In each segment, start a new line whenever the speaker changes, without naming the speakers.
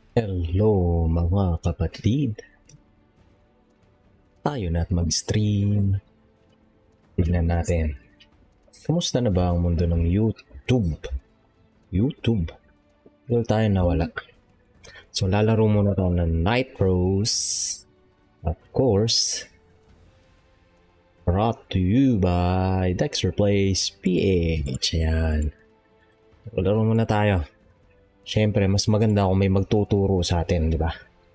Hello mga kapatid, tayo na't mag-stream. Tignan natin, kamusta na ba ang mundo ng YouTube? Well, tayo nawala. So lalaro muna tayo ng Nitros. Of course, brought to you by Dexter Plays PH. Ayan, laro muna tayo. Siyempre, mas maganda kung may magtuturo sa atin, di ba?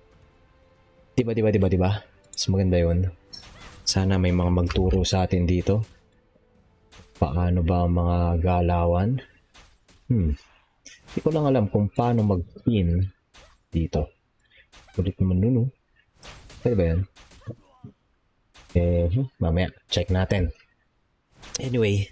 Diba? Mas maganda yun. Sana may mga magturo sa atin dito. Paano ba ang mga galawan? Hindi ko lang alam kung paano mag-pin dito. Ulit naman nun, oh. Pwede ba yan? Mamaya, check natin. Anyway,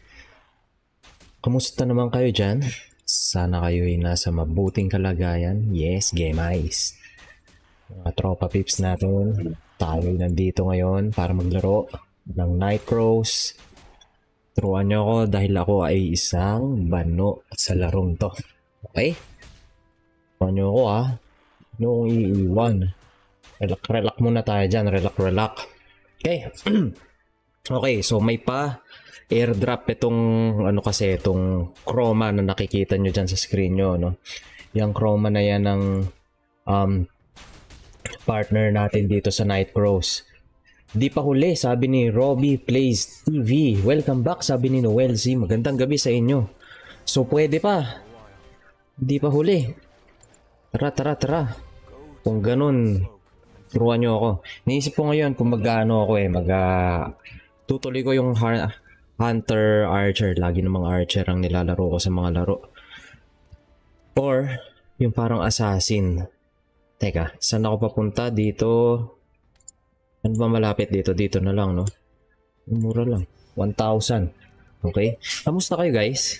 kamusta naman kayo dyan? Sana kayo ay nasa mabuting kalagayan. Yes, game eyes. Mga tropa pips natin, tayo nandito ngayon para maglaro ng Nitros. Turuan nyo ako dahil ako ay isang bano sa larong to. Okay? Turuan nyo ako Noong iiwan. Relax muna tayo dyan. Relax. Okay. Okay, so may pa airdrop itong itong chroma na nakikita nyo dyan sa screen nyo, no? Yung chroma na yan ng partner natin dito sa Nitros. Di pa huli, sabi ni Robbie Plays TV. Welcome back, sabi ni Noel Z. Magandang gabi sa inyo. So pwede pa. Di pa huli. Tara. Kung ganun, turuan nyo ako. Naisip ko ngayon kung mag-ano ako tutuloy ko yung Hunter Archer. Lagi namang Archer ang nilalaro ko sa mga laro. Or yung parang Assassin. Teka, saan ako papunta? Dito. Ano ba malapit dito? Dito na lang, no? Mura lang. 1,000. Okay? Kamusta kayo, guys?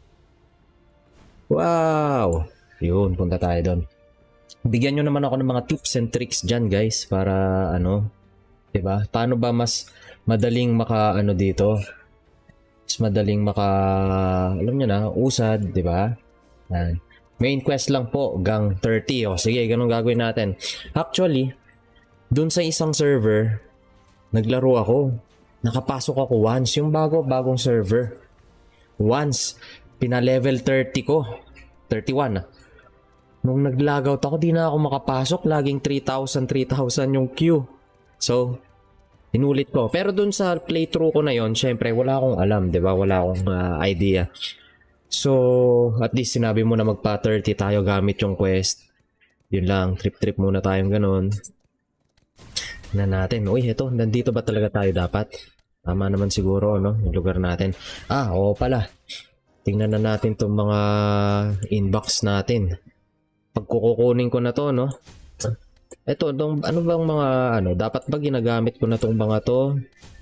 Wow! Yun, punta tayo doon. Bigyan nyo naman ako ng mga tips and tricks dyan, guys. Para, diba? Paano ba mas madaling dito? Mas madaling alam nyo na, usad, diba? Main quest lang po, gang 30. O sige, ganun gagawin natin. Actually, dun sa isang server, naglaro ako. Nakapasok ako once, yung bagong server. Once, pina-level 30 ko. 31. Nung nag-logout ako, di na ako makapasok. Laging 3,000 yung queue. So, inulit ko. Pero dun sa playthrough ko na yon, syempre, wala akong alam, diba? Wala akong idea. So, at least sinabi mo na magpa 30 tayo gamit yung quest. Yun lang, trip muna tayong ganun. Na natin. Uy, eto, nandito ba talaga tayo dapat? Tama naman siguro, no? Yung lugar natin. Oo pala. Tingnan na natin tong mga inbox natin. Pagkukunin ko na to, no? Eto, ano bang mga, dapat ba ginagamit ko na tong mga to?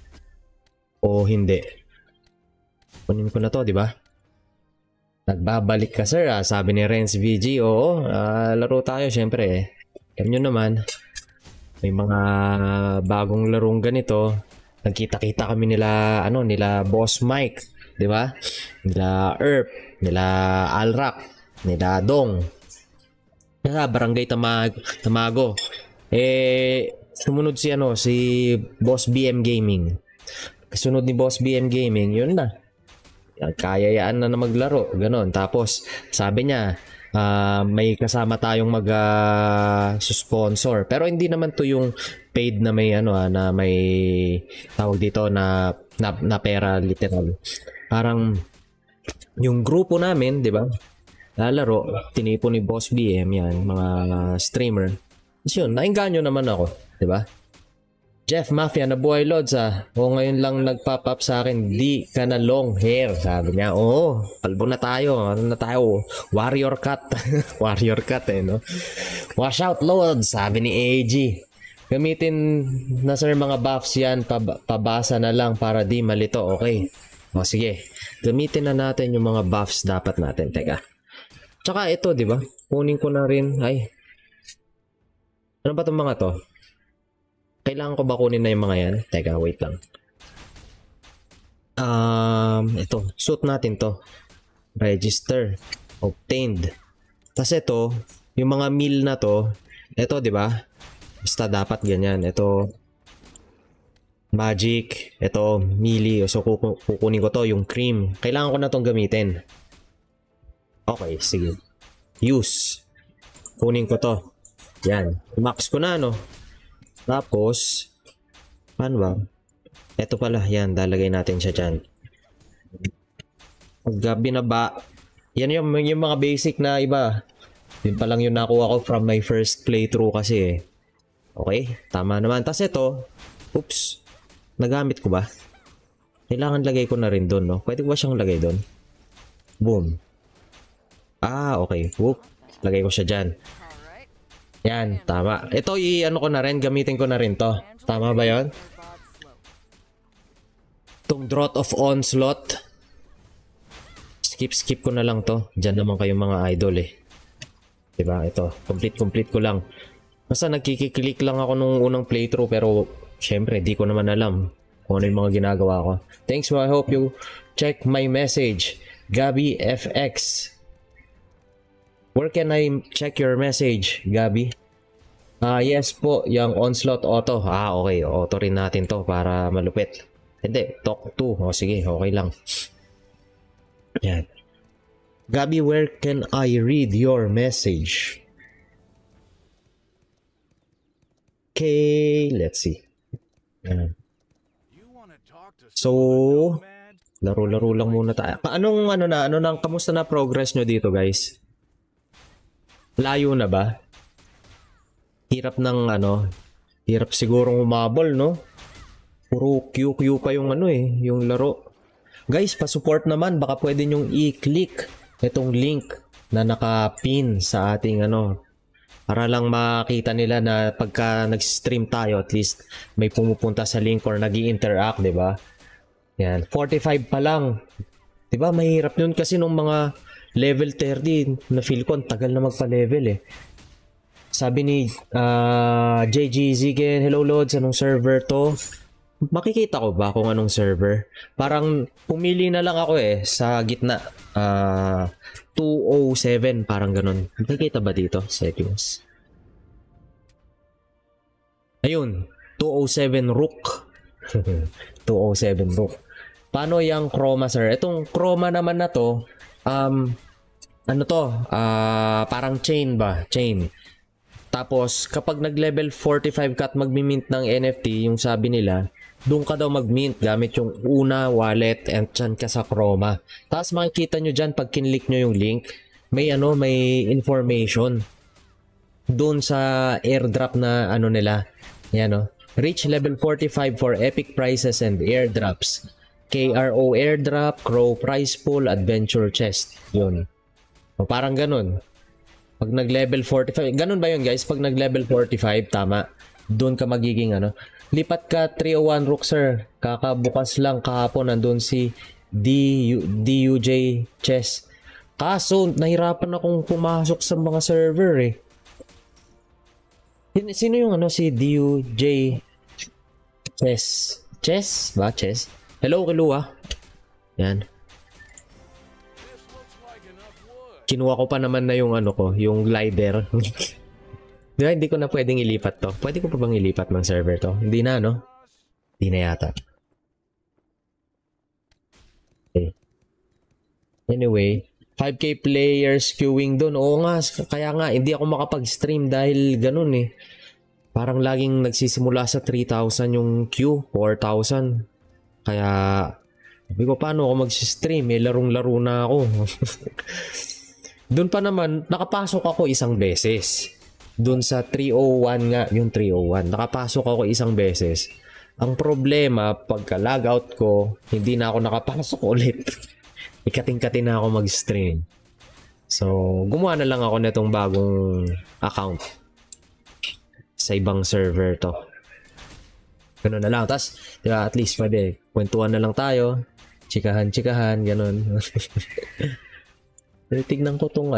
O hindi? Kunin ko na to, di ba? Nagbabalik ka, sir, sabi ni Renz VG. Oo, laro tayo, syempre. Alam nyo naman, may mga bagong larong ganito. Nagkita-kita kami nila Boss Mike, di ba? Nila Erp, nila Alrak, nila Dong. Barangay Tamago. Sumunod si Boss BM Gaming. Kasunod ni Boss BM Gaming, yun na. Kayayaan na maglaro, ganon. Tapos sabi niya, may kasama tayong sponsor, pero hindi naman to yung paid na may na may tawag dito na pera literal. Parang yung grupo namin, di ba? Lalaro, tinipo ni Boss BM yan, mga streamer. So yun, nainganyo naman ako, di ba? Jeff Mafia na buhay Lods o ngayon lang nagpop up sa akin, di ka na long hair, sabi niya. Oo, kalbo na tayo. Ano na tayo? Warrior cut. Warrior cut no? Wash out Lods, sabi ni AG. Gamitin na sir mga buffs yan, pabasa na lang para di malito. Okay. O sige, gamitin na natin yung mga buffs dapat natin. Teka. Tsaka ito, di ba? Kunin ko na rin. Ay. Ano ba itong mga to? Kailangan ko ba kunin na yung mga yan? Teka, wait lang. Ito, suit natin to. Register. Obtained. Tapos ito, yung mga meal na to, ito, di ba? Basta dapat ganyan. Ito, magic. Ito, melee. So, kukunin ko to, yung cream. Kailangan ko na tong gamitin. Okay, sige. Use. Kunin ko to. Yan. Max ko na, no? Tapos, paano ba? Ito pala, yan. Dalagay natin siya dyan. Pag binaba, yan yung mga basic na iba. Yun pa lang yung nakuha ko from my first playthrough kasi eh. Okay, tama naman. Tapos ito, oops, nagamit ko ba? Kailangan lagay ko na rin doon, no? Pwede ko ba siyang lagay doon? Boom. Ah, okay. Whoop. Lagay ko siya dyan. Yan, tama. Ito, i-ano ko na rin, gamitin ko na rin to. Tama ba yun? Itong Drought of Onslaught. Skip ko na lang to. Diyan naman kayong mga idol eh. Diba? Ito. Complete ko lang. Basta nagkikiklik lang ako nung unang playthrough pero syempre di ko naman alam kung ano yung mga ginagawa ko. Thanks, I hope you check my message. Gabi FX. Where can I check your message, Gabi? Yes po, yung Onslaught Auto. Okay. Auto rin natin to para malupit. Hindi, talk to. Sige, okay lang. Yan. Gabi, where can I read your message? Okay, let's see. Yan. So, laro-laro lang muna tayo. Ano nang kamusta na progress nyo dito, guys? Layo na ba? Hirap hirap sigurong umabol, no? Puro QQ pa yung yung laro. Guys, pa-support naman, baka pwede nyong i-click itong link na naka-pin sa ating para lang makita nila na pagka nag-stream tayo, at least may pumupunta sa link or nag-i-interact, 'di ba? Yan, 45 pa lang. 'Di ba? Mahirap 'yun kasi nung mga level 30, na feel ko tagal na magpa-level eh. Sabi ni JG Zigen, hello Lods, anong server to? Makikita ko ba kung anong server? Parang pumili na lang ako eh sa gitna. 207 parang ganun. Makikita ba dito? Settings. Ayun, 207 Rook. 207 Rook. Paano yung chroma, sir? Itong chroma naman na to, parang chain ba? Chain. Tapos kapag nag-level 45 ka at mag-mint ng NFT, yung sabi nila, doon ka daw mag-mint gamit yung una wallet and dyan ka sa chroma. Tapos makikita nyo dyan pag kinlik nyo yung link, may information doon sa airdrop na nila. Yan reach level 45 for epic prizes and airdrops. KRO airdrop, Crow prize pool, adventure chest. Yun. Parang ganun. Pag nag-level 45, ganun ba yun guys? Pag nag-level 45, tama. Doon ka magiging Lipat ka 301 Rook, sir. Kakabukas lang kahapon nandun si DUJ Chess. Kaso, nahirapan akong pumasok sa mga server eh. Sino yung si DUJ Chess? Chess? Ba? Chess? Hello, Kilua. Yan. Kinuha ko pa naman na yung yung glider. Diba, hindi ko na pwedeng ilipat to. Pwede ko pa bang ilipat ng server to? Hindi na, no? Hindi na yata. Okay. Anyway, 5K players queuing doon. Oo nga, kaya nga, hindi ako makapag-stream dahil ganun eh. Parang laging nagsisimula sa 3,000 yung queue, 4,000. Kaya, sabi ko, paano ako mag-stream? Eh, larong-laro na ako. Doon pa naman, nakapasok ako isang beses. Doon sa 301 nga, yung 301. Nakapasok ako isang beses. Ang problema, pagka-logout ko, hindi na ako nakapasok ulit. Ikating-kati na ako mag-stream. So, gumawa na lang ako nitong bagong account. Sa ibang server to. Ganun na lang. Tapos, diba, at least pwede. Kwentuhan na lang tayo. Chikahan, ganun. Tignan ko tong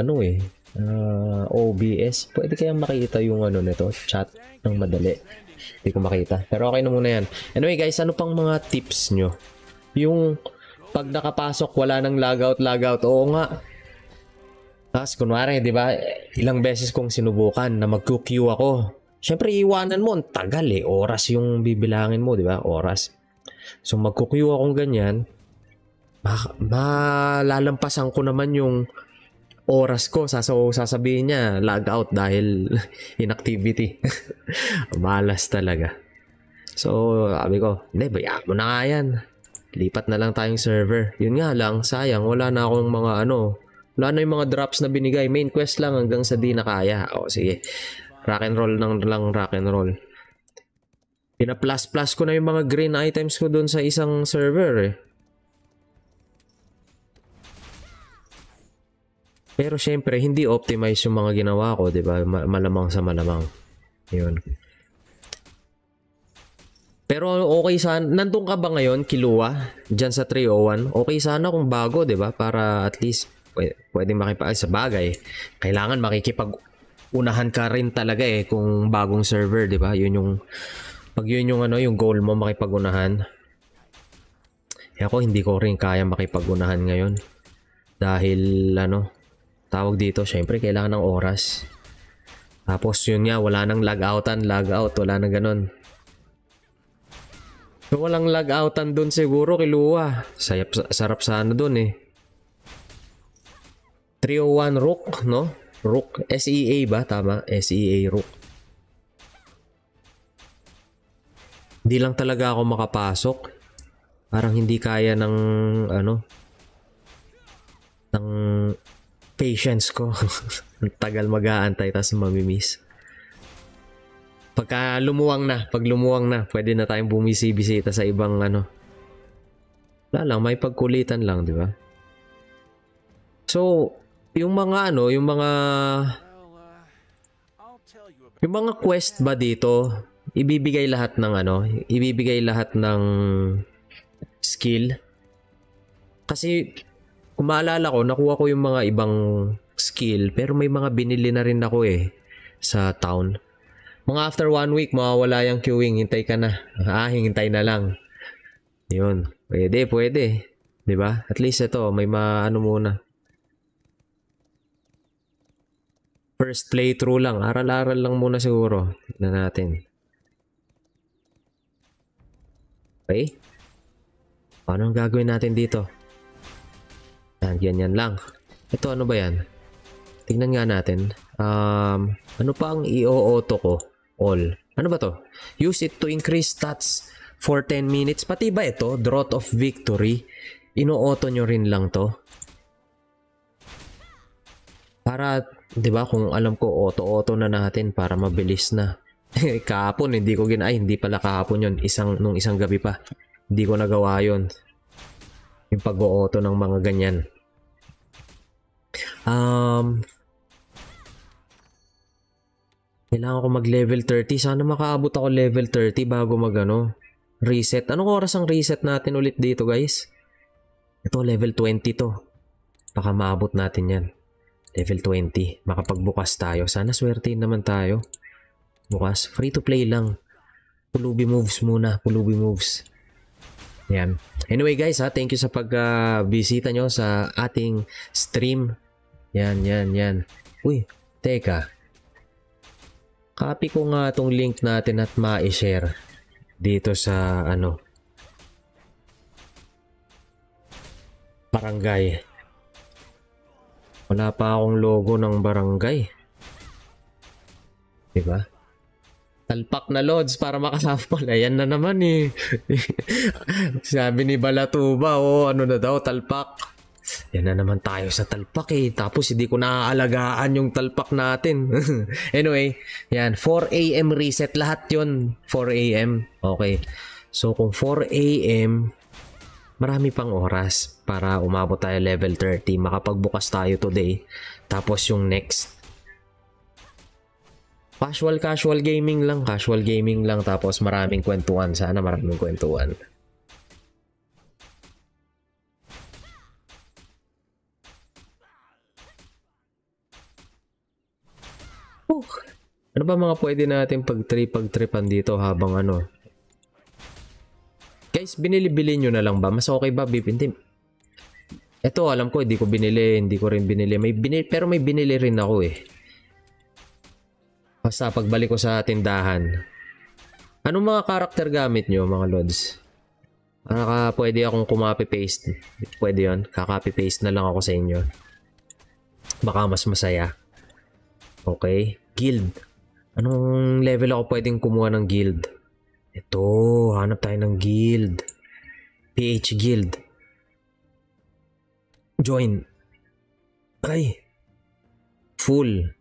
OBS. Pwede kayang makita yung nito, chat ng madali. Hindi ko makita. Pero okay na muna yan. Anyway guys, ano pang mga tips nyo? Yung pag nakapasok, wala nang logout. Oo nga. Tapos kunwari, di ba, ilang beses kong sinubukan na mag-queue ako. Siyempre, iwanan mo, ang tagal eh. Oras yung bibilangin mo, di ba? Oras. So, mag-queue akong ganyan. Malalampasan ko naman yung oras ko. Sasabihin niya, log out dahil inactivity. Malas talaga. So, sabi ko, hindi, bayaan mo na nga yan. Lipat na lang tayong server. Yun nga lang, sayang, wala na akong mga wala na yung mga drops na binigay. Main quest lang hanggang sa di na kaya. O, sige. Rock and roll lang, rock and roll. Pina-plus-plus ko na yung mga green items ko dun sa isang server eh. Pero syempre, hindi optimize yung mga ginawa ko, di ba? Malamang sa malamang. Yun. Pero okay sana, nandun ka ba ngayon, Kilua? Diyan sa 301? Okay sana kung bago, di ba? Para at least, pwede sa bagay. Kailangan makikipag-unahan ka rin talaga eh, kung bagong server, di ba? Yun yung, pag yun yung yung goal mo, makipag-unahan. Eh ako, hindi ko rin kaya makipag-unahan ngayon. Dahil, tawag dito, syempre kailangan ng oras. Tapos yun nga, wala nang log-outan, log-out, wala nang ganun. So walang log-outan dun siguro, Kilua. Sarap sana dun eh. 301 Rook, no? Rook, SEA ba? Tama, SEA Rook. Hindi lang talaga ako makapasok. Parang hindi kaya ng, ng patience ko. Ang tagal mag-aantay tapos mamimiss. Pag lumuwang na, pwede na tayong bumisibisita sa ibang Wala lang, may pagkulitan lang, di ba? So, yung mga quest ba dito, ibibigay lahat ng skill. Kasi kung maalala ko, nakuha ko yung mga ibang skill, pero may mga binili na rin ako eh sa town. Mga after 1 week, mawawala yung queuing. Hintay ka na. Hintay na lang. Yun. Pwede. Diba? At least ito, may muna. First playthrough lang. Aral-aral lang muna siguro. Tignan natin. Okay? Paano ang gagawin natin dito? Yan lang. Ito, ano ba yan? Tignan nga natin. Ano pa ang i-auto ko? All. Ano ba to? Use it to increase stats for 10 minutes. Pati ba ito? Drought of Victory. Ino-auto nyo rin lang to. Para, di ba, kung alam ko, auto-auto na natin para mabilis na. Kahapon, hindi pala kahapon yun. Nung isang gabi pa. Hindi ko nagawa yun. Yung pag-auto ng mga ganyan. Kailangan ko mag-level 30. Sana makaabot ako level 30 bago reset. Anong oras ang reset natin ulit dito, guys? Ito, level 20 to. Baka maabot natin yan. Level 20. Makapagbukas tayo. Sana swertein naman tayo. Bukas. Free to play lang. Pulubi moves muna. Pulubi moves. Yan. Anyway, guys, thank you sa pag-bisita nyo sa ating stream. Yan. Uy, teka. Copy ko nga itong link natin at ma-share dito sa barangay. Wala pa akong logo ng barangay. Diba? Talpak na loads para makasama. Ayan na naman eh. Sabi ni Balatuba, ano na daw, talpak. Yan na naman tayo sa talpak eh. Tapos hindi ko naaalagaan yung talpak natin. Anyway, yan. 4 AM reset. Lahat yun. 4 AM. Okay. So kung 4 AM, marami pang oras para umabot tayo level 30. Makapagbukas tayo today. Tapos yung next. Casual gaming lang. Casual gaming lang. Tapos maraming kwentuhan. Sana maraming kwentuhan. Ano ba mga pwede natin pagtripan dito habang Guys, binili-bili nyo na lang ba? Mas okay ba bibintin? Ito, alam ko, hindi ko binili. Hindi ko rin binili. Pero may binili rin ako eh. Basta pagbalik ko sa tindahan. Anong mga karakter gamit nyo, mga lods? Pwede akong kumapi-paste. Pwede yun. Kakapi-paste na lang ako sa inyo. Baka mas masaya. Okay. Guild. Anong level ako pwedeng kumuha ng guild? Ito. Hanap tayo ng guild. PH Guild. Join. Ay. Full.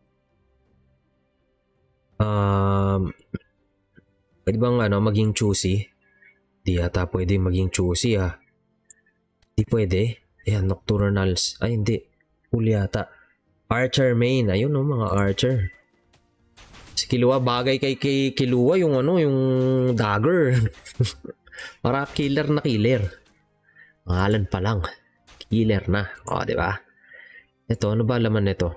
Pwede bang maging choosy? Di yata pwede maging choosy ah. Di pwede. Ayan, Nocturnals. Ay, hindi. Full yata. Archer main. Ayun mga archer. Si Killua, bagay kay Killua yung yung dagger. Para killer na killer. Pangalan pa lang. Killer na. O, di ba? Ito, ano ba laman nito?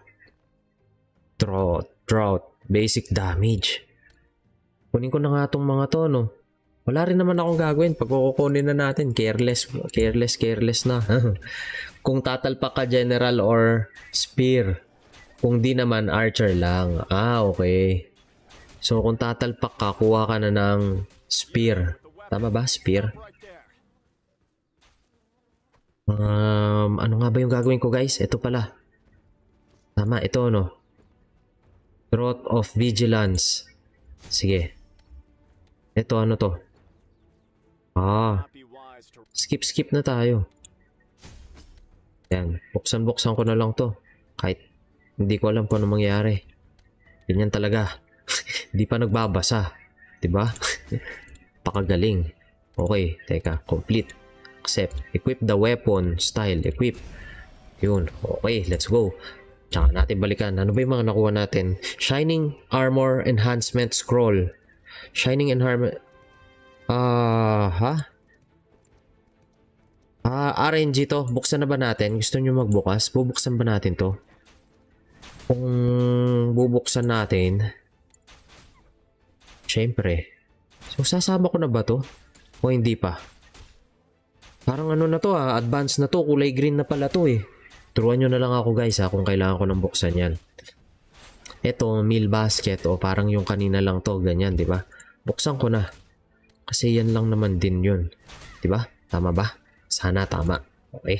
Drought. Basic damage. Kunin ko na nga itong mga to, no? Wala rin naman akong gagawin. Pag kukunin na natin, careless na. Kung tatalpak ka general or spear. Kung di naman, archer lang. Ah, okay. So, kung tatalpak ka, kuha ka na ng spear. Tama ba? Spear? Ano nga ba yung gagawin ko, guys? Ito pala. Tama, ito, no? Growth of Vigilance. Sige. Ito, ano to? Skip na tayo. Yan. Buksan ko na lang to. Kahit hindi ko alam kung ano mangyari. Ganyan talaga. Hindi pa nagbabasa. Diba? Pakagaling. Okay, teka. Complete. Accept. Equip the weapon. Style. Equip. Yun. Okay, let's go. Tsaka natin balikan. Ano ba yung mga nakuha natin? Shining Armor Enhancement Scroll. Shining Enhancement... RNG to. Buksan na ba natin? Gusto nyo magbukas? Bubuksan ba natin to? Kung bubuksan natin... Siyempre. So, sasama ko na ba to? O hindi pa? Parang ano na to advance na to. Kulay green na pala to eh. Turuan nyo na lang ako guys kung kailangan ko ng buksan yan. Ito, meal basket o parang yung kanina lang to, ganyan, di ba? Buksan ko na. Kasi yan lang naman din yun. Di ba? Tama ba? Sana tama. Okay.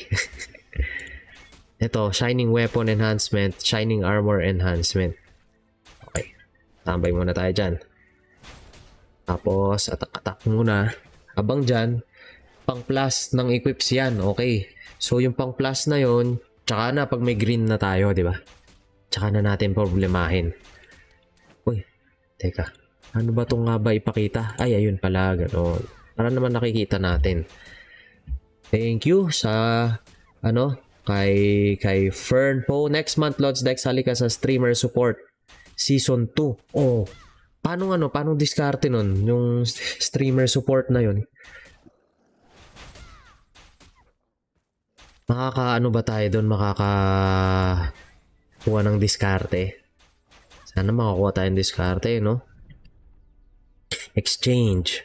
Ito, Shining Weapon Enhancement, Shining Armor Enhancement. Okay. Tambay muna tayo dyan. Tapos, atak-atak muna. Abang dyan, pang plus ng equips yan. Okay. So, yung pang plus na yon tsaka na pag may green na tayo, di ba? Tsaka na natin problemahin. Uy, teka. Ano ba itong nga ba ipakita? Ay, ayun pala. Gano'n. Para naman nakikita natin. Thank you sa, kay Fern po. Next month, Lods Dex, halika sa streamer support. Season 2. Oh, paano diskarte nun? Yung streamer support na yun. Makakaano ba tayo doon? Makakakuha ng diskarte. Sana makakuha tayo ng diskarte, no? Exchange.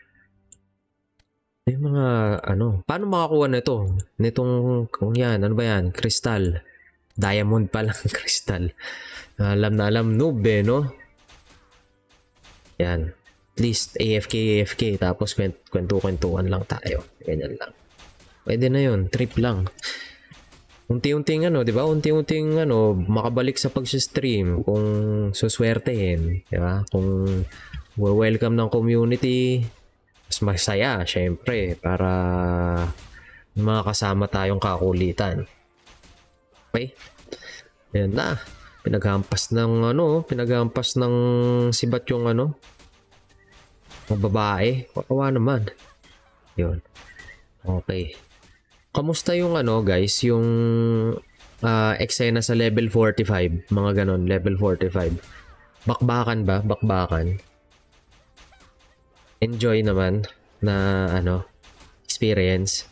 Yung mga, paano makakuha na ito? Nitong, kung yan, ano ba yan? Crystal. Diamond pa lang, crystal. Alam na alam, noob eh, no? Yan. At least, AFK, tapos kwentuhan lang tayo. Ganyan lang. Pwede na yun, trip lang. Unti-unting di ba? Unti-unting makabalik sa pag-stream kung suswertehin, di ba? Kung welcome ng community, mas masaya, syempre, para mga kasama tayong kakulitan. Okay? Yan na. Pinaghampas ng sibat yung mga babae. Kawawa naman. Yun. Okay. Kamusta yung guys, yung eksena sa level 45, mga ganon, level 45. Bakbakan ba? Bakbakan. Enjoy naman na experience.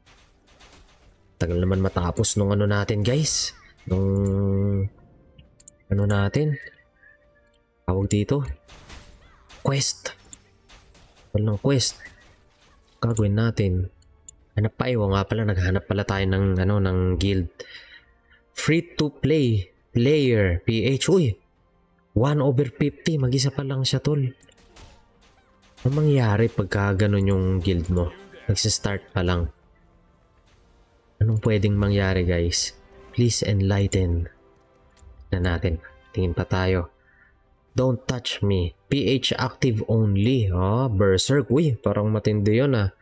Tagal naman matapos nung natin, guys. Nung natin. Tawag dito. Quest. Walang quest. Gagawin natin. Hanap pa eh. O nga pala, naghanap pala tayo ng, ng guild. Free to play. Player. PH. Uy! 1/50. Mag-isa pa lang siya, tol. Ano mangyari pagka ganun yung guild mo? Nagsistart pa lang. Anong pwedeng mangyari, guys? Please enlighten na natin. Tingin pa tayo. Don't touch me. PH active only. Berserk. Uy, parang matindi yun ah.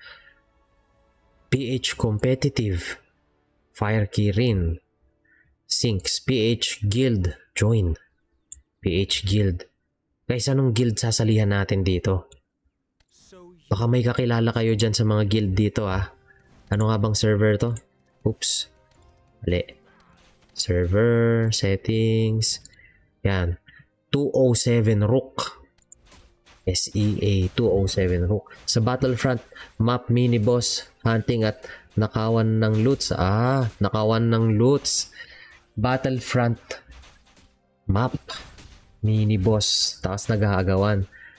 PH competitive. Fire Kirin. Sinks. PH guild. Join. PH guild. Guys, anong guild sasalihan natin dito? Baka may kakilala kayo dyan sa mga guild dito ah. Ano nga bang server to? Oops. Mali. Server. Settings. Yan. 207 Rook. SEA 207 Rook. Sa Battlefront map mini boss hunting at nakawan ng loots. Nakawan ng loots. Battlefront map mini boss tapos nag-aagawan.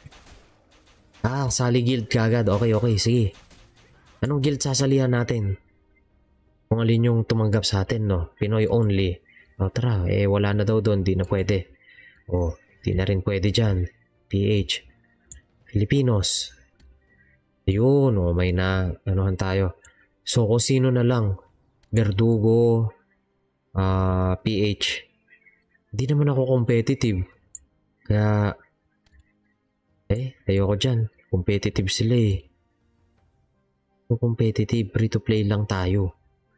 Sali guild kagad. Okay, sige. Anong guild sasalihan natin? Kung alin yung tumanggap sa atin, no? Pinoy only. Tara, wala na daw doon, di na pwede. Di na rin pwede dyan. PH. Filipinos. Ayun, may na, anuhan tayo. So, kung sino na lang. Verdugo. PH. Hindi naman ako competitive. Kaya, ayoko dyan. Competitive sila eh. Kung competitive, free to play lang tayo.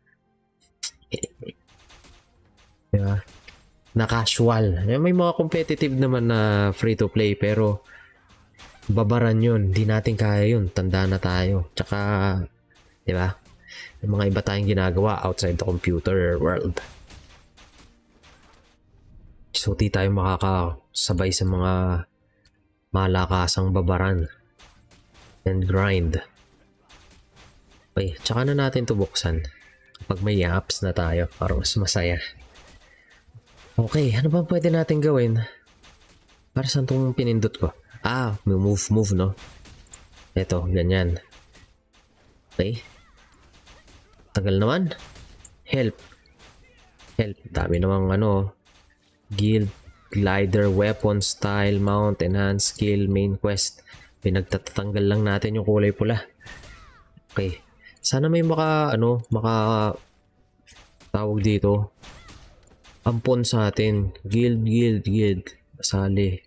Diba? Na casual. May mga competitive naman na free to play pero babaran yun. Di natin kaya yun. Tanda na tayo. Tsaka, di ba? May mga iba tayong ginagawa outside the computer world. So, di tayo makakasabay sa mga malakasang babaran and grind. Okay, tsaka na natin to buksan kapag may apps na tayo para mas masaya. Okay, ano ba pwede natin gawin? Para saan itong pinindot ko? Move, no? Eto, ganyan. Okay. Tagal naman. Help. Dami namang guild, glider, weapon, style, mount, enhance, skill, main quest. Pinagtatanggal lang natin yung kulay pula. Okay. Sana may tawag dito. Ampon sa atin. Guild. Sali.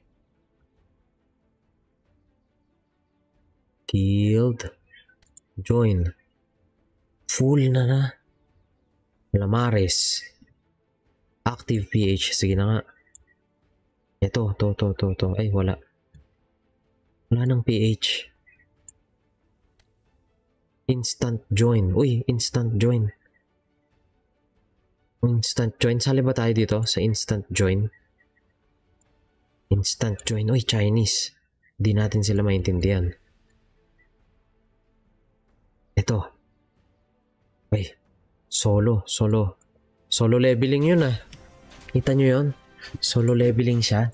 Guild. Join. Full na. Lamares. Active PH. Sige na nga. Ito. Ay, wala. Wala ng PH. Instant join. Uy, instant join. Instant join. Sali ba tayo dito sa instant join? Instant join. Uy, Chinese. Di natin sila maintindihan. Ito. Uy, solo leveling yun ah. Kita nyo yun? Solo leveling siya.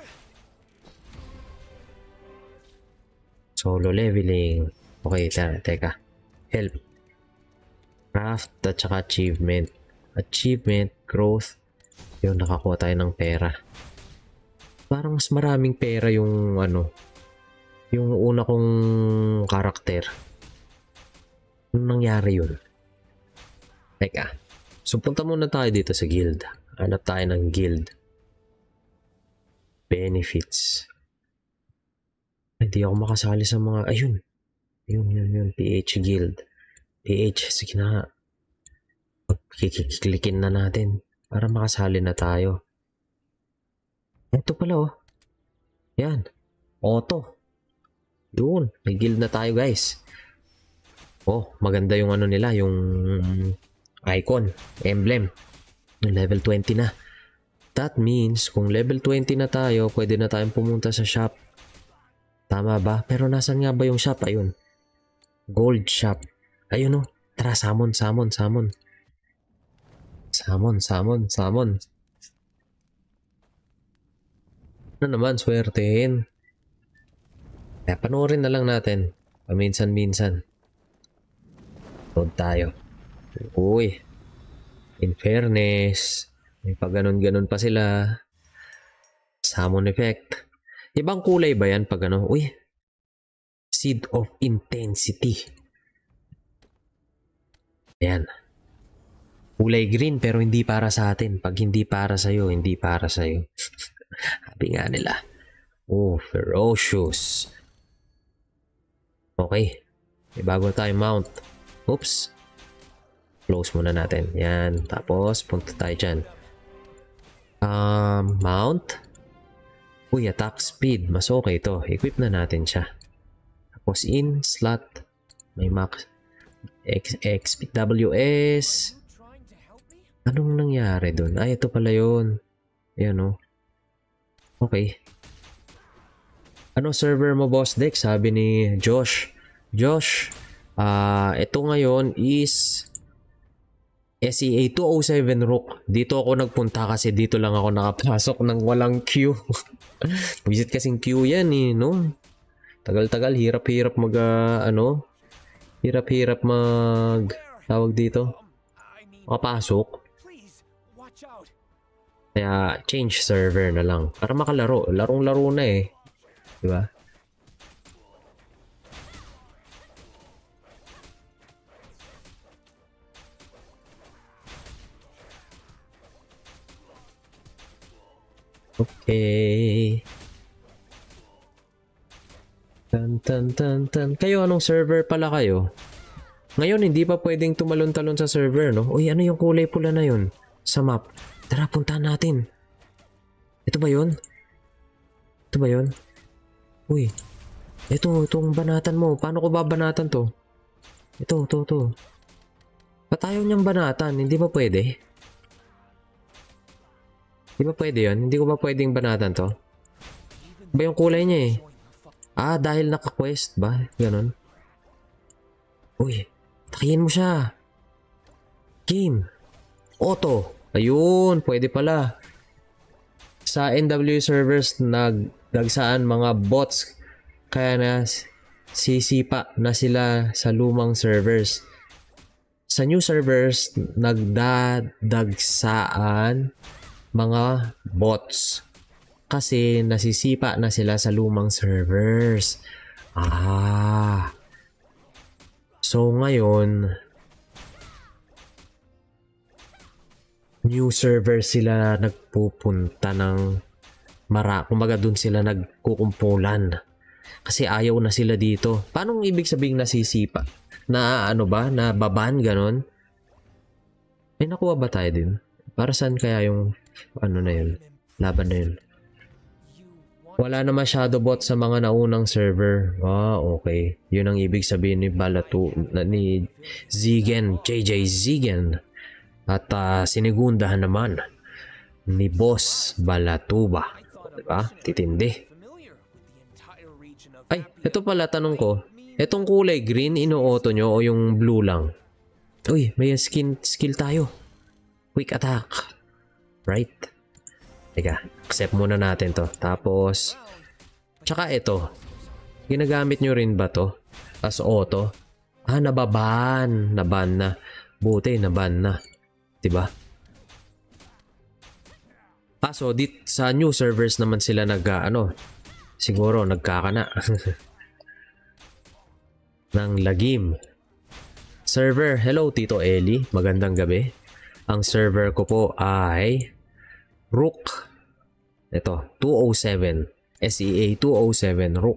Solo leveling. Okay, teka. Help. Craft at saka achievement. Achievement, growth. Yun, nakakuha tayo ng pera. Parang mas maraming pera yung yung una kong karakter. Anong nangyari yun? Teka. So, punta muna tayo dito sa guild. Hanap tayo ng guild. Benefits. Hindi ako makasali sa mga... Ayun. Yun. PH guild. PH. Sige na. Kiklikin na natin. Para makasali na tayo. Ito pala Yan. Auto. Yun. May guild na tayo guys. Maganda yung nila. Yung icon. Emblem. Level 20 na. That means kung level 20 na tayo, pwede na tayong pumunta sa shop. Tama ba? Pero nasan nga ba yung shop? Ayun. Gold shop. Ayun Tara, summon. Ano naman, swertein. Panoorin na lang natin. Paminsan-minsan. Load tayo. Uy. In fairness, may pag ganon-ganon pa sila. Summon effect. Ibang kulay ba yan pag ano? Uy. Seed of Intensity. Ayan. Kulay green pero hindi para sa atin. Pag hindi para sa'yo, hindi para sa'yo. Sabi nga nila. Oh, ferocious. Okay. May bago tayo mount. Oops. Close muna natin. Yan. Tapos, punta tayo dyan. Mount. Uy, attack speed. Mas okay to. Equip na natin siya. Tapos in slot. May max. XPWS. Anong nangyari dun? Ay, ito pala yun. Ayan o. Okay. Ano server mo, Boss Dex? Sabi ni Josh. Josh, ito ngayon is SEA 207 Rook. Dito ako nagpunta kasi dito lang ako nakapasok ng walang queue. Visit kasing queue yan eh, no? Tagal-tagal, hirap-hirap mag, hirap-hirap mag, tawag dito, makapasok. Kaya, change server na lang. Para makalaro. Larong-laro na eh. Diba? Okay. Tan. Kayo, anong server pala kayo? Ngayon, hindi pa pwedeng tumalon-talon sa server, no? Uy, ano yung kulay pula na yun? Sa map. Tara, puntahan natin. Ito ba yun? Ito ba yun? Uy. Itong banatan mo. Paano ko babanatan to? Ito. Ba't ayaw niyang banatan? Hindi ba pwede? Hindi ba pwede yun? Hindi ko ba pwedeng banatan to? Ba yung kulay niya eh? Ah, dahil naka-quest ba? Ganon. Uy, takihin mo siya. Game. Auto. Ayun, pwede pala. Sa NW servers nagdagsaan mga bots. Kaya na sisipa na sila sa lumang servers. Sa new servers, nagdadagsaan mga bots. Kasi nasisipa na sila sa lumang servers. So ngayon, new servers sila nagpupunta ng kumbaga dun sila nagkukumpulan. Kasi ayaw na sila dito. Paano ibig sabihin nasisipa? Na ano ba? Na baban, ganon? May nakuha ba tayo din? Para saan kaya yung ano na yun? Laban na yun? Wala na masyado bot sa mga naunang server. Okay. Yun ang ibig sabihin ni ni Zigen, JJ Zigen. At sinigundahan naman ni Boss Balatuba. Diba? Titindi. Ay, ito pala tanong ko. Itong kulay green, ino-auto nyo o yung blue lang? Uy, may skill tayo. Quick attack. Right? Teka, accept muna natin to. Tapos, tsaka ito. Ginagamit nyo rin ba to? As auto? Nababan. Naban na. Buti, naban na. Diba? Kaso, sa new servers naman sila siguro nagkakana. ng lagim. Server, hello Tito Eli. Magandang gabi. Ang server ko po ay Rook. Ito, 207. SEA 207 Rook.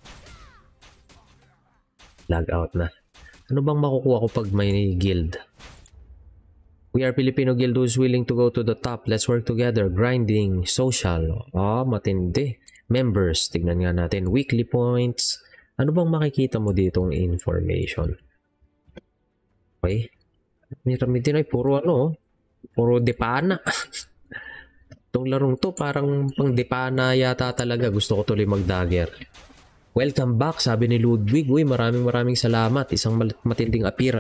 Log out na. Ano bang makukuha ko pag may guild? We are Filipino guild who's willing to go to the top. Let's work together. Grinding. Social. Matindi. Members. Tignan nga natin. Weekly points. Ano bang makikita mo ditong information? Okay. Miramitin ay puro puro depana. Itong larong to parang pang depana yata talaga. Gusto ko tuloy mag-dagger. Welcome back, sabi ni Ludwig. Uy, maraming salamat. Isang matinding appear.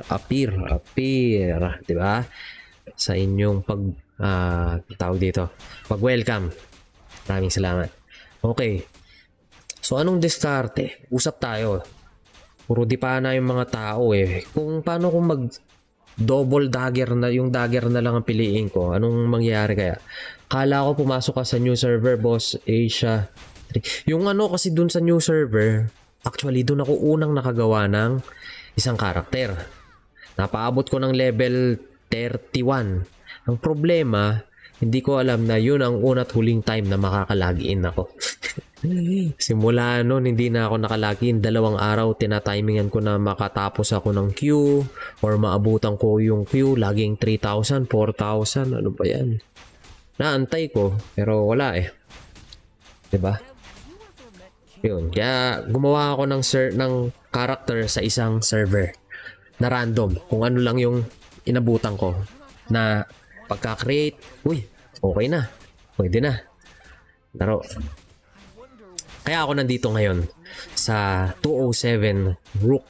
Diba? Sa inyong tawag dito. Pag-welcome. Maraming salamat. Okay. So, anong diskarte? Usap tayo. Puro di pa na yung mga tao eh. Kung paano kung mag double dagger na, yung dagger na lang ang piliin ko, anong mangyayari kaya? Kala ko pumasok ka sa new server, boss, Asia. Yung ano kasi dun sa new server, actually dun ako unang nakagawa ng isang karakter. Napaabot ko ng level 31. Ang problema, hindi ko alam na yun ang una't huling time na makaka-login ako. Simula nun, hindi na ako nakalagin. 2 araw, tinatimingan ko na makatapos ako ng queue or maabutan ko yung queue. Laging 3,000, 4,000, ano ba yan? Naantay ko, pero wala eh. Diba? Yun. Kaya gumawa ako ng character sa isang server na random. Kung ano lang yung inabutan ko. Na pagka-create, uy, okay na. Pwede na. Pero kaya ako nandito ngayon sa 207 Rook.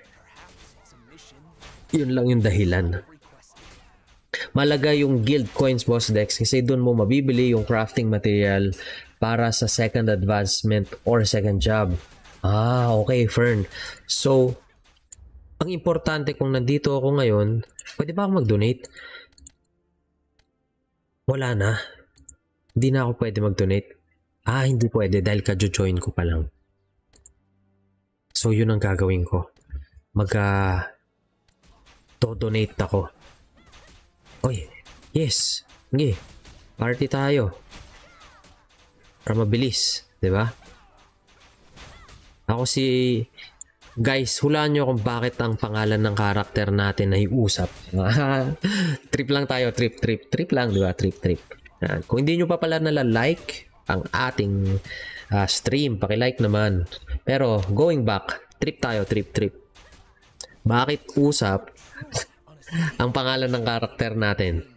Yun lang yung dahilan. Malaga yung guild coins, boss Dex, kasi doon mo mabibili yung crafting material para sa second advancement or second job. Ah, okay, Fern. So, ang importante kung nandito ako ngayon, pwede ba ako mag-donate? Wala na. Hindi na ako pwede mag-donate. Ah, hindi pwede dahil ka-join ko pa lang. So, yun ang gagawin ko. To-donate ako. Oy, yes. Sige, party tayo. Para mabilis, di ba? Ako guys, hulaan nyo kung bakit ang pangalan ng karakter natin ay Usap. Trip lang tayo, trip lang, di ba? Trip. Kung hindi nyo pa pala nala-like ang ating stream, paki-like naman. Pero going back, trip tayo, trip. Bakit Usap ang pangalan ng karakter natin?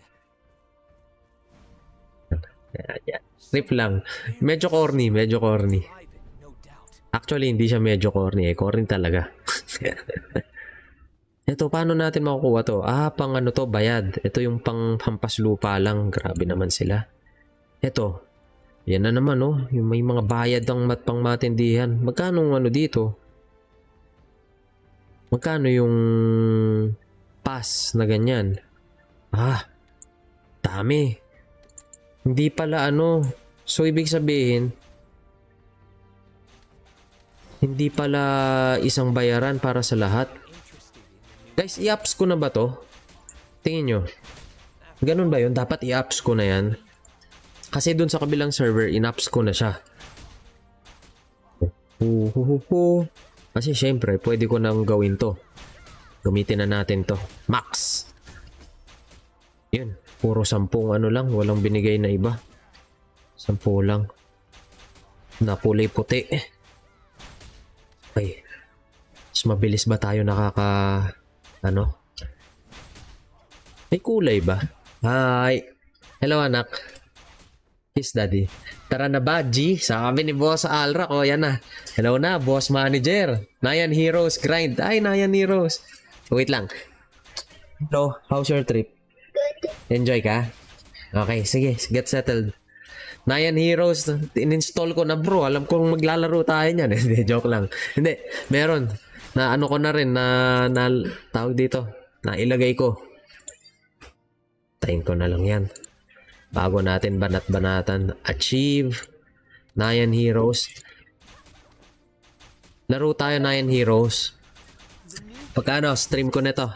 Yan. Trip lang. Medyo corny. Actually, hindi siya medyo corny. Corny talaga. Ito, paano natin makukuha to? Ah, pang ano to, bayad. Ito yung pang hampas lupa lang. Grabe naman sila. Ito. Yan na naman, oh. Yung may mga bayad ang pang matindihan. Magkano ano dito? Magkano yung pass na ganyan? Ah, dami. Hindi pala ano. So, ibig sabihin, hindi pala isang bayaran para sa lahat. Guys, i-apps ko na ba to? Tingin nyo. Ganun ba yun? Dapat i-apps ko na yan. Kasi dun sa kabilang server, in-apps ko na siya. Kasi syempre, pwede ko nang gawin to. Gamitin na natin to. Max! Yun. Puro 10 ano lang. Walang binigay na iba. 10 lang. Na kulay puti. Okay. Mas mabilis ba tayo ano? May kulay ba? Hi! Hello anak. Kiss daddy. Tara na ba, G? Sabi ni Boss Alra ko, yan na. Hello na, Boss Manager. Nayan Heroes grind. Ay, Nayan Heroes. Wait lang. Hello, how's your trip?
Good.
Enjoy ka? Okay, sige, get settled. Nayan Heroes, in-install ko na bro. Alam kong maglalaro tayo niyan. Hindi, joke lang. Hindi, meron. Na ano ko na rin, na tawag dito. Na ilagay ko. Tayin ko na lang yan. Bago natin banat-banatan. Achieve. Nayan Heroes. Laro tayo Nayan Heroes. Pagkano, stream ko nito.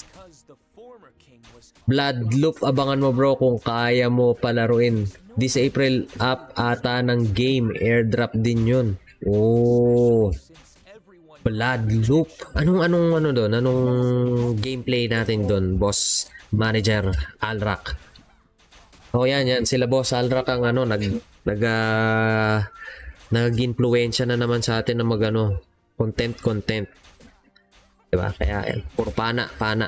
Bloodloop, abangan mo bro kung kaya mo palaruin. This April up ata ng game. Airdrop din yun. Oh. Bloodloop. Anong ano doon? Anong gameplay natin doon, Boss Manager Alrak? Oh, yan. Sila Boss Alrak ang ano, nag-influensya na naman sa atin na mag-ano, content. Diba? Kaya yan. Puro pana. Pana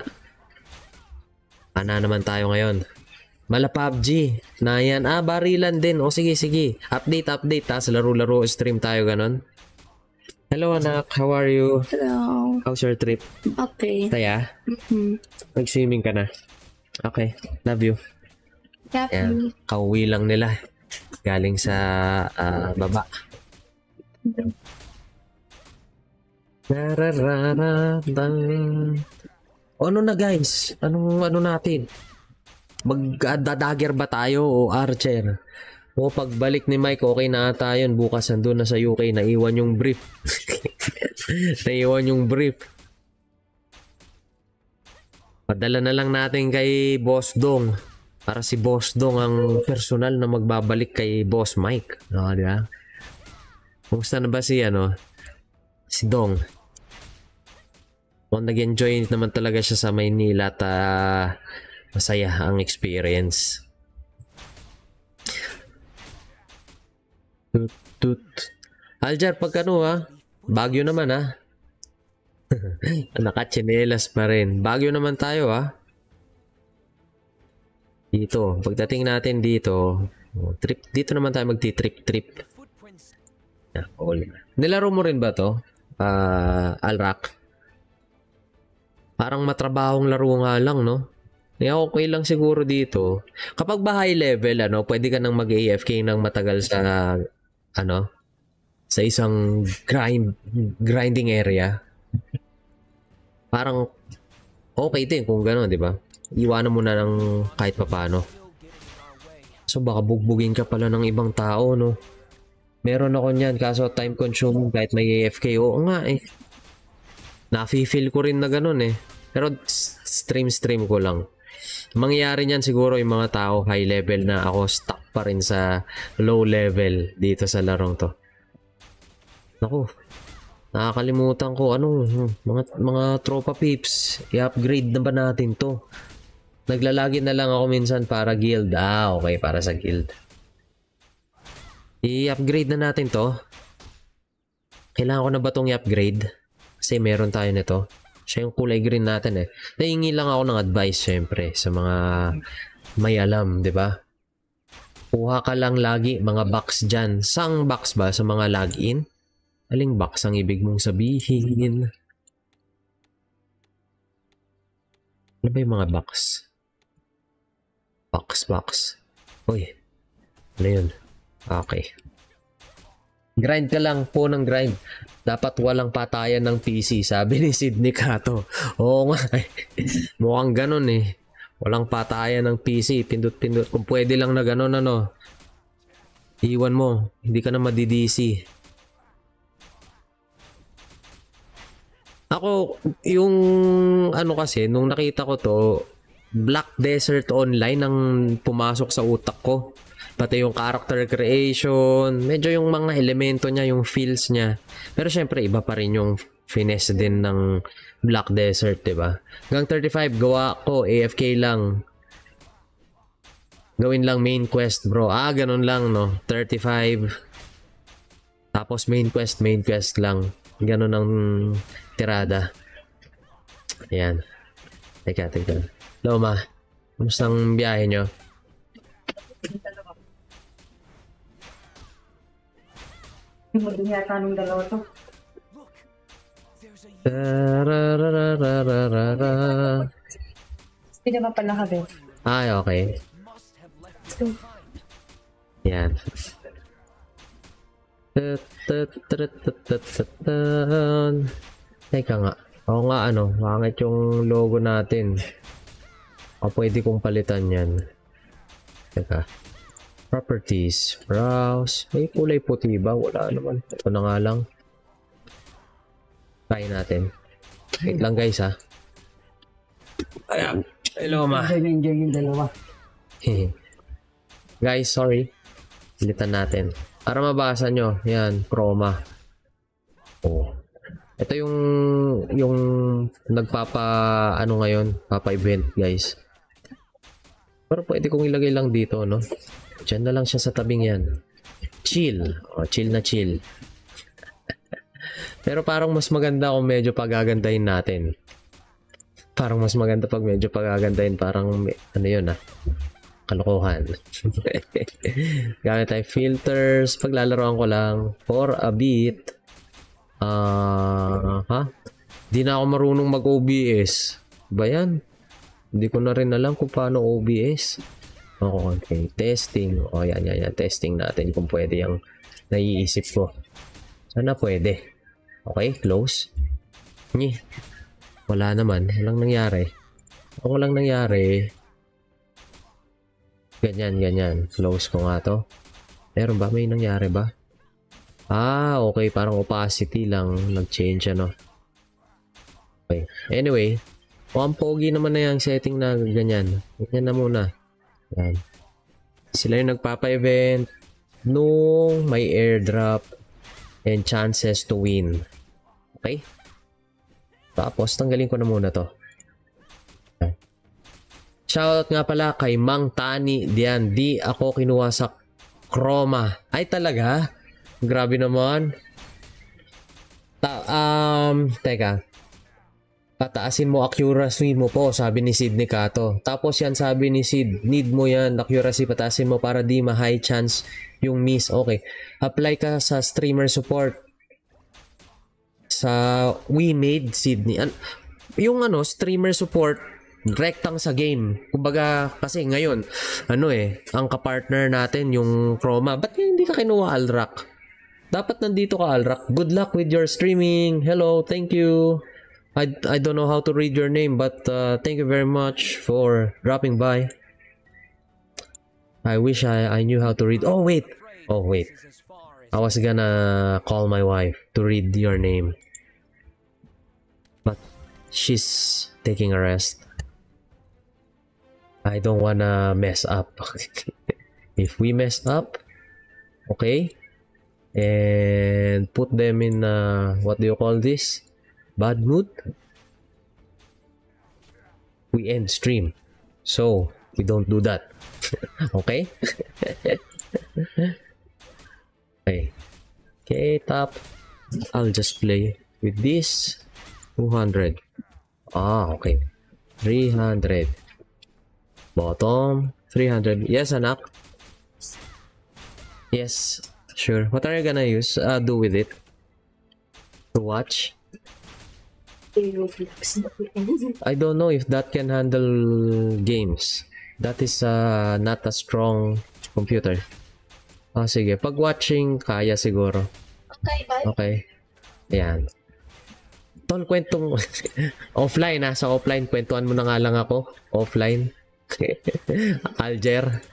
naman tayo ngayon. Mala PUBG. Na yan. Ah, barilan din. O sige. Update ha. Sa laro-laro stream tayo ganon. Hello anak. How are you?
Hello.
How's your trip?
Okay.
Taya?
Mm-hmm.
Nag-swimming ka na? Okay. Love you. Yan. Kauwi lang nila. Galing sa baba. Ano na guys? Ano natin? Mag-dagger ba tayo o archer? O pagbalik ni Mike, okay na ata yun. Bukas nandun na sa UK, naiwan yung brief. Naiwan yung brief. Padala na lang natin kay Boss Dong. Para si Boss Dong ang personal na magbabalik kay Boss Mike. O, di ba? Kumusta na ba si Dong? O, nag-enjoy naman talaga siya sa Maynila at masaya ang experience. Tut. Aljar, pag Baguio naman Nakachinelas pa rin. Baguio naman tayo Dito, pagdating natin dito, dito naman tayo magti-trip. Nilaro mo rin ba to? Alrak? Parang matrabahong laro nga lang, no? Okay lang siguro dito. Kapag ba high level, pwede ka nang mag-AFK ng matagal sa, sa isang grinding area. Parang okay din kung gano'n, di ba? Iwanan mo na ng kahit papano. So baka bugbugin ka pala ng ibang tao, no? Meron ako niyan, kaso time consuming kahit may AFK. Oo nga Nafi-feel ko rin na gano'n Pero stream ko lang. Mangyayari niyan siguro yung mga tao high level na ako stuck pa rin sa low level dito sa larong to. Naku, nakakalimutan ko mga tropa peeps, i-upgrade na ba natin to? Naglalagin na lang ako minsan para guild. Okay, para sa guild. I-upgrade na natin to. Kailangan ko na ba tong i-upgrade? Kasi meron tayo nito. Siya yung kulay green natin Nahingi lang ako ng advice syempre sa mga may alam, di ba? Kuha ka lang lagi mga box dyan. Sang box ba sa mga login? Aling box ang ibig mong sabihin? Ano ba yung mga box? Box. Uy. Ano yun? Okay. Grind ka lang po ng grind. Dapat walang patayan ng PC, sabi ni Sidney Cato. Oo nga Mukhang ganun Walang patayan ng PC. Pindot. Kung pwede lang na ganun iwan mo. Hindi ka na madidisi. Ako, yung kasi, nung nakita ko to, Black Desert Online ang pumasok sa utak ko. Pati yung character creation, medyo yung mga elemento niya, yung feels niya. Pero syempre, iba pa rin yung finesse din ng Black Desert, diba? Hanggang 35, gawa ko, AFK lang. Gawin lang main quest, bro. Ganun lang, no? 35. Tapos main quest lang. Ganun ang tirada. Ayan. Teka. Loma, kamusta ang biyahe nyo?
Hindi yata nung dalawa to. Hindi naman pala ka, Beth.
Okay. Yan. Teka nga. Oo nga pangit yung logo natin. Pwede kong palitan yan. Teka. Properties, browse. May kulay puti ba? Wala naman. Ito na nga lang. Try natin. Wait lang guys Ayan. Hello ma.
Enjoy yung dalawa.
Guys, sorry. Pilitan natin. Para mabasa nyo. Yan, chroma. Ito yung nagpapa ngayon, papa-event guys. Pero pwede kong ilagay lang dito, no? Diyan na lang siya sa tabing yan. Chill. Chill na chill. Pero parang mas maganda kung medyo pagagandahin natin. Parang mas maganda pag medyo pagagandahin. Parang, yun kalokohan. Gamit tayo filters. Paglalaroan ko lang for a bit. Di na ako marunong mag-OBS. Ba yan? Hindi ko na rin alam kung paano OBS. Okay, testing. Yan. Testing natin kung pwede yung naiisip ko. Sana pwede. Okay, close. Wala naman. Walang nangyari. Walang nangyari. Ganyan. Close ko nga to. Meron ba? May nangyari ba? Ah, okay. Parang opacity lang. Nag-change ano. Okay. Anyway. Ang pogi naman na yung setting na ganyan. Ganyan na muna. Yan. Sila yung nagpapa-event nung may airdrop and chances to win. Okay? Tapos, tanggalin ko na muna to. Shoutout nga pala kay Mang Tani diyan. Di ako kinuha sa Chroma. Ay talaga? Grabe naman. Teka. Pataasin mo accuracy mo po, sabi ni Sid Nicato. Tapos yan sabi ni Sid, need mo yan, accuracy pataasin mo para di ma-high chance yung miss. Okay. Apply ka sa streamer support. Sa We Made Sydney. Yung streamer support, rektang sa game. Kumbaga, kasi ngayon, ang kapartner natin, yung Chroma. Ba't hindi ka kinuha Alrak? Dapat nandito ka Alrak. Good luck with your streaming. Hello, thank you. I don't know how to read your name, but thank you very much for dropping by. I wish I knew how to read. Oh, wait. I was gonna call my wife to read your name. But she's taking a rest. I don't wanna mess up. If we mess up, okay, and put them in, what do you call this? Bad mood? We end stream. So, we don't do that. Okay? Okay, top. I'll just play with this. 200. Okay. 300. Bottom. 300. Yes, anak. Yes, sure. What are you gonna do with it? To watch? I don't know if that can handle games. That is not a strong computer. Sige. Pag watching, kaya siguro.
Okay, bye.
Okay. Ayan. Tol, kwentong offline sa offline. Kwentuhan mo na nga lang ako. Offline. Alger.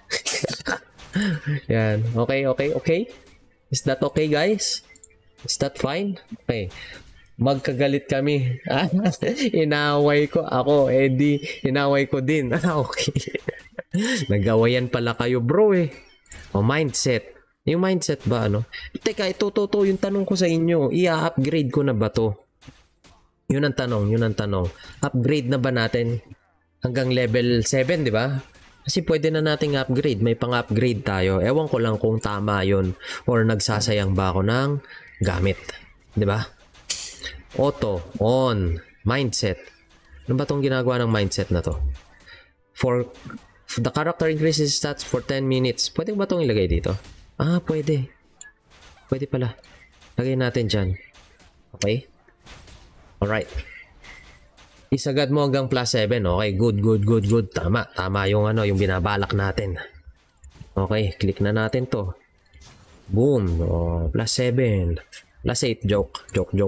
Yan. Okay. Is that okay, guys? Is that fine? Okay. Magkagalit kami. Inaway ko ako. Di inaway ko din. Okay. Nagawayan pala kayo, bro mindset. Yung mindset ba, Teka, ito, yung tanong ko sa inyo. I-upgrade ko na ba to? Yun ang tanong. Upgrade na ba natin hanggang level 7, di ba? Kasi pwede na nating upgrade. May pang-upgrade tayo. Ewan ko lang kung tama yun or nagsasayang ba ako ng gamit. Di ba? Auto, on, mindset. Ano ba itong ginagawa ng mindset na to? For the character increases stats for 10 minutes. Pwede ba itong ilagay dito? Pwede. Pwede pala. Lagay natin dyan. Okay? Alright. Isagad mo hanggang plus 7. Okay, good. Tama yung yung binabalak natin. Okay, click na natin to. Boom. Plus 7. Plus 8. Joke.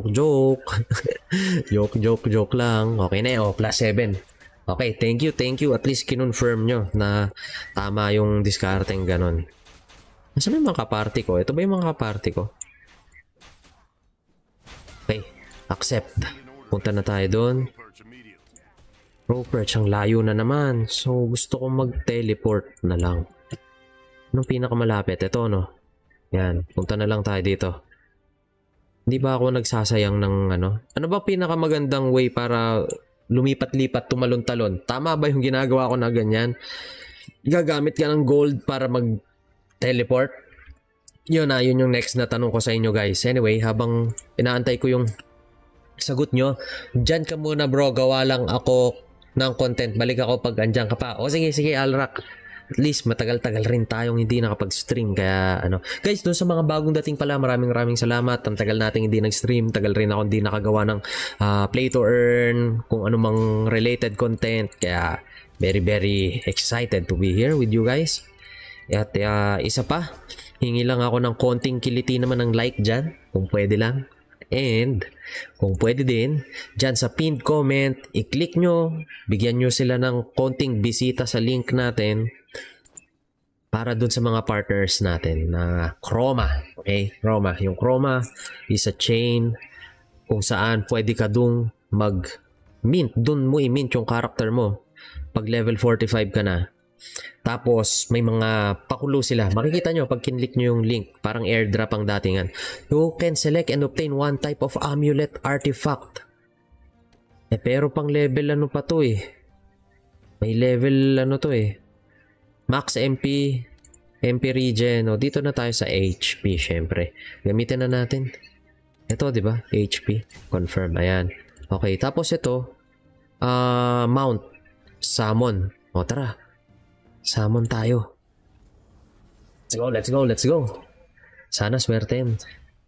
Joke lang. Okay na plus 7. Okay, thank you. At least kinonfirm nyo na tama yung discarding ganon. Nasaan yung mga kaparty ko? Ito ba yung mga kaparty ko? Okay, accept. Punta na tayo doon. Roperch, ang layo na naman. So, gusto kong mag-teleport na lang. Anong pinakamalapit? Ito, Yan, punta na lang tayo dito. Hindi ba ako nagsasayang ng Ano ba pinakamagandang way para lumipat-lipat, tumalon-talon? Tama ba yung ginagawa ko na ganyan? Gagamit ka ng gold para mag-teleport? Yun yung next na tanong ko sa inyo, guys. Anyway, habang inaantay ko yung sagot nyo, dyan ka muna, bro. Gawa lang ako ng content. Balik ako pag andyan ka pa. O sige, Alrak. At least matagal-tagal rin tayong hindi nakapag-stream. Kaya guys, doon sa mga bagong dating pala, maraming salamat. Ang tagal nating hindi nag-stream. Tagal rin ako hindi nakagawa ng play to earn, kung anumang related content. Kaya very excited to be here with you guys. At isa pa, hingi lang ako ng konting kiliti naman ng like dyan, kung pwede lang. And kung pwede din, dyan sa pinned comment, i-click nyo, bigyan nyo sila ng konting bisita sa link natin para dun sa mga partners natin na Chroma. Okay? Chroma. Yung Chroma is a chain kung saan pwede ka dun mag-mint. Dun mo i-mint yung character mo pag level 45 ka na. Tapos, may mga pakulo sila. Makikita nyo pag kinlik nyo yung link. Parang airdrop ang datingan. You can select and obtain one type of amulet artifact. Pero pang level ano pa to eh. May level ano to eh. Max MP, MP regen. O, dito na tayo sa HP syempre. Gamitin na natin. Ito, di ba? HP. Confirm. Ayan. Okay. Tapos ito, mount. Summon. O, tara. Summon tayo. Let's go, let's go, let's go. Sana swerten.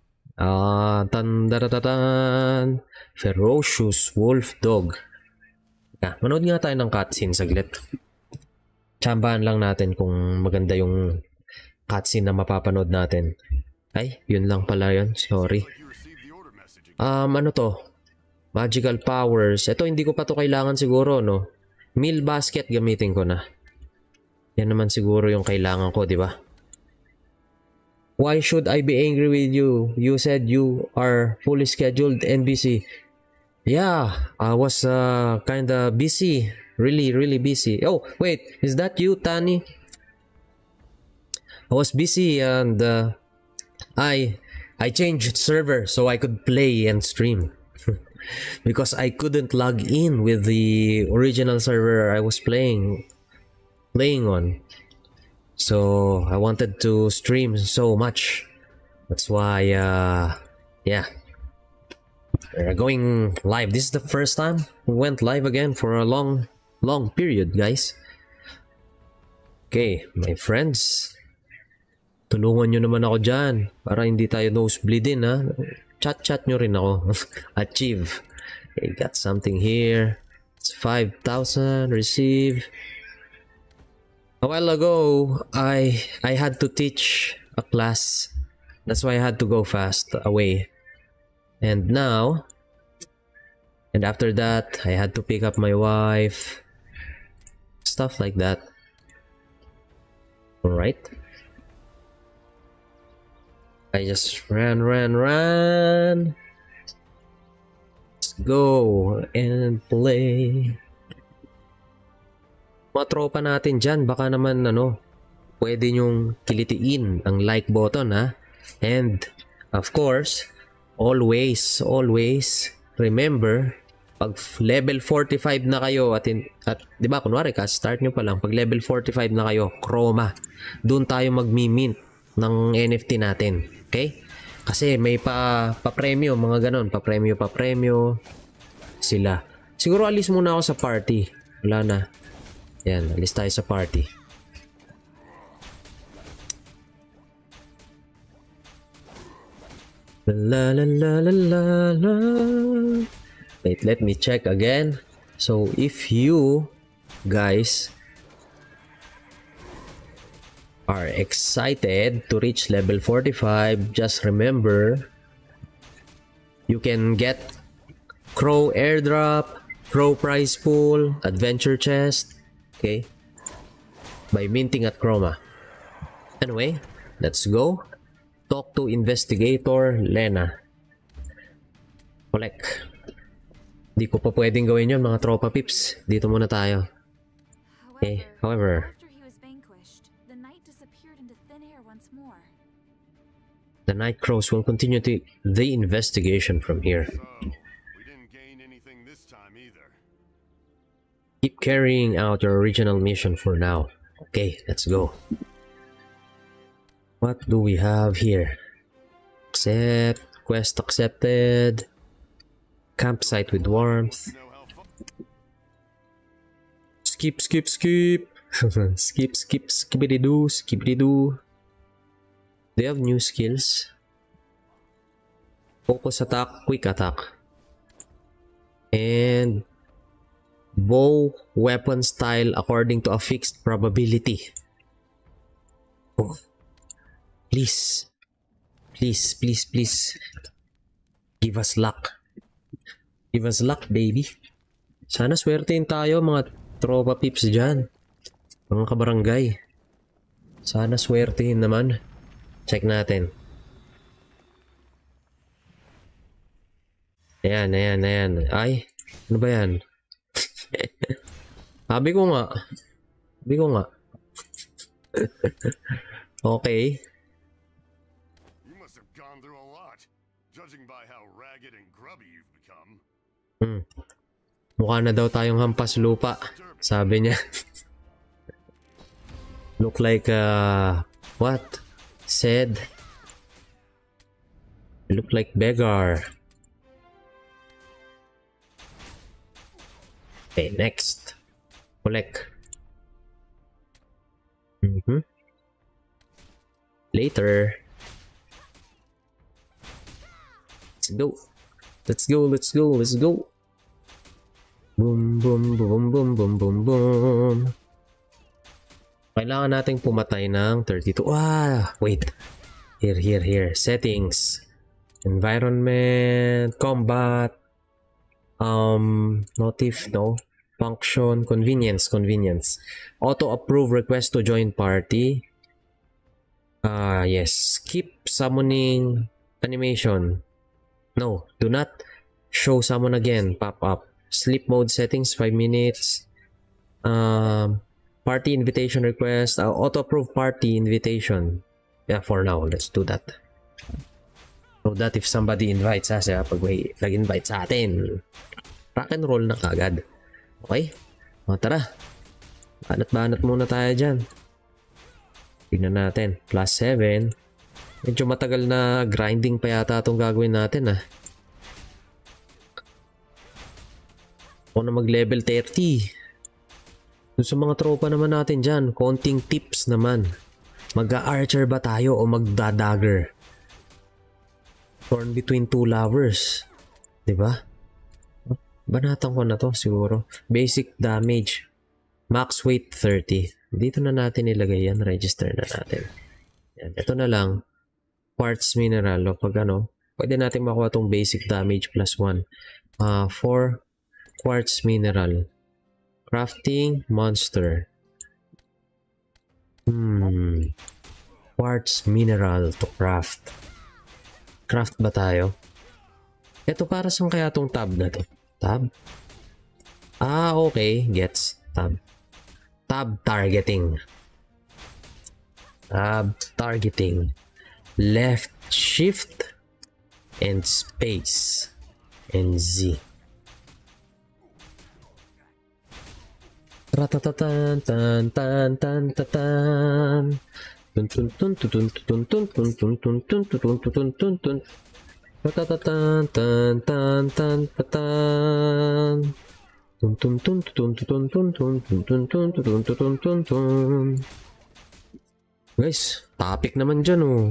Tandaratatan. Ferocious Wolf Dog. Manood nga tayo ng cutscene saglit. Tsambahan lang natin kung maganda yung cutscene na mapapanood natin. Ay, yun lang pala yun. Sorry. Ano to? Magical powers. Ito hindi ko pa to kailangan siguro, no? Meal basket gamitin ko na. Yan naman siguro yung kailangan ko, di ba? Why should I be angry with you? You said you are fully scheduled and busy. Yeah, I was kinda busy. Really busy. Oh, wait. Is that you, Tani? I was busy and I changed server so I could play and stream. Because I couldn't log in with the original server I was playing on. So I wanted to stream so much. That's why yeah, we're going live. This is the first time we went live again for a long period, guys. Okay, my friends, tulungan nyo naman ako dyan para hindi tayo nosebleedin, ha. Chat nyo rin ako. Achieve. Okay, got something here. It's 5,000 receive. A while ago, I had to teach a class. That's why I had to go fast away. And now, and after that, I had to pick up my wife. Stuff like that. Alright. I just ran. Let's go and play. Mga tropa natin dyan, baka naman pwede nyong kilitiin ang like button, ha. And of course, always remember, pag level 45 na kayo at di ba kunwari ka start nyo pa lang, pag level 45 na kayo, Chroma, doon tayo magmi-mint ng NFT natin. Okay? Kasi may pa-premyo, mga ganon, pa-premyo sila. Siguro alis muna ako sa party. Wala na. Yan, alis tayo sa party. La la la la la la. Wait, let me check again. So if you guys are excited to reach level 45, just remember you can get Crow airdrop, Crow prize pool, adventure chest, okay, by minting at Chroma. Anyway, let's go talk to Investigator Lena. Collect. Di ko pa pwedeng gawin yun, mga tropa pips. Dito muna tayo. Okay, however, the Night Crows will continue the investigation from here.
We didn't gain anything this time either.
Keep carrying out your original mission for now. Okay, let's go. What do we have here? Accept. Quest accepted. Campsite with warmth. Skip. Skibidi-doo. They have new skills. Focus attack, quick attack. And bow weapon style according to a fixed probability. Oh. Please. Give us luck. Give us luck, baby. Sana swertein tayo mga tropa pips dyan. Mga kabarangay. Sana swertein naman. Check natin. Ayan. Ay, ano ba yan? Sabi ko nga. Okay.
You must have gone through a lot, judging by how ragged and grubby you've become.
Mukha na daw tayong hampas lupa. Sabi niya. Look like, what? Said. Look like beggar. Okay, next. Collect. Later. Let's go. Boom. Kailangan nating pumatay ng 32. Wait. Here. Settings. Environment. Combat. Notif, no. Function. Convenience. Auto-approve request to join party. Yes. Keep summoning animation. No. Do not show summon again. Pop up. Sleep mode settings 5 minutes. Party invitation request. Auto-approve party invitation. Yeah, for now, let's do that. So that if somebody invites us, pag may nag-invite sa atin, rock and roll na kagad. Okay? Tara. Banat muna tayo dyan. Tignan natin. +7. Medyo matagal na grinding pa yata itong gagawin natin, Ako na mag-level 30. Dun sa mga tropa naman natin dyan, konting tips naman. Mag-archer ba tayo o magda-dagger? Torn between two lovers. Diba? Banatan ko na to siguro. Basic damage. Max weight 30. Dito na natin ilagay yan. Register na natin. Yan. Ito na lang. Quartz mineral. O pag pwede natin makuha tong basic damage +1. 4 quartz mineral. Crafting monster. Quartz mineral to craft. Craft ba tayo? Ito para saan kaya tong tab na to? Tab? Okay. Gets. Tab. Tab targeting. Tab targeting. Left shift and space and Z. Ratatatan tan tan tan tan. Tun tun tun tun tun tun tun tun tun tun tun tun tun tun. Ratatatan tan tan tan tan. Tun tun tun tun tun tun tun tun tun tun tun tun tun tun. Guys, topic naman dyan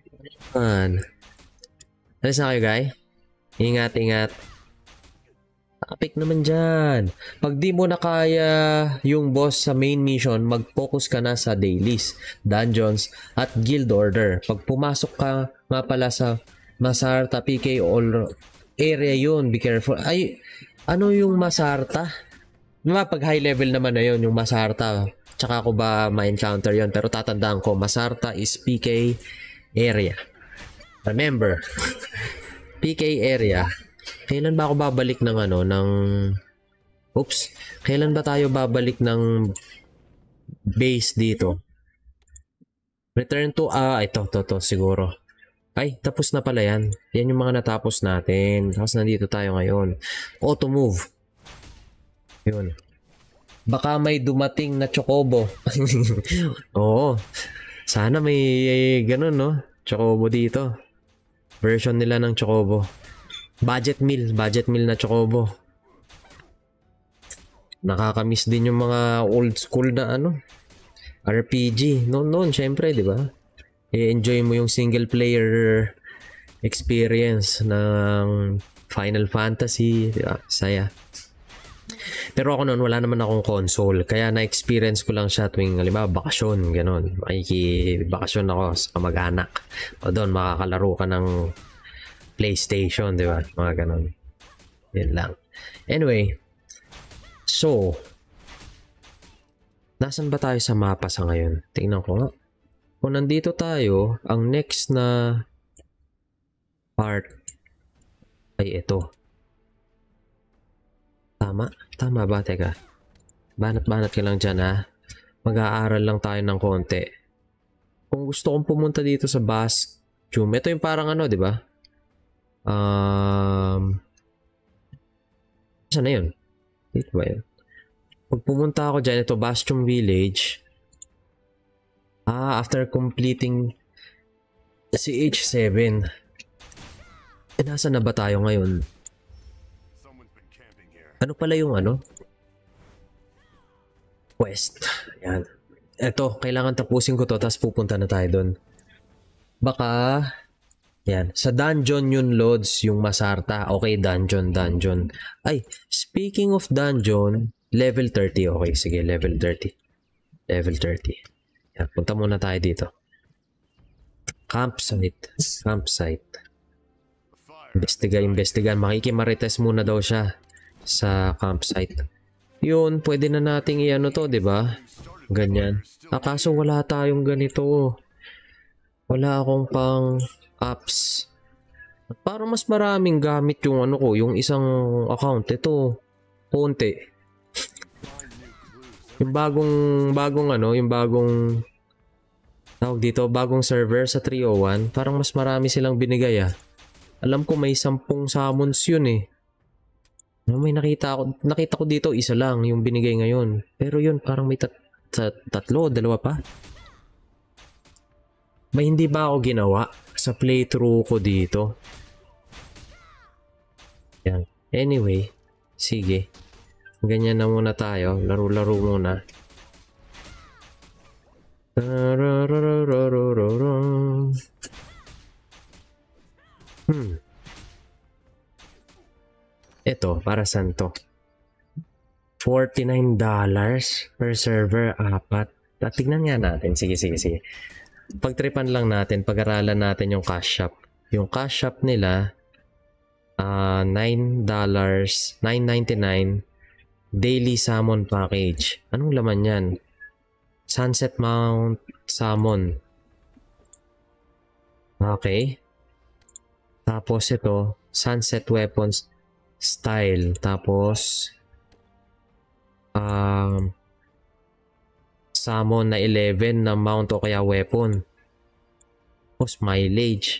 Alis na kayo, guys. Ingat. Topic naman dyan. Pag di mo na kaya yung boss sa main mission, mag-focus ka na sa dailies, dungeons, at guild order. Pag pumasok ka nga pala sa Masarta PK all area yun, be careful. Ay, ano yung Masarta? Diba, pag high level naman na yun, yung Masarta. Tsaka ko ba ma-encounter yun? Pero tatandaan ko, Masarta is PK area. Remember, PK area. Kailan ba ako babalik ng kailan ba tayo babalik ng base dito? Return to, ito siguro. Ay, tapos na pala yan. Yan yung mga natapos natin. Tapos nandito tayo ngayon. Auto move. Yun. Baka may dumating na chocobo. Oo. Sana may ganun, no? Chocobo dito. Version nila ng chocobo. Budget meal na chocobo. Nakakamiss din yung mga old school na RPG. Noon, syempre, di ba? I-enjoy mo yung single player experience ng Final Fantasy, di ba? Saya. Pero ako noon, wala naman akong console. Kaya na-experience ko lang siya tuwing, halimbawa, bakasyon, gano'n. Makikibakasyon ako sa kamag-anak. O doon, makakalaro ka ng PlayStation, di ba? Mga ganon. Yun lang. Anyway, so, nasan ba tayo sa mapa sa ngayon? Tingnan ko nga. Kung nandito tayo, ang next na part ay ito. Tama? Tama ba? Teka. Banat-banat ka lang dyan, ha? Mag-aaral lang tayo ng konti. Kung gusto kong pumunta dito sa Bastion, ito yung parang ano, di ba? Saan na yun? Dito ba yun? Pag pumunta ako dyan, ito Bastion Village. After completing si H7. Nasaan na ba tayo ngayon?
Someone's been camping here.
Ano pala yung ano? Quest. Ayan. Eto, kailangan tapusin ko to, tapos pupunta na tayo doon. Baka, yan. Sa dungeon yun, Lods, yung Masarta. Okay, dungeon. Ay, speaking of dungeon, level 30. Okay, sige, level 30. Level 30. Yan, punta muna tayo dito. Campsite. Investigan. Makikimarites muna daw siya sa campsite. Yun, pwede na nating i-ano to, di ba? Ganyan. Kaso wala tayong ganito. Wala akong pang apps. Para mas maraming gamit yung ano ko, yung isang account. Ito, konti. Yung bagong tawag dito, bagong server sa 301, parang mas marami silang binigay ah. Alam ko may 10 summons yun eh. May nakita ko dito, isa lang yung binigay ngayon. Pero yun, parang may tatlo, dalawa pa. May hindi ba ako ginawa sa playthrough ko dito? Yan. Anyway, sige. Ganyan na muna tayo. Laro-laro muna. Ito, para saan to? $49 per server, 4. Tignan nga natin. Sige. Pagtripan lang natin, pag-aralan natin yung cash shop. Yung cash shop nila, $9, $9.99 daily salmon package. Anong laman yan? Sunset Mount Salmon. Okay. Tapos ito, Sunset Weapons Style. Tapos Salmon na 11 na mount o kaya weapon. Tapos mileage.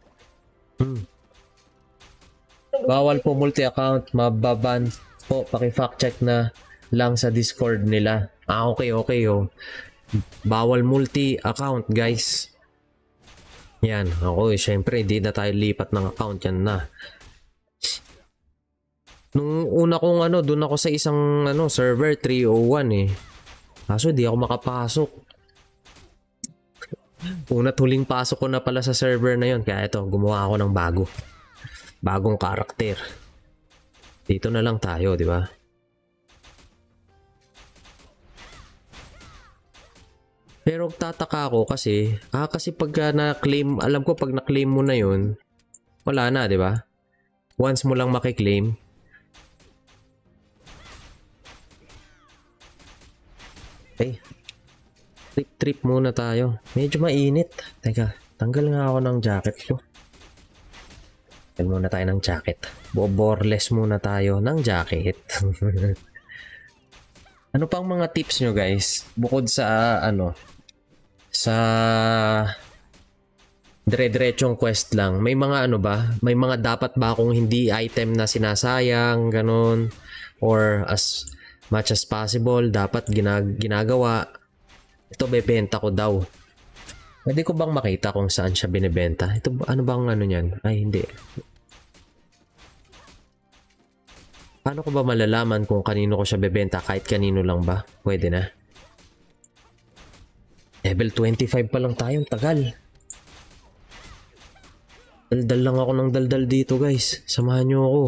Bawal po multi-account, mababan po. Paki-fact check na lang sa Discord nila. Okay oh. Bawal multi-account, guys. Yan, ako syempre hindi na tayo lipat ng account, yan na. Nung una kong doon ako sa isang server 301 eh. Kaso di ako makapasok. Una't huling pasok ko na pala sa server na yon. Kaya ito, gumawa ako ng bagong karakter. Dito na lang tayo, di ba? Pero tataka ako kasi pag na-claim, alam ko pag na-claim mo na yun, wala na, di ba? Once mo lang makiklaim. Okay. Trip muna tayo. Medyo mainit. Teka, tanggal nga ako ng jacket ko. Tanggal muna tayo ng jacket. Boreless muna tayo ng jacket. Ano pang mga tips nyo, guys? Bukod sa sa dire-diretsong quest lang. May mga may mga dapat ba akong hindi item na sinasayang, ganun, or as much as possible dapat ginagawa. Ito bebenta ko daw. Pwede ko bang makita kung saan siya binebenta? Ito ano bang niyan? Ay hindi. Paano ko ba malalaman kung kanino ko siya bebenta? Kahit kanino lang ba? Pwede na. Level 25 pa lang tayo. Tagal. Daldal lang ako ng daldal dito, guys. Samahan nyo ako.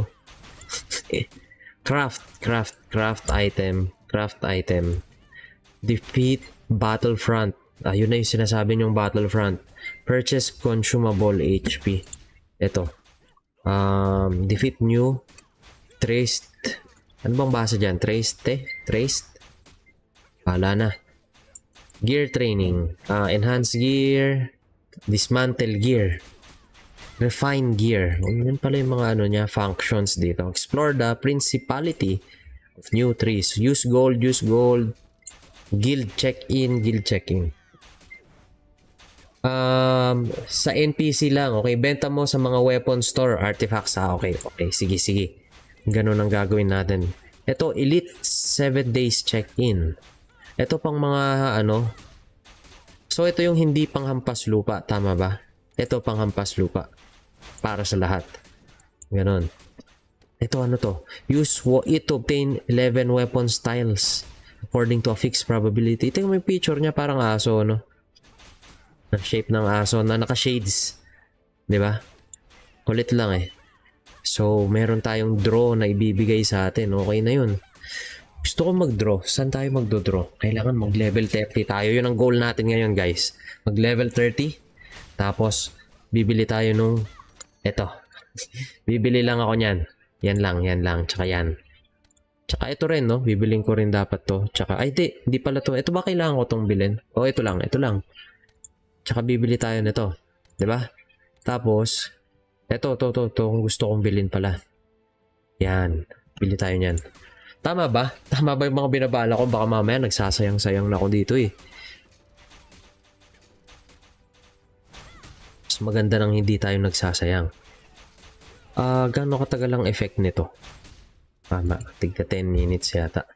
Craft item. Defeat Battlefront. Yun na yung sinasabi nyong Battlefront. Purchase consumable HP. Ito. Defeat new. Traced. Ano bang basa dyan? Traced? Wala na. Gear training. Enhance gear. Dismantle gear. Refine gear. Yun pala yung mga ano niya, functions dito. Explore the principality of new trees. Use gold. Guild check-in. Sa NPC lang. Okay, benta mo sa mga weapon store, artifacts. Okay. Sige. Ganun ang gagawin natin. Ito, Elite 7 days check-in. Ito pang mga ano. So, ito yung hindi panghampas lupa. Tama ba? Ito panghampas lupa. Para sa lahat. Ganon. Ito ano to? Use it to obtain 11 weapon styles according to a fixed probability. Ito yung may picture niya parang aso, no? Ang shape ng aso na naka-shades. Diba? Kulit lang eh. So, meron tayong draw na ibibigay sa atin. Okay na yun. Gusto ko mag-draw. Saan tayo mag-draw? Kailangan mag-level 30 tayo. Yun ang goal natin ngayon, guys. Mag-level 30. Tapos, bibili tayo nung eto. Bibili lang ako niyan. Yan lang. Tsaka yan. Tsaka ito rin, no? Bibiling ko rin dapat to. Tsaka, ay, di pala to. Ito ba kailangan ko tong bilhin? O, ito lang. Tsaka bibili tayo nito. Diba? Tapos, ito, kung gusto kong bilhin pala. Yan. Bili tayo niyan. Tama ba? Tama ba yung mga binabala ko? Baka mamaya nagsasayang-sayang na ako dito eh. Mas maganda nang hindi tayo nagsasayang. Gaano katagal ang effect nito? Tama. Tigka 10 minutes yata.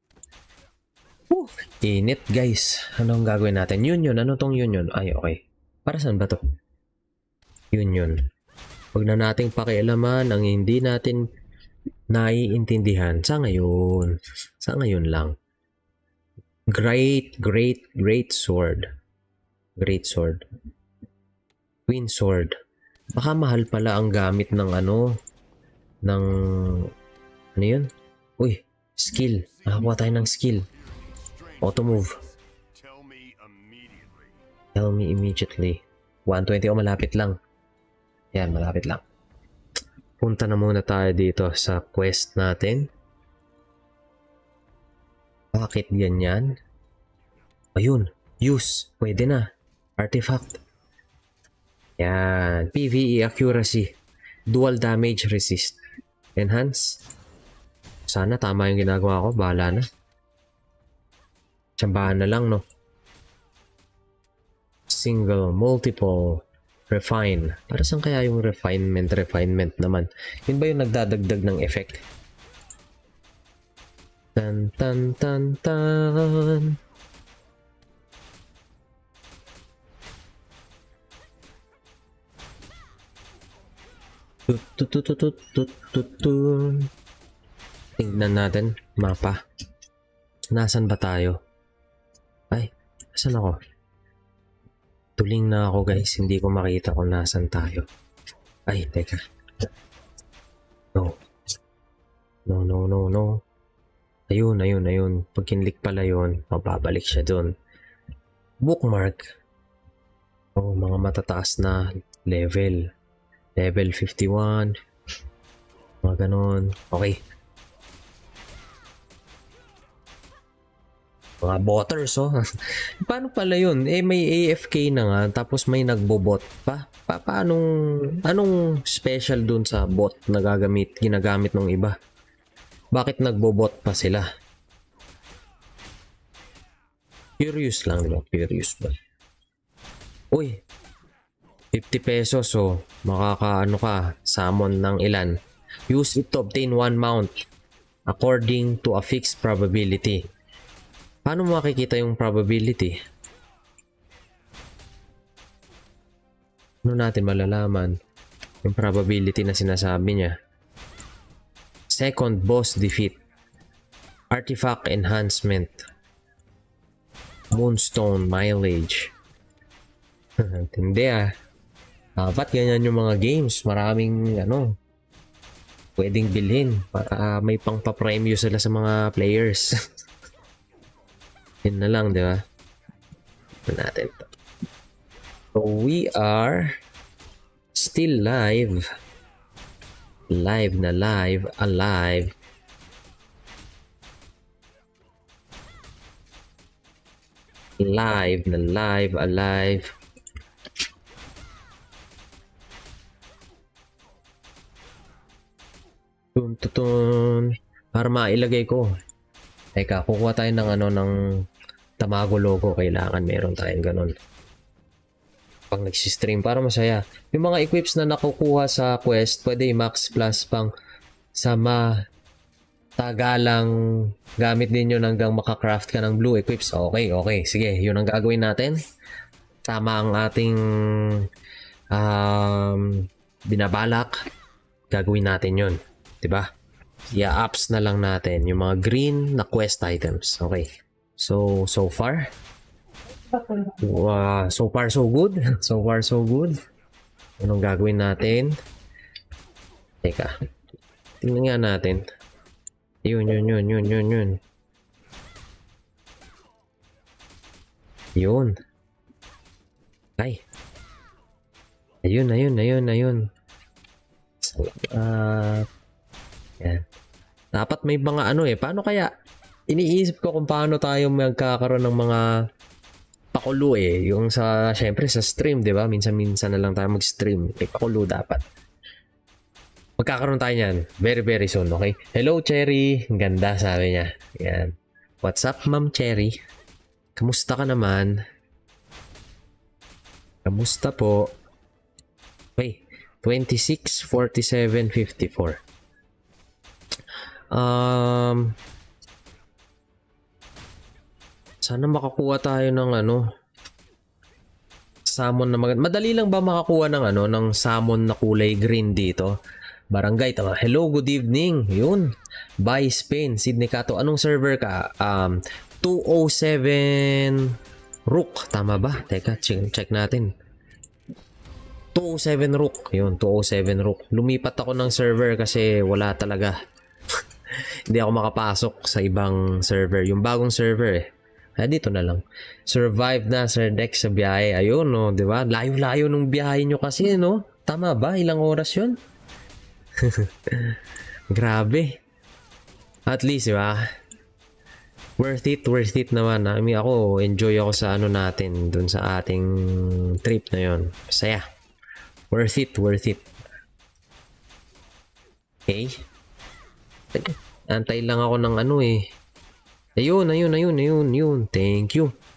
Init guys. Ano ang gagawin natin? Union. Ano tong union? Ay, okay. Para saan ba to? Union. Huwag na nating pakialaman ang hindi natin naiintindihan. Sa ngayon lang. Great sword. Great sword. Queen sword. Baka mahal pala ang gamit ng ano yun? Uy, skill. Makakuha tayo ng skill. Auto move. Tell me immediately. 120 malapit lang. Yan, malapit lang. Punta na muna tayo dito sa quest natin. Bakit ganyan? Ayun, use. Pwede na. Artifact. Yan. PvE accuracy. Dual damage resist. Enhance. Sana tama yung ginagawa ko. Bahala na. Tsambahan na lang, no? Single, multiple, refine. Para saan kaya yung refinement naman? Yun ba yung nagdadagdag ng effect? Tan. Tingnan natin, mapa. Nasaan ba tayo? Ay, saan ako? Tuling na ako guys, hindi ko makita kung nasan tayo. Ay, teka. No. Ayun. Pag kinlik pala yun, mababalik siya dun. Bookmark. Oh, mga matataas na level. Level 51. Mga ganon. Okay. Mga botters, oh. Paano pala yun? Eh, may AFK na nga, tapos may nagbobot pa. Anong special dun sa bot na ginagamit ng iba? Bakit nagbobot pa sila? Curious lang, diba? Curious ba? Uy, 50 pesos, so makakaano ka, summon ng ilan. Use it to obtain one mount according to a fixed probability. Paano makikita yung probability? Ano natin malalaman? Yung probability na sinasabi niya. Second boss defeat. Artifact enhancement. Moonstone mileage. Hindi ah. Dapat ganyan yung mga games. Maraming pwedeng bilhin para may pang-papremyo sila sa mga players. Yun na lang, di ba? Natin to. So we are still live. Live na live, alive. Live na live, alive. Tun. Para mailagay ko. Teka, kukuha tayo ng ano ng Tamago logo. Kailangan meron tayong ganun. Pag nagsistream para masaya. Yung mga equips na nakukuha sa quest, pwede i-max plus pang sa matagalang gamit din yun hanggang makakraft ka ng blue equips. Okay. Sige, yun ang gagawin natin. Tama ang ating binabalak. Gagawin natin yun. Diba? I-apps na lang natin yung mga green na quest items. Okay. So far? So far so good. So far so good. Anong gagawin natin? Teka. Tingnan nga natin. Yun. Yun. Ay. Ayun. Yan. Dapat may mga ano paano kaya iniisip ko kung paano tayo magkakaroon ng mga pakulo yung sa syempre sa stream, 'di ba? Minsan na lang tayo mag-stream. May pakulo dapat. Magkakaroon tayo niyan very very soon, okay? Hello Cherry, ang ganda sabi niya. Yan. What's up, Ma'am Cherry? Kamusta ka naman? Kamusta po? Okay, 26 47 54. Sana makakuha tayo ng salmon na madali lang ba makakuha ng ng salmon na kulay green dito? Barangay, tama. Hello, good evening. Yun. By Spain, Sydney Cato. Anong server ka? 207 Rook. Tama ba? Teka, check natin. 207 Rook. Yun, 207 Rook. Lumipat ako ng server kasi wala talaga. Hindi ako makapasok sa ibang server. Yung bagong server dito na lang. Survive na Sir Dex sa biyahe. Ayun, no, di ba? Layo-layo nung biyahe nyo kasi, no? Tama ba? Ilang oras yun? Grabe. At least, di ba? Worth it naman. I mean, ako, enjoy ako sa natin, dun sa ating trip na yon. Masaya. Worth it. Okay. Antay lang ako ng Ayun. Thank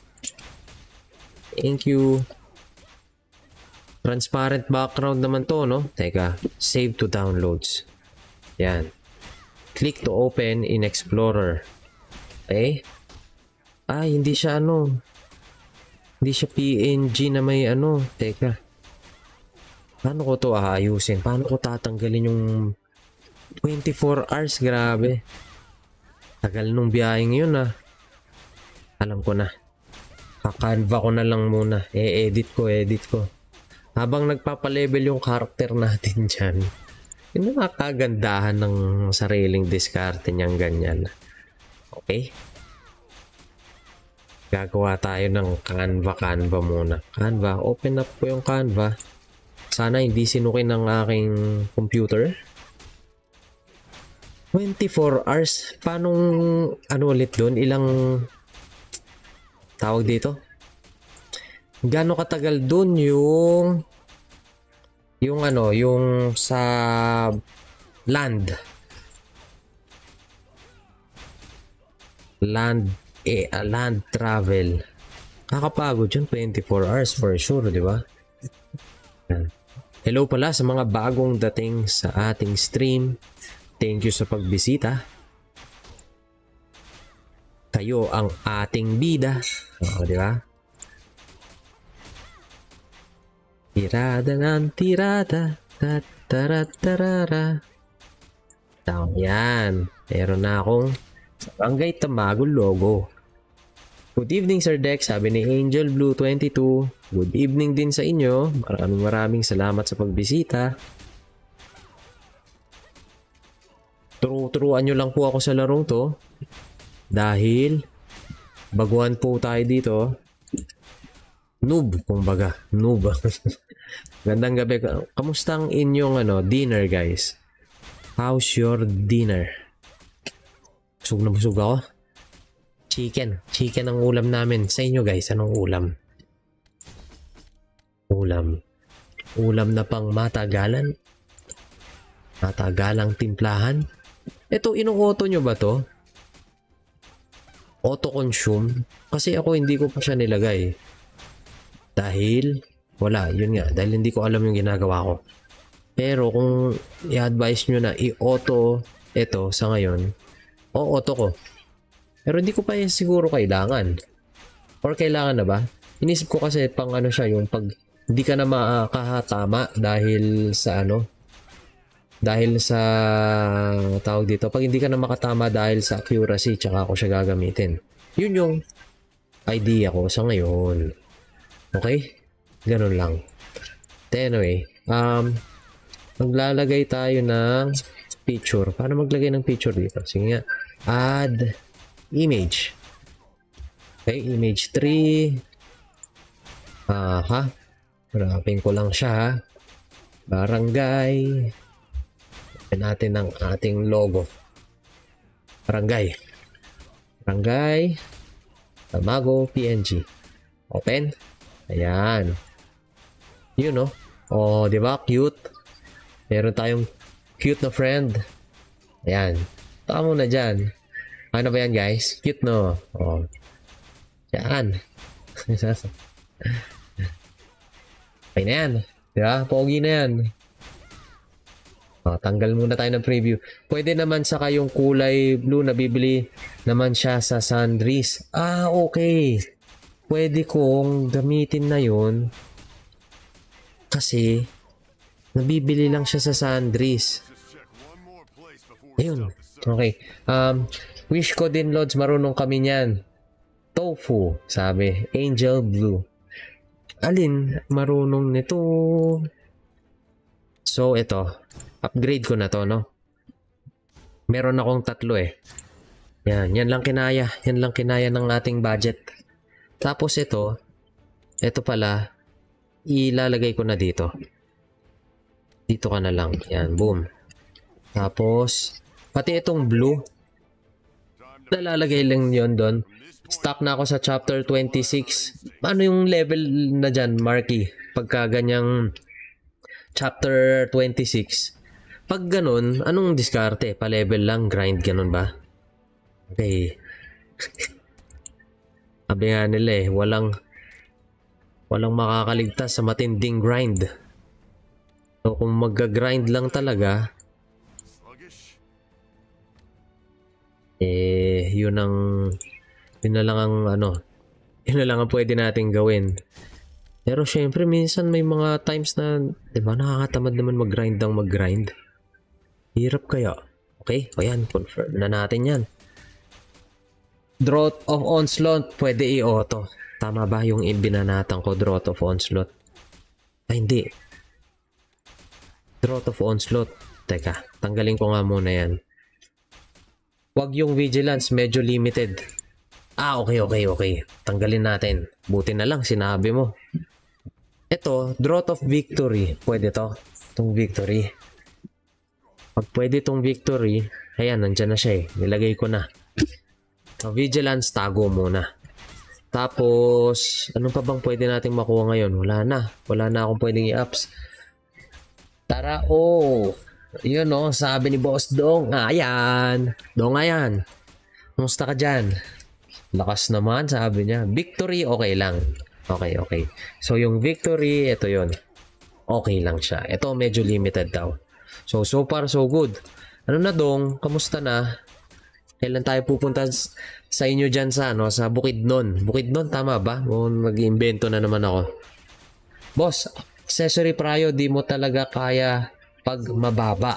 you. Transparent background naman to, no? Teka. Save to downloads. Yan. Click to open in Explorer. Okay? Hindi siya Hindi siya PNG na may Teka. Paano ko to aayusin? Paano ko tatanggalin yung 24 hours? Grabe. Tagal nung biyaheng yun Alam ko na. Kakanva ko na lang muna. Edit ko. Habang nagpapalevel yung karakter natin dyan. Yung nakakagandahan ng sariling diskarte niyang ganyan. Okay? Gagawa tayo ng Canva muna. Canva. Open up ko yung Canva. Sana hindi sinukin ng aking computer. 24 hours. Paano ulit doon? Ilang tawag dito? Gaano katagal doon yung sa land travel. Nakakapagod yun. 24 hours for sure, di ba? Hello pala sa mga bagong dating sa ating stream. Thank you sa pagbisita. Kayo ang ating bida. Di ba? Tirada ng tirada. Tataratara. Yan. Meron na akong Barangay Tamago logo. Good evening Sir Dex. Sabi ni Angel Blue 22. Good evening din sa inyo. Maraming salamat sa pagbisita. Turuan nyo lang po ako sa larong to. Dahil baguhan po tayo dito. Noob, kumbaga. Noob. Gandang gabi. Kamusta ang inyong dinner, guys? How's your dinner? Busog na busog ako. Chicken. Chicken ang ulam namin. Sa inyo guys, anong ulam? Ulam na pang matagalan? Matagalang timplahan? Ito, inuuto nyo ba to? Auto-consume? Kasi ako hindi ko pa siya nilagay. Dahil, wala, yun nga. Dahil hindi ko alam yung ginagawa ko. Pero kung i-advise nyo na i-auto ito sa ngayon, auto ko. Pero hindi ko pa yan siguro kailangan. Or kailangan na ba? Inisip ko kasi pang ano siya, yung pag hindi ka na makakatama dahil sa ano, dahil sa tawag dito, pag hindi ka na makatama dahil sa accuracy, tsaka ako siya gagamitin. Yun yung idea ko sa ngayon. Okay? Ganun lang. Anyway, maglalagay tayo ng picture. Paano maglagay ng picture dito? Sige nga. Add image. Okay, image 3. Wrapping ko lang siya ha. Barangay. Open natin ang ating logo. Barangay. Tamago PNG. Open. Ayan. Yun no. Oh, di ba? Cute. Meron tayong cute na friend. Ayan. Tama na dyan. Ano ba yan guys? Cute no? Oh. Yan. Okay na yan. Diba? Pogi na yan. Oh, tanggal muna tayo ng preview. Pwede naman saka yung kulay blue na bibili naman siya sa Sundries. Okay. Pwede kong gamitin na yun kasi nabibili lang siya sa Sundries. Ayun. Okay. Wish ko din, Lods, marunong kami niyan. Tofu, sabi. Angel Blue. Alin marunong nito? So, ito. Upgrade ko na to, no? Meron akong 3 eh. Yan lang kinaya. Yan lang kinaya ng ating budget. Tapos ito pala, ilalagay ko na dito. Dito ka na lang. Yan, boom. Tapos, pati itong blue, nalalagay lang yon doon. Stuck na ako sa chapter 26. Ano yung level na dyan, Marky? Pagka ganyang chapter 26. Pag ganun, anong diskarte? Pa-level lang, grind, ganun ba? Okay. Sabi nga nila walang makakaligtas sa matinding grind. So kung mag-grind lang talaga, yun na lang ang pwede nating gawin. Pero syempre minsan may mga times na, di ba, nakakatamad naman mag-grind. Hirap kaya. Okay, ayan, confirm na natin yan. Drought of Onslaught, pwede i-auto. Tama ba yung binanatan ko, Drought of Onslaught? Ay, hindi. Drought of Onslaught. Teka, tanggalin ko nga muna yan. Wag yung Vigilance, medyo limited. Okay. Tanggalin natin. Buti na lang, sinabi mo. Ito, Drought of Victory. Pwede to. Itong Victory. Pag pwede itong Victory, ayan, nandyan na siya eh. Nilagay ko na. Vigilance, tago muna. Tapos, ano pa bang pwede nating makuha ngayon? Wala na akong pwedeng i-ups. Tara, yun sabi ni Boss Dong. Ayan. Dong, ayan. Kumusta ka dyan? Lakas naman, sabi niya. Victory, okay lang. Okay. So, yung Victory, ito yun. Okay lang siya. Ito, medyo limited daw. So far, so good. Ano na, Dong? Kamusta na? Kailan tayo pupunta sa inyo dyan sa Bukidnon? Bukidnon, tama ba? Nag-iimbento na naman ako. Boss, accessory prayo, di mo talaga kaya pag mababa.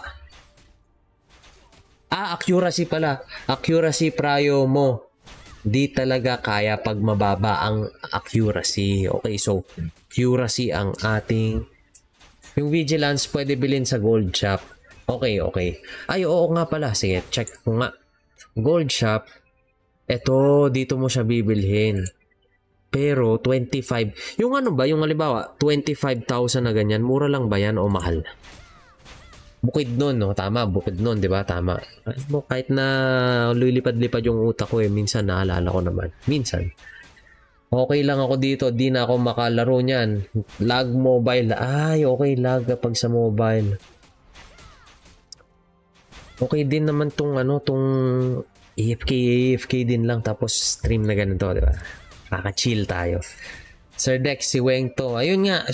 Accuracy pala. Accuracy prayo mo. Di talaga kaya pag mababa ang accuracy. Okay, so accuracy ang ating. Yung Vigilance pwede bilhin sa Gold Shop. Okay. Ay, oo nga pala. Sige, check ko nga. Gold Shop. Ito, dito mo siya bibilhin. Pero 25. Yung ano ba? Yung halimbawa, 25,000 na ganyan. Mura lang ba yan o mahal? Bukid nun, no? Tama, bukid nun, di ba? Tama. Kahit na lilipad-lipad yung utak ko minsan naalala ko naman. Minsan. Okay lang ako dito, di na ako makalaro niyan. Lag mobile. Ay, okay, lag kapag sa mobile. Okay din naman tong AFK din lang tapos stream na ganito, di ba? Kaka-chill tayo. Sir Dex, si Weng to. Ayun nga,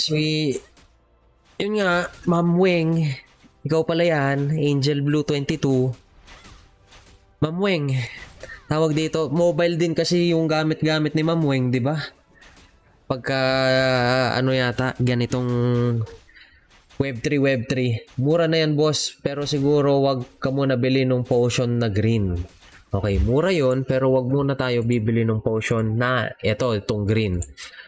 Ma'am Weng. Ikaw pala yan, Angel Blue 22. Ma'am Weng, tawag dito, mobile din kasi yung gamit-gamit ni Ma'am Weng, di ba? Pagka, yata, ganitong Web3. Mura na yan, boss, pero siguro wag ka muna bili ng potion na green. Okay, mura yon pero wag muna tayo bibili ng potion na, itong green.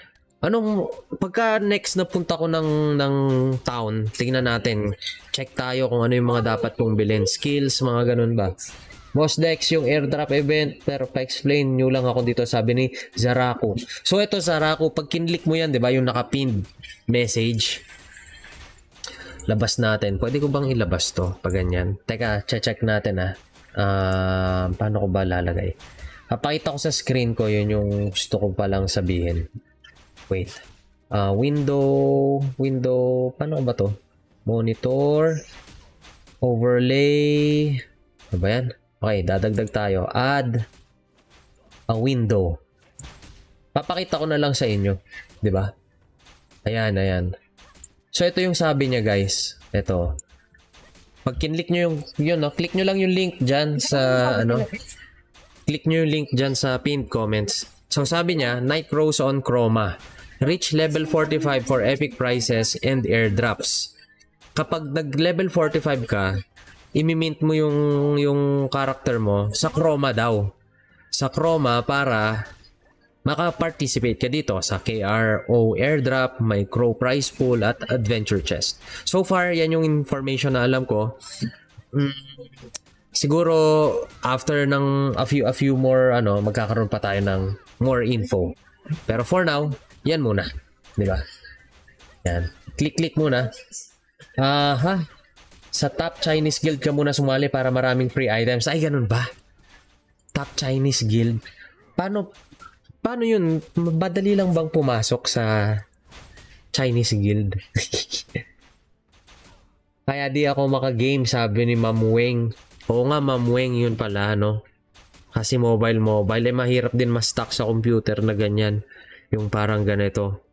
Pagka next na punta ko ng town, tingnan natin, check tayo kung ano yung mga dapat kong bilhin. Skills, mga ganun ba? Boss Dex, yung airdrop event, pero pa-explain nyo lang ako dito, sabi ni Zaraku. So ito Zaraku, pag kinlik mo yan, di ba, yung naka-pinned message, labas natin. Pwede ko bang ilabas to, pag ganyan? Teka, check natin paano ko ba lalagay? Papakita ko sa screen ko, yun yung gusto ko palang sabihin. Wait. Window, paano ba to? Monitor, overlay, ano ba yan? Okay, dadagdag tayo. Add a window. Papakita ko na lang sa inyo. Di ba? Ayan. So, ito yung sabi niya, guys. Ito. Pag kinlik nyo click nyo lang yung link dyan sa, click nyo yung link dyan sa pinned comments. So, sabi niya, Night Rose on Chroma. Reach level 45 for epic prizes and airdrops. Kapag nag-level 45 ka, imimint mo yung character mo sa Chroma daw. Sa Chroma para maka-participate ka dito sa KRO airdrop, may Crow prize pool at adventure chest. So far, yan yung information na alam ko. Siguro after ng a few more magkakaroon pa tayo ng more info. Pero for now, yan muna, 'di ba? Yan. Click muna. Sa Top Chinese Guild ka muna sumali para maraming free items. Ay, ganun ba? Top Chinese Guild. Paano 'yun? Madali lang bang pumasok sa Chinese Guild? Kaya di ako maka-game, sabi ni Ma'am Weng. Oo nga, Ma'am Weng, yun pala, Kasi mobile, mahirap din ma-stuck sa computer na ganyan. Yung parang ganito.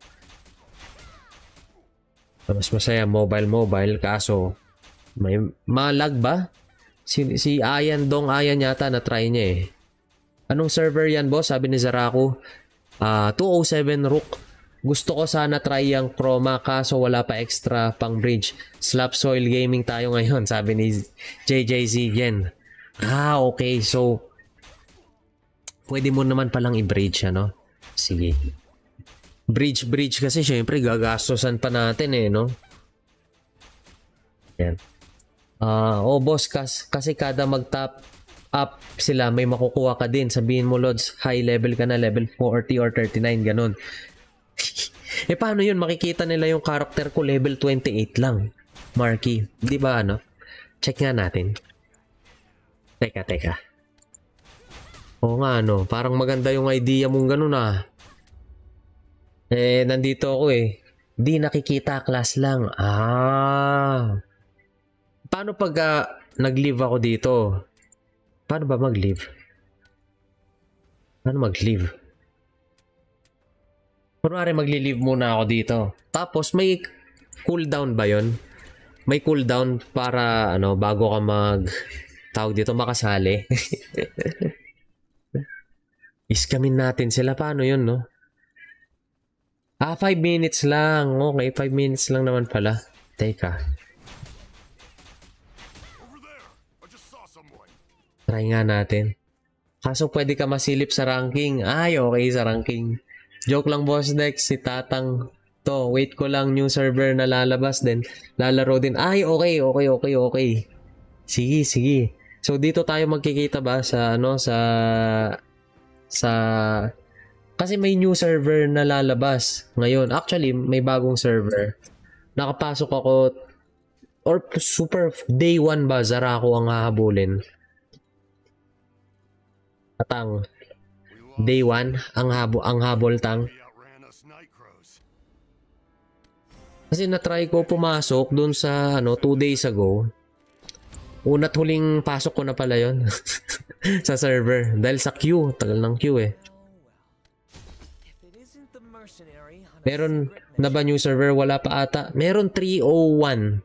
Mas masaya mobile, kaso may malag ba? Si Ayan yata na try niya eh. Anong server yan, boss? Sabi ni Zaraku. 207 Rook. Gusto ko sana try yung Chroma kaso wala pa extra pang bridge. Slap Soil Gaming tayo ngayon, sabi ni JJZ Gen. Okay. So, pwede mo naman palang i-bridge, Sige. Bridge kasi syempre gagastosan pa natin Yan. Boss, kasi kada mag-top up sila, may makukuha ka din. Sabihin mo, Lods, high level ka na, level 40 or 39, ganun. Paano yun? Makikita nila yung character ko, level 28 lang. Marky. Di ba, Check nga natin. Teka. Oo nga, parang maganda yung idea mong ganun, nandito ako Di nakikita, class lang. Paano pag nag-leave ako dito? Paano ba mag-leave? Kunwari magli-leave muna ako dito. Tapos may cooldown ba yon? May cooldown para bago ka makasali. Iskamin natin sila. Paano yun, 5 minutes lang. Okay, 5 minutes lang naman pala. Teka. Try nga natin. Kaso pwede ka masilip sa ranking. Ay, okay sa ranking. Joke lang, Boss Dex. Si Tatang to. Wait ko lang new server na lalabas din. Lalaro din. Ay, okay. Sige. So, dito tayo magkikita ba sa kasi may new server na lalabas ngayon. Actually, may bagong server. Nakapasok ako or super day 1 ba Zarako ang hahabulin? Atang, day 1 ang habol tang.
He outran us Nightcrows.
Kasi na-try ko pumasok dun sa 2 days ago. Una't huling pasok ko na pala yon sa server. Dahil sa queue. Tagal ng queue eh. Meron na ba new server? Wala pa ata. Meron 301.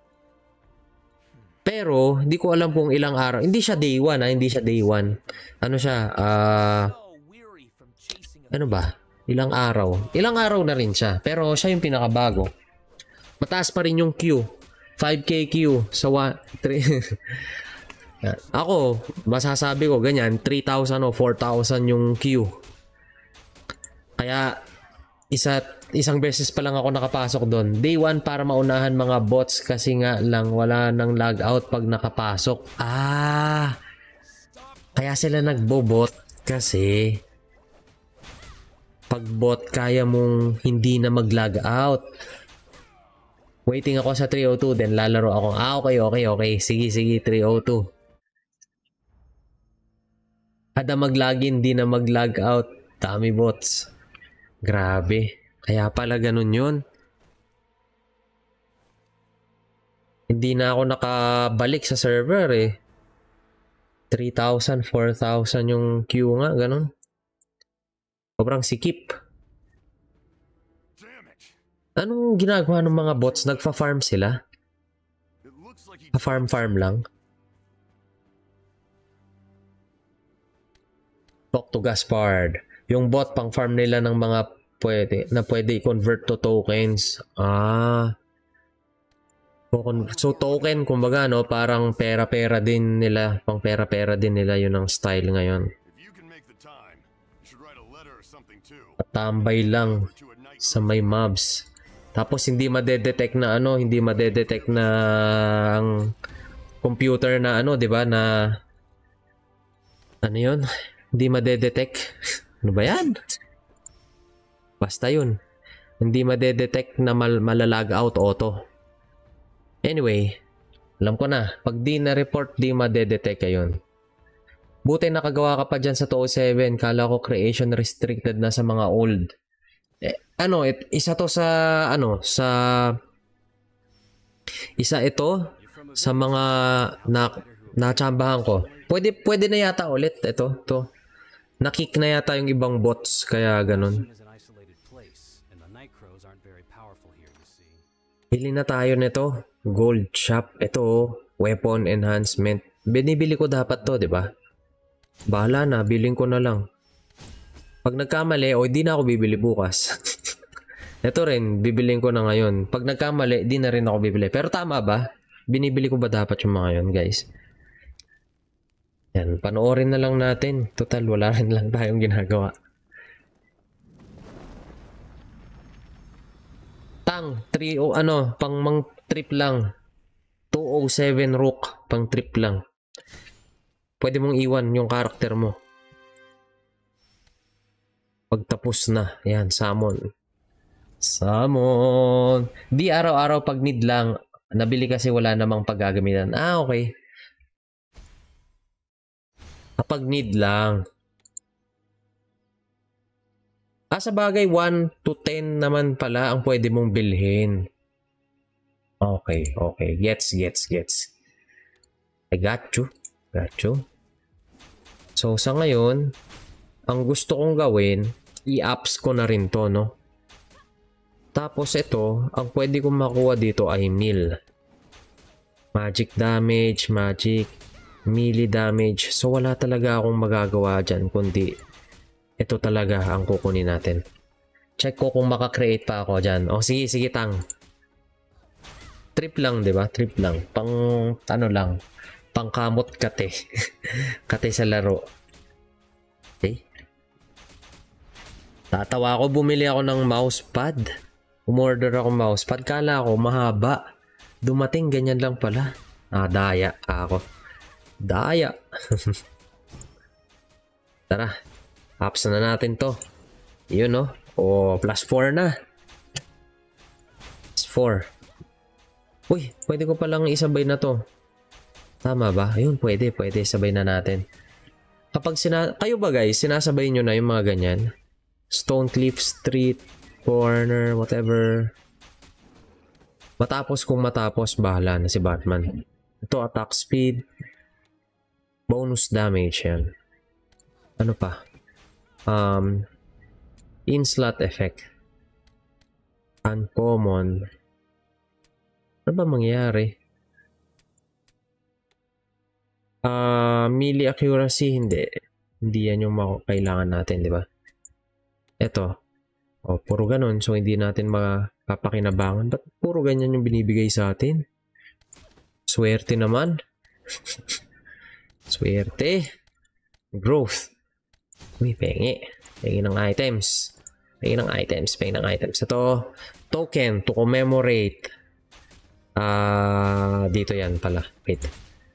Pero, hindi ko alam kung ilang araw. Hindi siya day 1 ha. Hindi siya day 1. Ano siya? Ano ba? Ilang araw. Ilang araw na rin siya. Pero siya yung pinakabago. Mataas pa rin yung queue. 5k queue sa 3 ako, masasabi ko ganyan, 3,000 o 4,000 yung queue. Kaya isang beses pa lang ako nakapasok doon. Day 1 para maunahan mga bots kasi nga lang wala nang log out pag nakapasok. Kaya sila nagbobot kasi pag bot kaya mong hindi na mag-log out. Waiting ako sa 302, then lalaro ako. Okay. Sige, 302. Kada mag-login, di na mag-log out. Dami bots. Grabe. Kaya pala ganun yun. Hindi na ako nakabalik sa server eh. 3,000, 4,000 yung queue nga, ganun. Sobrang sikip. Anong ginagawa ng mga bots? Nagfa-farm sila? Pa-farm lang? Talk to Gaspard. Yung bot pang farm nila ng mga pwede i-convert to tokens. So token kumbaga parang pera-pera din nila, pang pera-pera din nila yun ang style ngayon. At tambay lang sa may mobs. Tapos hindi madedetect na hindi madedetect na ang computer na 'di ba na ano 'yun? Hindi madedetect. Ano ba 'yan? Basta 'yun. Hindi madedetect na malalag out auto. Anyway, alam ko na, pag di na report di madedetect 'yun. Buti nakagawa ka pa dyan sa 207. Kala ko creation restricted na sa mga old. Isa to sa isa ito sa mga natsambahan ko. Pwede na yata ulit to. Nakik na yata yung ibang bots kaya ganun. Bili na tayo nito. Gold shop. Ito, weapon enhancement. Binibili ko dapat to, di ba? Bahala na, bilhin ko na lang. Pag nagkamali, di na ako bibili bukas. Ito rin, bibilin ko na ngayon. Pag nagkamali, di na rin ako bibili. Pero tama ba? Binibili ko ba dapat yung mga yun, guys? Yan, panoorin na lang natin. Total, wala rin lang tayong ginagawa. Tang, 3 pang mang trip lang. 207 Rook, pang trip lang. Pwede mong iwan yung karakter mo. Pagtapos na, yan, summon. Di araw-araw pag need lang. Nabili kasi wala namang paggagamitan. Okay. Kapag need lang. Sa bagay 1 to 10 naman pala ang pwede mong bilhin. Okay. Gets. I got you. So sa ngayon, ang gusto kong gawin, i-ups ko na rin to, no? Tapos ito, ang pwede kong makuha dito ay meal. Magic damage, melee damage. So wala talaga akong magagawa dyan, kundi ito talaga ang kukunin natin. Check ko kung maka-create pa ako dyan. Sige, tang. Trip lang, di ba? Trip lang. Lang. Pangkamot kate. Kate sa laro. Okay. Tatawa ako, bumili ako ng mousepad. Umorder ako mousepad. Kala ko mahaba. Dumating ganyan lang pala. Daya ako. Daya. Tara. Apps na natin to. Yun no. +4 na. +4. Uy, pwede ko palang isabay na to. Tama ba? Ayun, pwede. Sabay na natin. Kapag kayo ba guys, sinasabay nyo na yung mga ganyan? Stone Cliff Street, corner, whatever. Matapos kung matapos, bahala na si Batman. Ito, attack speed. Bonus damage yan. Ano pa? In-slot effect. Uncommon. Ano ba mangyayari? Melee accuracy, hindi. Hindi yan yung kailangan natin, di ba? Ito. Puro ganun. So, hindi natin mapapakinabangan. Ba't puro ganyan yung binibigay sa atin? Swerte naman. Swerte. Growth. Uy, pengi. Pengi ng items. Ito, token to commemorate. Dito yan pala. Wait.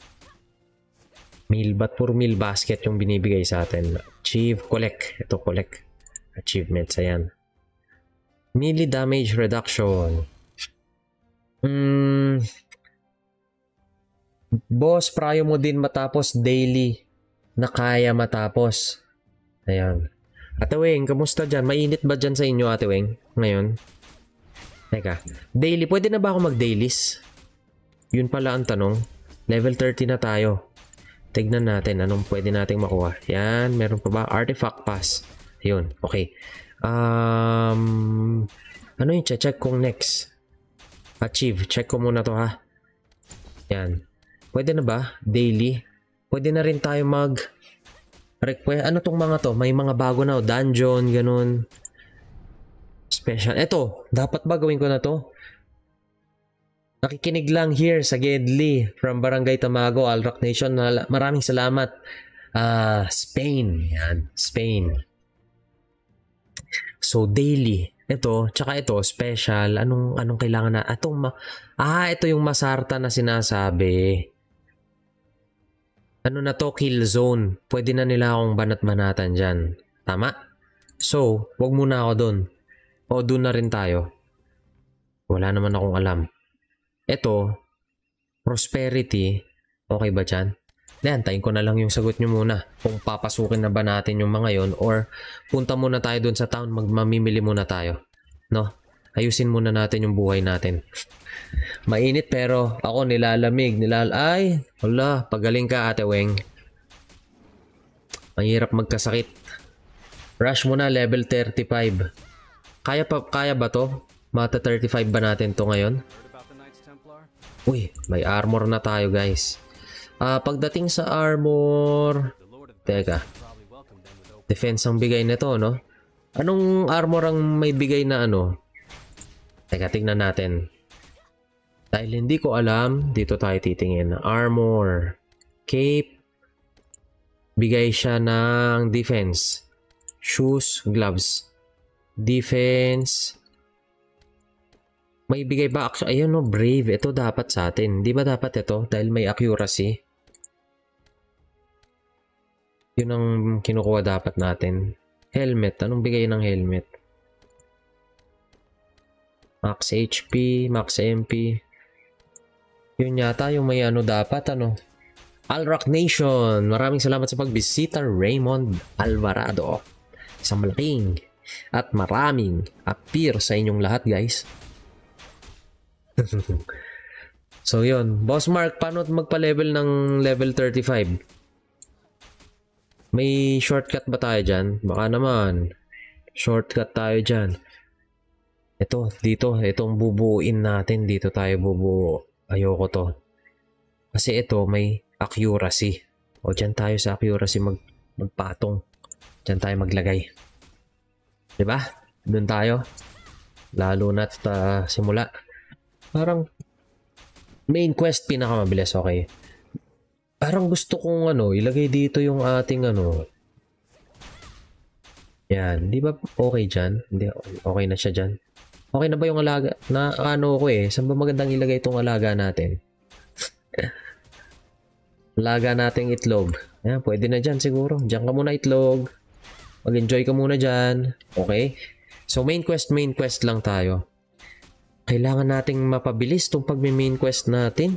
Puro meal basket yung binibigay sa atin. Achieve, collect. Ito, collect. Achievements, ayan. Melee damage reduction. Boss, prayo mo din matapos daily na kaya matapos. Ayan. Ate Weng, kamusta dyan? Mainit ba dyan sa inyo, Ate Weng? Ngayon? Teka. Daily. Pwede na ba ako mag-dailies? Yun pala ang tanong. Level 30 na tayo. Tignan natin anong pwede nating makuha. Yan. Meron pa ba? Artifact pass. Yun. Okay. Ano yung check kong next? Achieve. Check ko muna to ha. Yan. Pwede na ba? Daily. Pwede na rin tayo request. Ano tong mga to? May mga bago na. Dungeon. Ganun. Special. Eto. Dapat ba gawin ko na to? Nakikinig lang here sa Gedli from Barangay Tamago, Alrock Nation. Maraming salamat. Spain. Yan. Spain. So, daily. Ito, tsaka ito, special. Anong kailangan na? Ito yung Masarta na sinasabi. Ano na to? Kill zone. Pwede na nila akong banat-banatan dyan. Tama? So, wag muna ako dun. O, dun na rin tayo. Wala naman akong alam. Ito, prosperity. Okay ba dyan? Antayin ko na lang yung sagot nyo muna. Kung papasukin na ba natin yung mga yon or punta muna tayo dun sa town, mamimili muna tayo. No? Ayusin muna natin yung buhay natin. Mainit pero ako nilalamig. Ay, wala. Pagaling ka, Ate Weng. Mahirap magkasakit. Rush muna, level 35. Kaya ba to? Mata 35 ba natin to ngayon? Uy, may armor na tayo guys. Pagdating sa armor, teka, defense ang bigay nito, no? Anong armor ang may bigay na ano? Teka, tignan natin. Dahil hindi ko alam, dito tayo titingin. Armor, cape, bigay siya ng defense, shoes, gloves, defense. May bigay ba? Ayun no, brave. Ito dapat sa atin. Di ba dapat ito? Dahil may accuracy. Yun ang kinukuha dapat natin. Helmet. Anong bigay ng helmet? Max HP, Max MP. Yun yata yung may ano dapat ano. Alrock Nation. Maraming salamat sa pagbisita, Raymond Alvarado. Isang malaking at maraming appear sa inyong lahat guys. So yun, Boss Mark, paano magpa-level ng level 35? May shortcut ba tayo dyan? Baka naman shortcut tayo dyan. Ito, dito, itong bubuuin natin. Dito tayo bubuo. Ayoko to. Kasi ito may accuracy. O dyan tayo sa accuracy magpatong. Dyan tayo maglagay. Diba? Doon tayo. Lalo na't simula. Parang main quest pinakamabilis, okay. Parang gusto kong ilagay dito yung ating Yan, di ba okay dyan? Hindi, okay na siya dyan. Okay na ba yung alaga? Saan ba magandang ilagay itong alaga natin? Alaga nating itlog. Yan, pwede na dyan siguro. Diyan ka muna itlog. Mag-enjoy ka muna dyan. Okay? So main quest lang tayo. Kailangan nating mapabilis tong pagme-main quest natin.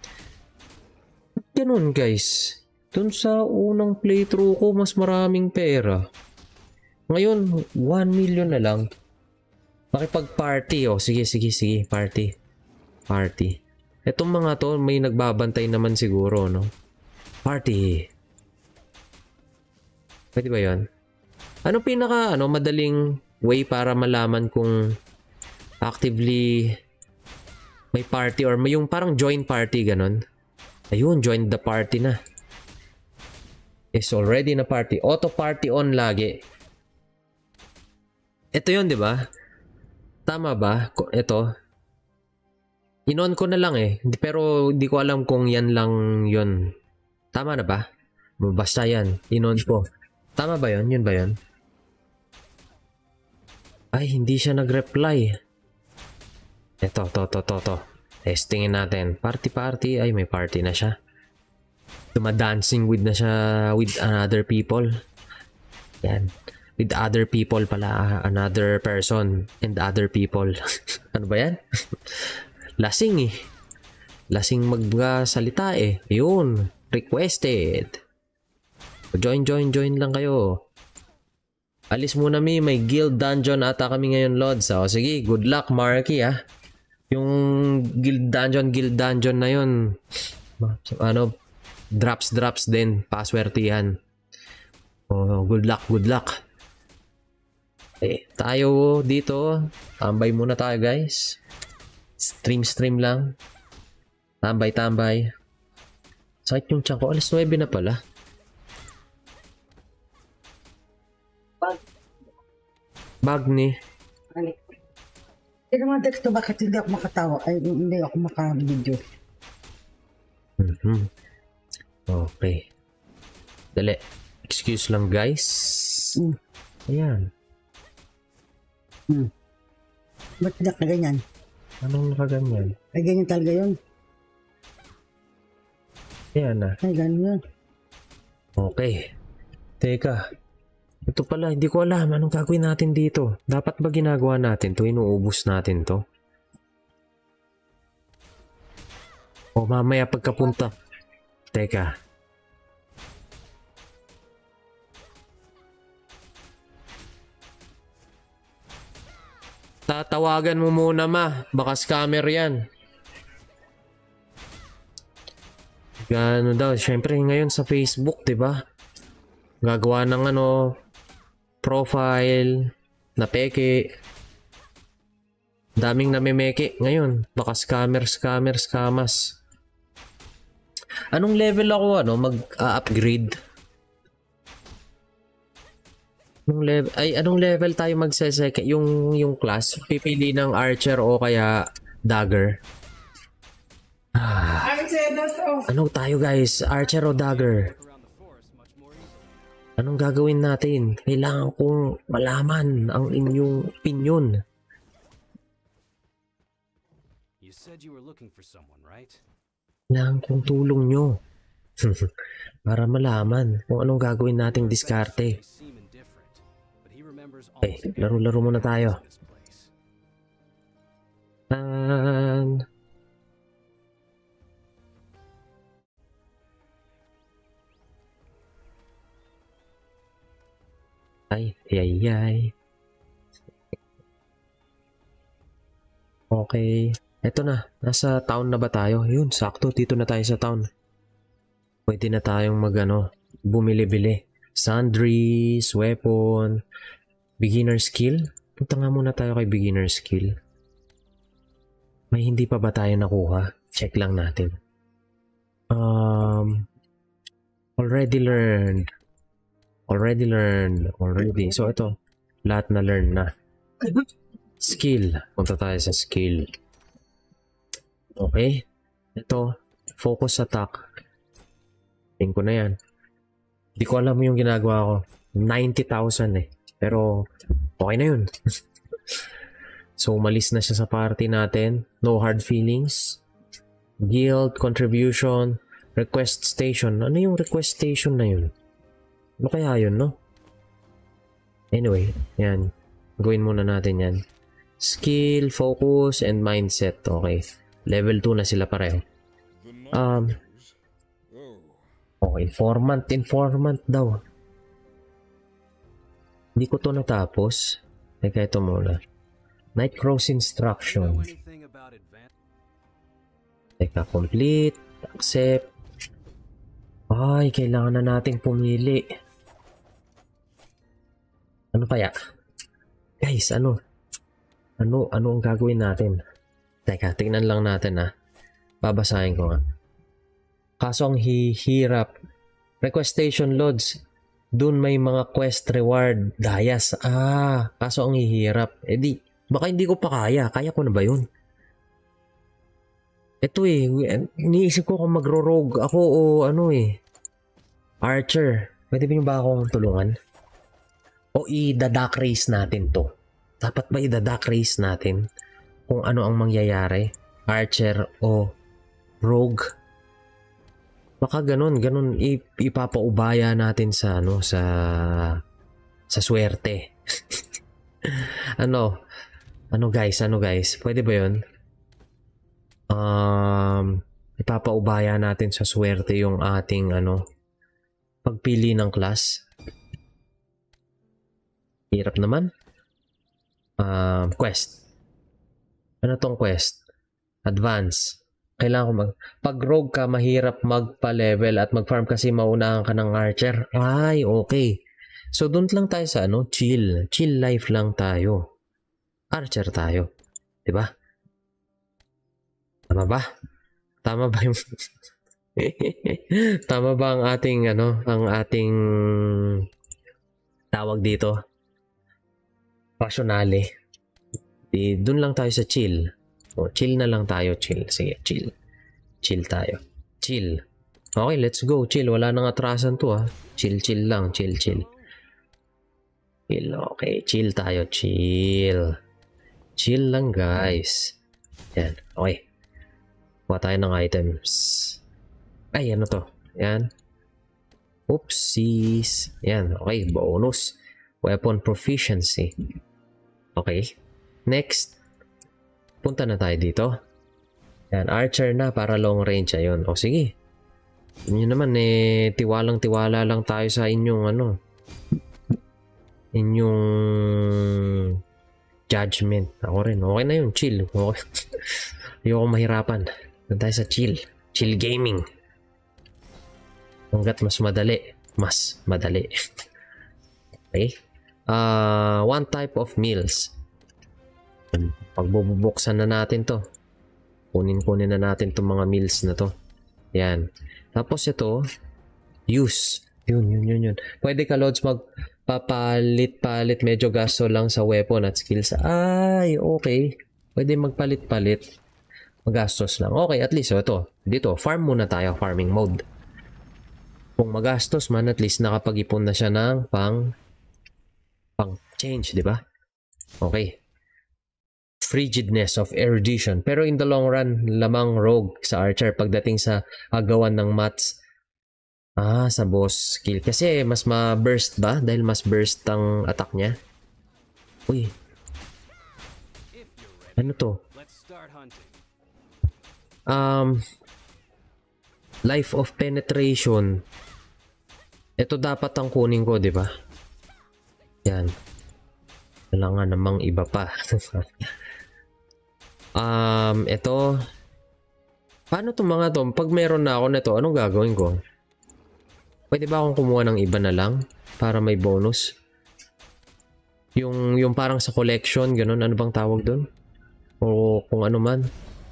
Ganun guys. Dun sa unang playthrough ko, mas maraming pera. Ngayon, 1 million na lang. Makipag-party. Oh, sige. Party. Etong mga to, may nagbabantay naman siguro, no? Party. Pwede ba yun? Ano madaling way para malaman kung actively may party or may yung parang join party, ganon? Ayun, join the party na. Is already na party. Auto party on lagi. Ito yun, di ba? Tama ba? Ito. In-on ko na lang eh. Pero hindi ko alam kung yan lang yun. Tama na ba? Basta yan. In-on ko. Tama ba yun? Yun ba yun? Ay, hindi siya nag-reply. Ito. Testingin natin. Party. Ay, may party na siya. Dumadancing with na siya with another people. Yan. With other people pala. Another person and other people. Ano ba yan? Lasing eh. Lasing magsalita eh. Yun. Requested. Join lang kayo. Alis muna may guild dungeon ata kami ngayon, Lods. O sige, good luck Marky ah. Yung guild dungeon na yun. Drops din. Paswertihan. Oh, good luck. Tayo dito. Tambay muna tayo guys. Stream lang. Tambay. Sakit yung tiyan ko. Alas 9 na pala. Bag ni.
Hindi naman texto bakit hindi ako makatawa. Ay, hindi ako maka-video.
Okay. Dali. Excuse lang guys. Ayan.
Ba't na ganyan?
Anong nakaganyan?
Ay, ganyan talaga yun.
Ayan na.
Ay, ganyan yun.
Okay. Teka. Ito pala, hindi ko alam anong gagawin natin dito. Dapat ba ginagawa natin to? Inuubos natin to? O mamaya pagkapunta. Teka. Tatawagan mo muna baka scammer yan. Gano daw, syempre ngayon sa Facebook, 'di ba? Gagawa ng profile na peke. Daming namemeke ngayon. Baka scammers. Anong level ako mag-upgrade? Anong level tayo magseseke? Yung class, pipili ng archer o kaya dagger. Ano tayo guys? Archer o dagger? Anong gagawin natin? Kailangan kong malaman ang inyong opinion.
You said you were looking for someone, right?
Kailangan kong tulong nyo. Para malaman kung anong gagawin nating diskarte. Okay, laro-laro muna tayo. Ay. Okay. Eto na. Nasa town na ba tayo? Yun, sakto. Dito na tayo sa town. Pwede na tayong bumili-bili. Sundries, weapon, beginner skill. Punta nga muna tayo kay beginner skill. May hindi pa ba tayo nakuha? Check lang natin. Already learned. So ito, lahat na learn na. Skill. Punta tayo sa skill. Okay. Ito, focus attack. Tingin ko na yan. Hindi ko alam yung ginagawa ko. 90,000 eh. Pero, okay na yun. So, umalis na siya sa party natin. No hard feelings. Guild, contribution, request station. Ano yung request station na yun? Ano kaya yun, no? Anyway, yan. Gawin muna natin yan. Skill, focus, and mindset. Okay. Level 2 na sila pareho. Oh, informant daw. Hindi ko to natapos. Teka, ito muna. Nightcraw's
Know
instruction.
anything about advanced?
Teka, complete. Accept. Ay, kailangan na nating pumili. Ano kaya? Guys, ano? Ano ang gagawin natin? Teka, tingnan lang natin ha. Babasahin ko nga. Kaso ang hirap. Request station loads. Doon may mga quest reward. Dayas. Kaso ang hihirap. Eh di, baka hindi ko pa kaya. Kaya ko na ba yun? Ito iniisip ko kung magro-rogue ako o ano Archer. Pwede ba akong tulungan? O i-dark race natin to? Dapat ba i-dark race natin? Kung ano ang mangyayari? Archer o Rogue? Baka ganun ipapaubaya natin sa sa swerte. Ano guys? Pwede ba 'yun? Ipapaubaya natin sa swerte yung ating pagpili ng class. Hirap naman. Quest. Ano tong quest? Advance. Kailangan ko pag rogue ka, mahirap magpa-level at mag-farm kasi maunahan ka ng archer. Ay, okay. So, doon lang tayo sa chill. Chill life lang tayo. Archer tayo. Diba? Tama ba? Tama ba yung... Tama ba ang ating, ang ating tawag dito? Passionale. Doon lang tayo sa chill. Chill na lang tayo, chill. Sige, chill. Chill tayo. Chill. Okay, let's go. Chill. Wala nang atrasan to Chill lang. Chill. Chill. Okay, chill tayo. Chill. Chill lang, guys. Yan. Okay. Kuha tayo ng items. Ay, ano to? Yan. Oopsies. Yan. Okay, bonus. Weapon proficiency. Okay. Next. Punta na tayo dito. Yan, archer na para long range. Ayun. O sige. Inyo naman tiwalang-tiwala lang tayo sa inyong inyong judgment. Ako rin. Okay na yun. Chill. Okay. Ayoko mahirapan. Doon tayo sa chill. Chill gaming. Hanggat mas madali. Okay. One type of meals. Pagbubuksan na natin to. Kunin na natin itong mga meals na to. Yan. Tapos ito, use. Yun. Pwede ka, Lods, magpapalit-palit. Medyo gasto lang sa weapon at skills. Ay, okay. Pwede magpalit-palit. Magastos lang. Okay, at least ito. Dito, farm muna tayo. Farming mode. Kung magastos man, at least nakapag-ipon na siya ng pang change, di ba? Okay. Frigidness of erudition. Pero in the long run, lamang rogue sa archer pagdating sa agawan ng mats. Sa boss skill. Kasi mas ma-burst ba? Dahil mas burst ang attack niya. Uy. Ano to? Life of penetration. Ito dapat ang kunin ko, di ba? Yan. Wala nga namang iba pa. Ito. Paano itong mga to? Pag meron na ako nito, anong gagawin ko? Pwede ba akong kumuha ng iba na lang? Para may bonus? Yung parang sa collection, ganun. Ano bang tawag doon? O kung ano man.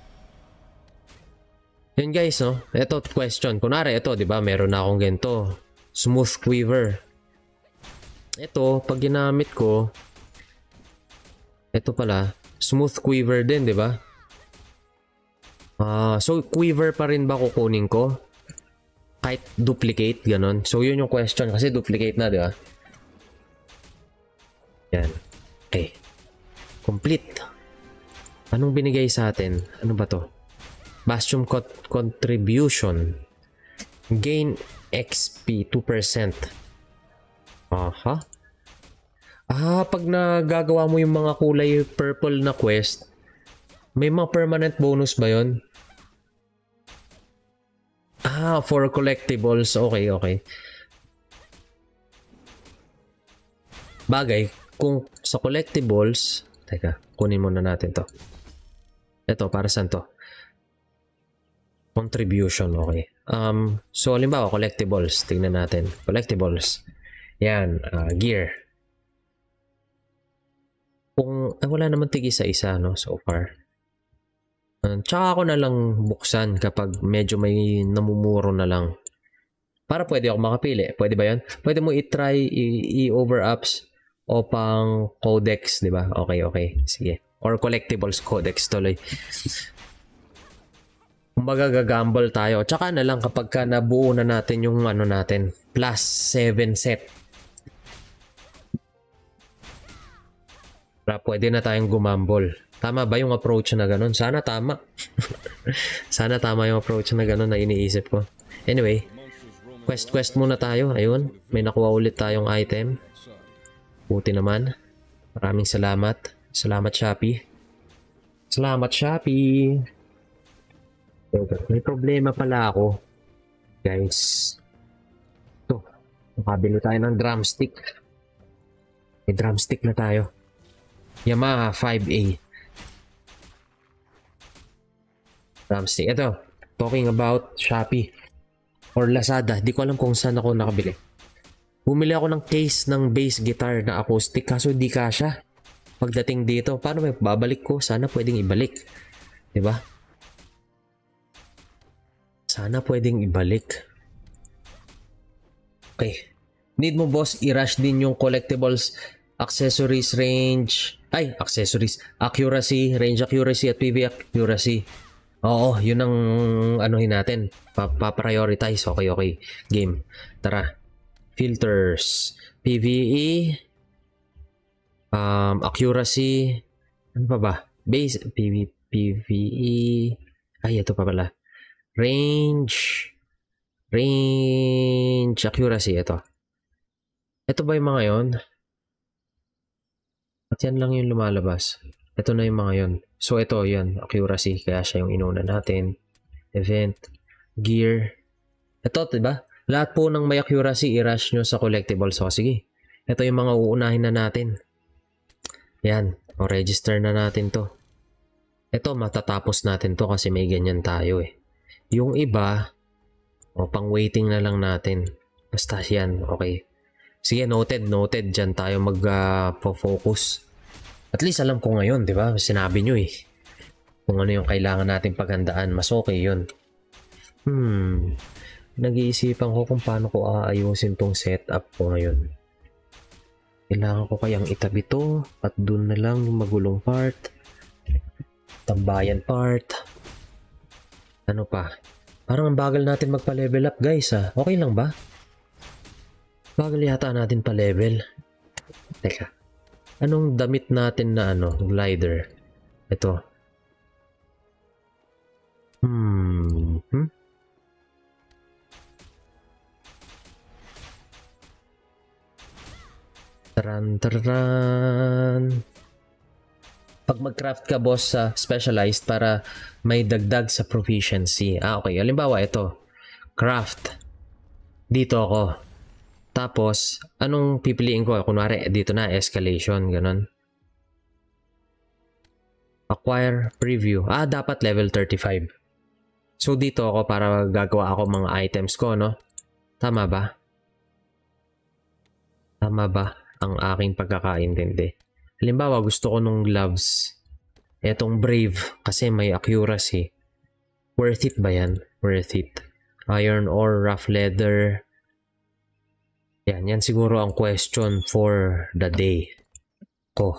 Yun guys, no? Ito, question. Kunwari, ito, di ba? Meron na akong ganito. Smooth quiver. Ito, pag ginamit ko, ito pala, smooth quiver din, di ba? So, quiver pa rin ba kukunin ko? Kahit duplicate, ganon. So, yun yung question. Kasi duplicate na, di ba? Yan. Okay. Complete. Anong binigay sa atin? Ano ba to? Bastion contribution. Gain XP 2%. Aha. Pag nagagawa mo yung mga kulay purple na quest, may mga permanent bonus ba yun? For collectibles. Okay, okay. Bagay, kung sa collectibles, teka, kunin muna natin to. Ito, para saan to? Contribution, okay. So, halimbawa, collectibles. Tingnan natin. Collectibles. Yan, gear. Kung, wala naman tigi sa isa, no, so far. Tsaka ako na lang buksan kapag medyo may namumuro na lang. Para pwede ako makapili. Pwede ba yan? Pwede mo i-try i-over-ups o pang codex, di ba? Okay, okay. Sige. Or collectibles codex tuloy. Kumbaga gagamble tayo. Tsaka na lang kapag ka nabuo na natin yung ano natin. Plus 7 set. Para pwede na tayong gumambol. Tama ba yung approach na ganun? Sana tama. Sana tama yung approach na ganun na iniisip ko. Anyway, quest muna tayo. Ayun, may nakuha ulit tayong item. Buti naman. Maraming salamat. Salamat, Shopee. Salamat, Shopee. May problema pala ako. Guys. Ito. Nakabili tayo ng drumstick. May drumstick na tayo. Yamaha 5A. Drumstick. Ito. Talking about Shopee. Or Lazada. Di ko alam kung saan ako nakabili. Bumili ako ng case ng bass guitar na acoustic. Kaso di kasha. Pagdating dito. Paano may babalik ko? Sana pwedeng ibalik. Diba? Sana pwedeng ibalik. Okay. Need mo boss i-rush din yung collectibles, accessories, range. Accessories. Accuracy, range accuracy at PV accuracy. Oo, yun ang anuhin natin. Pa-prioritize. Okay, okay. Game. Tara. Filters. PVE. Accuracy. Ano pa ba? Base. PVE. Ito pa pala. Range accuracy, ito ba yung mga yon? At yan lang yung lumalabas. Ito na yung mga yon. So ito yan, accuracy, kaya siya yung inuna natin. Event, gear, ito diba? Lahat po ng may accuracy i-rush nyo sa collectibles. So sige, ito yung mga uunahin na natin. Yan, register na natin to. Ito matatapos natin to kasi may ganyan tayo eh. Yung iba, pang waiting na lang natin. Basta yan, okay. Sige, noted. Diyan tayo mag-focus. At least alam ko ngayon, di ba? Sinabi nyo eh. Kung ano yung kailangan natin paghandaan, mas okay yun. Nag-iisipan ko kung paano ko aayusin tong setup ko ngayon. Kailangan ko kayang itabi to at dun na lang yung magulong part. Tambayan part. Ano pa? Parang ang bagal natin magpa-level up guys Okay lang ba? Bagal yata natin pa-level. Teka. Anong damit natin na glider? Ito. Taran. Pag mag-craft ka boss sa specialized para may dagdag sa proficiency. Okay. Halimbawa ito. Craft. Dito ako. Tapos, anong pipiliin ko? Kunwari, dito na, escalation. Ganon. Acquire preview. Dapat level 35. So, dito ako para gagawa ako mga items ko, no? Tama ba? Tama ba ang aking pagkakaintindi? Halimbawa, gusto ko nung gloves. Etong brave kasi may accuracy. Worth it ba yan? Worth it. Iron ore, rough leather. Yan siguro ang question for the day ko.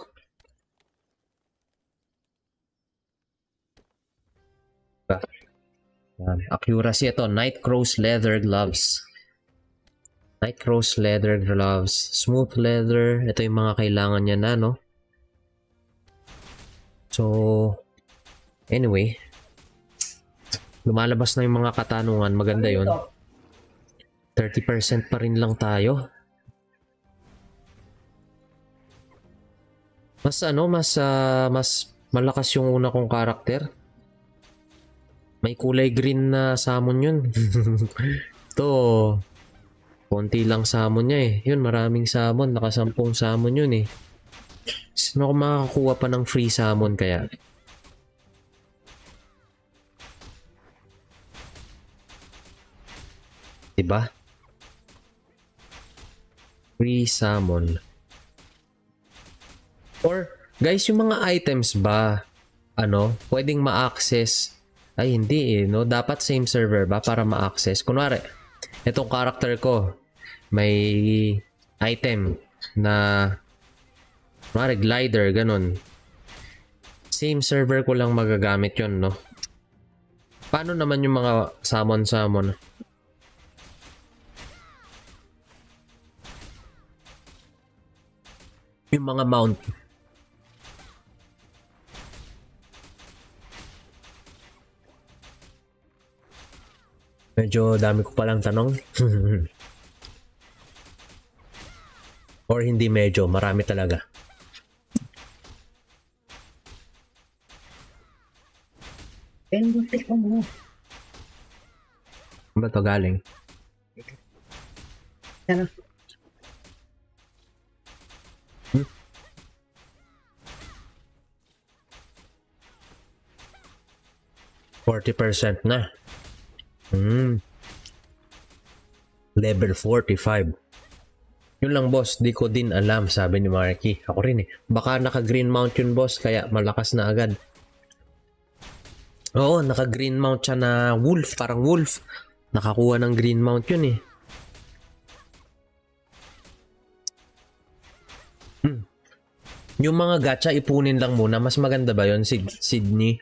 Accuracy ito. Night Crow's leather gloves. Night Crow's leather gloves. Smooth leather. Ito yung mga kailangan niya na, no? So, anyway, lumalabas na yung mga katanungan. Maganda yun. 30% pa rin lang tayo. mas malakas yung una kong karakter. May kulay green na summon yun. Ito, konti lang summon niya eh. Yun, maraming summon. Nakasampung summon yun eh. Sino ko makakakuha pa ng free summon kaya? Diba? Free summon. Or, guys, yung mga items ba, pwedeng ma-access? Ay, hindi eh, no? Dapat same server ba para ma-access? Kunwari, itong character ko, may item na, kunwari, glider, ganun. Same server ko lang magagamit yon, no? Paano naman yung mga summon? Yung mga mount. Medyo dami ko palang tanong. Or hindi medyo, marami talaga.
Butik mo.
Ano ba ito galing?
Ano?
40% na. Level 45. Yun lang boss, di ko din alam, sabi ni Marky. Ako rin eh. Baka naka-green mount yun boss, kaya malakas na agad. Oo, naka-green mount siya na wolf, parang wolf. Nakakuha ng green mount yun eh. Yung mga gacha ipunin lang muna, mas maganda ba yun, Sydney?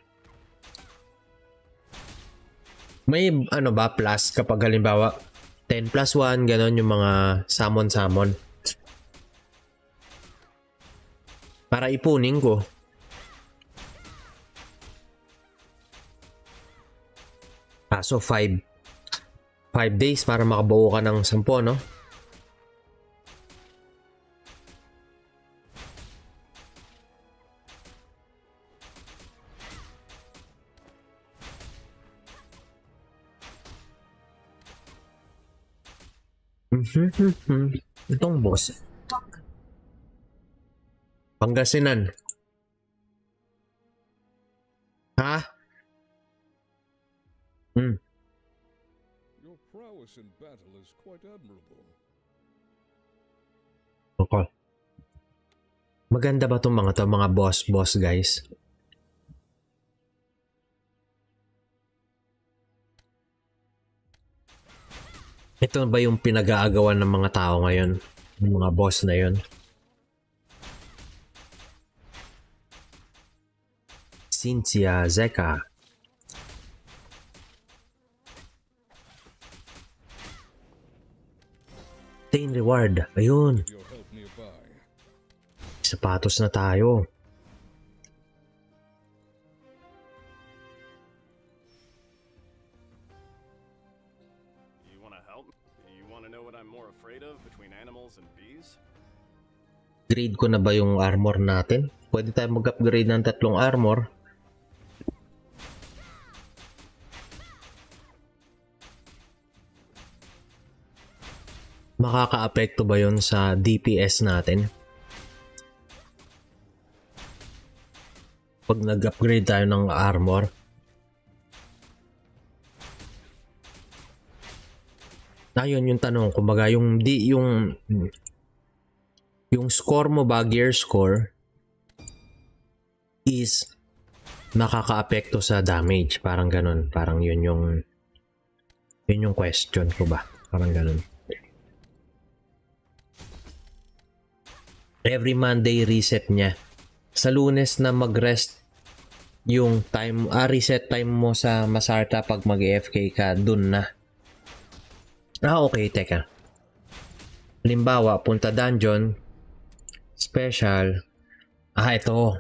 May ba plus kapag halimbawa 10 plus 1 ganon yung mga summon para ipunin ko. So 5 days para makabuo ka ng 10, no? Itong boss. Pangasinan. Ha?
Your prowess in battle is quite admirable.
Okay. Maganda ba itong mga boss guys? Ito ba yung pinag-aagawan ng mga tao ngayon? Yung mga boss na yun? Cynthia Zeka. Obtain reward. Ayun.
Your help nearby.
Sapatos na tayo. Grade ko na ba yung armor natin? Pwede tayo mag-upgrade ng 3 armor. Makaka-apekto ba yun sa DPS natin? Pag nag-upgrade tayo ng armor. Ayun yung tanong. Kumbaga yung score mo ba, gear score, is nakaka-apekto sa damage. Parang ganun. Parang yun yung question ko ba. Parang ganun. Every Monday reset niya. Sa Lunes na mag-rest yung time, reset time mo sa Masarta pag mag-AFK ka, dun na. Okay, teka. Halimbawa, punta dungeon, special. Ito.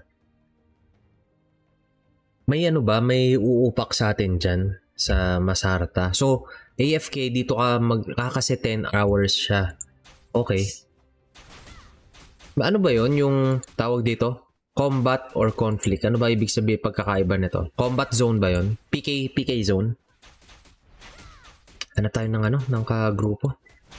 May may uupak sa atin dyan sa Masarta. So, AFK dito ka kasi 10 hours siya. Okay. Ano ba yon yung tawag dito? Combat or conflict. Ano ba ibig sabihin pagkakaiba nito? Combat zone ba yon? PK zone? Ano tayo ng ng kagrupo?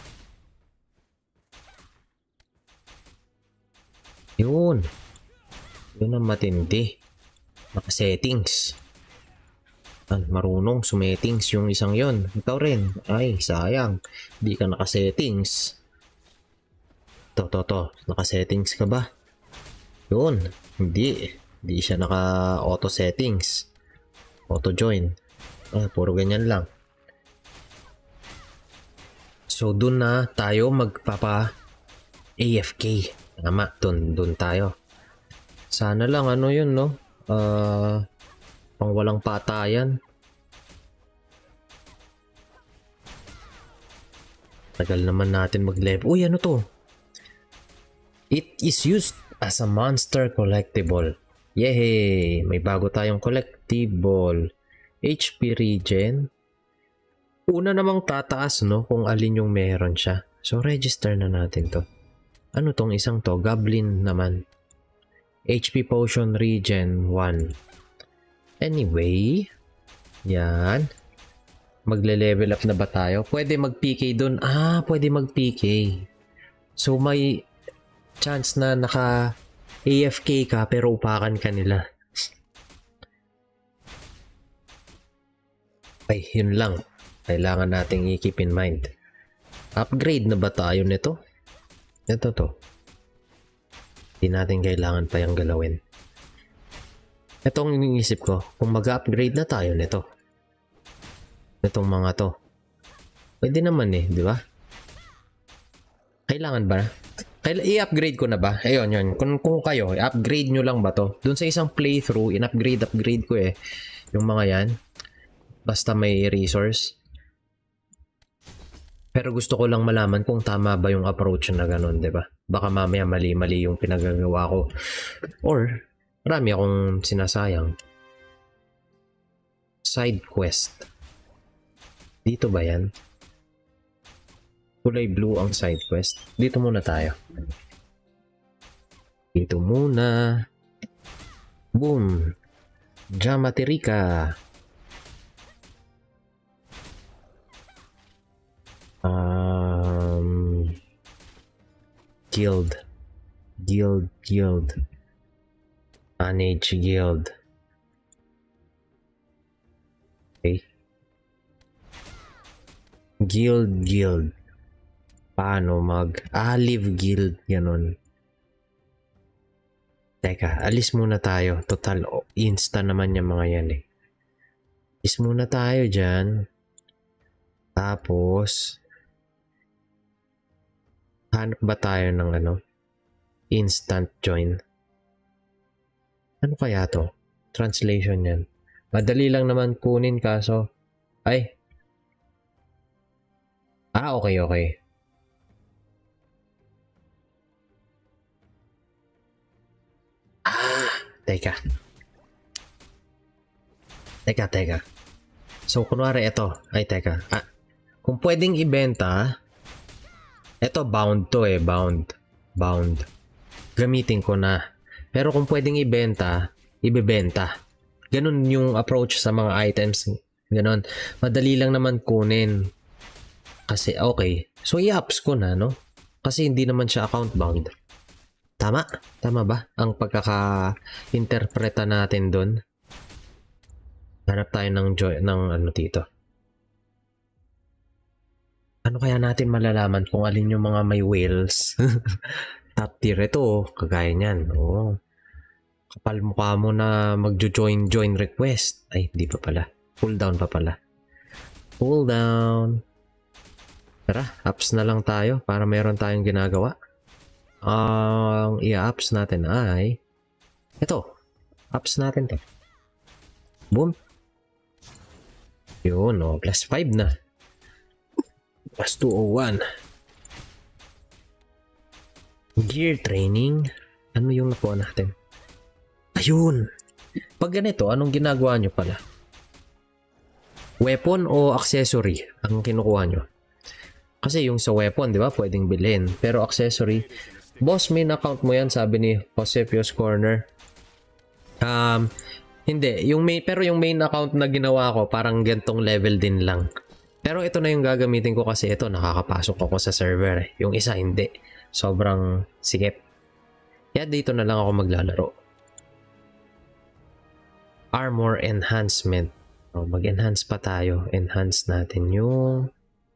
Yun. Yun ang matindi. Naka-settings. Marunong sumettings yung isang yon. Ikaw rin. Ay, sayang. Hindi ka naka-settings. To. Naka-settings ka ba? Yun. Hindi siya naka-auto settings. Auto join. Puro ganyan lang. So, dun na tayo magpapa AFK. Tama, dun tayo. Sana lang yun, no? Pang walang patayan. Tagal naman natin mag-level. Uy, ano to? It is used as a monster collectible. Yehey! May bago tayong collectible. HP regen. Una namang tataas, no? Kung alin yung meron siya. So, register na natin to. Ano tong isang to? Goblin naman. HP potion regen 1. Anyway. Yan. Magle-level up na ba tayo? Pwede mag-PK dun. Pwede mag-PK. So, may chance na naka-AFK ka pero upakan ka nila. Ay, yun lang. Kailangan nating i-keep in mind. Upgrade na ba tayo nito? Ito to. Hindi natin kailangan pa yung galawin. Ito ang iniisip ko. Kung mag-upgrade na tayo nito. Itong mga to. Pwede naman di ba? Kailangan ba? I-upgrade ko na ba? Ayun, yun. Kung kayo, i-upgrade nyo lang ba to? Doon sa isang playthrough, in-upgrade ko yung mga yan. Basta may resource. Pero gusto ko lang malaman kung tama ba yung approach na ganun, di ba? Baka mamaya mali-mali yung pinagagawa ko. Or, marami akong sinasayang. Side quest. Dito ba yan? Kulay blue ang side quest. Dito muna tayo. Dito muna. Boom. Jamaterika. Guild. Manage guild. Okay. Guild. Paano live guild, ganun. Teka, alis muna tayo. Total, insta naman yung mga yan Alis muna tayo dyan. Tapos, hanap ba tayo ng instant join? Ano kaya to? Translation yan. Madali lang naman kunin kaso, okay. Teka. So, kunwari ito. Kung pwedeng ibenta, ito bound to bound. Gamitin ko na. Pero kung pwedeng ibenta, ibebenta. Ganun yung approach sa mga items. Ganun. Madali lang naman kunin. Kasi, okay. So, i-ups ko na, no? Kasi hindi naman siya account bound. Tama? Tama ba? Ang pagkaka-interpreta natin doon. Hanap tayo ng dito. Ano kaya natin malalaman kung alin yung mga may whales? Top tier ito, kagaya niyan. Kapal mukha mo na mag-join request. Ay, hindi pa pala. Pull down pa pala. Pull down. Tara, apps na lang tayo para meron tayong ginagawa. Ang i-apps natin ay ito. Apps natin to. Boom. Yun, plus 5 na. Plus 201. Gear training. Ano yung nakuha natin? Ayun. Pag ganito, anong ginagawa nyo pala? Weapon o accessory ang kinukuha nyo? Kasi yung sa weapon, di ba, pwedeng bilhin. Pero accessory, boss main account mo yan, sabi ni Josepios Corner. Hindi, pero yung main account na ginawa ko parang gantong level din lang. Pero ito na yung gagamitin ko kasi ito nakakapasok ako sa server. Yung isa hindi. Sobrang sikip. Kaya dito na lang ako maglalaro. Armor enhancement. Mag-enhance pa tayo. Enhance natin yung...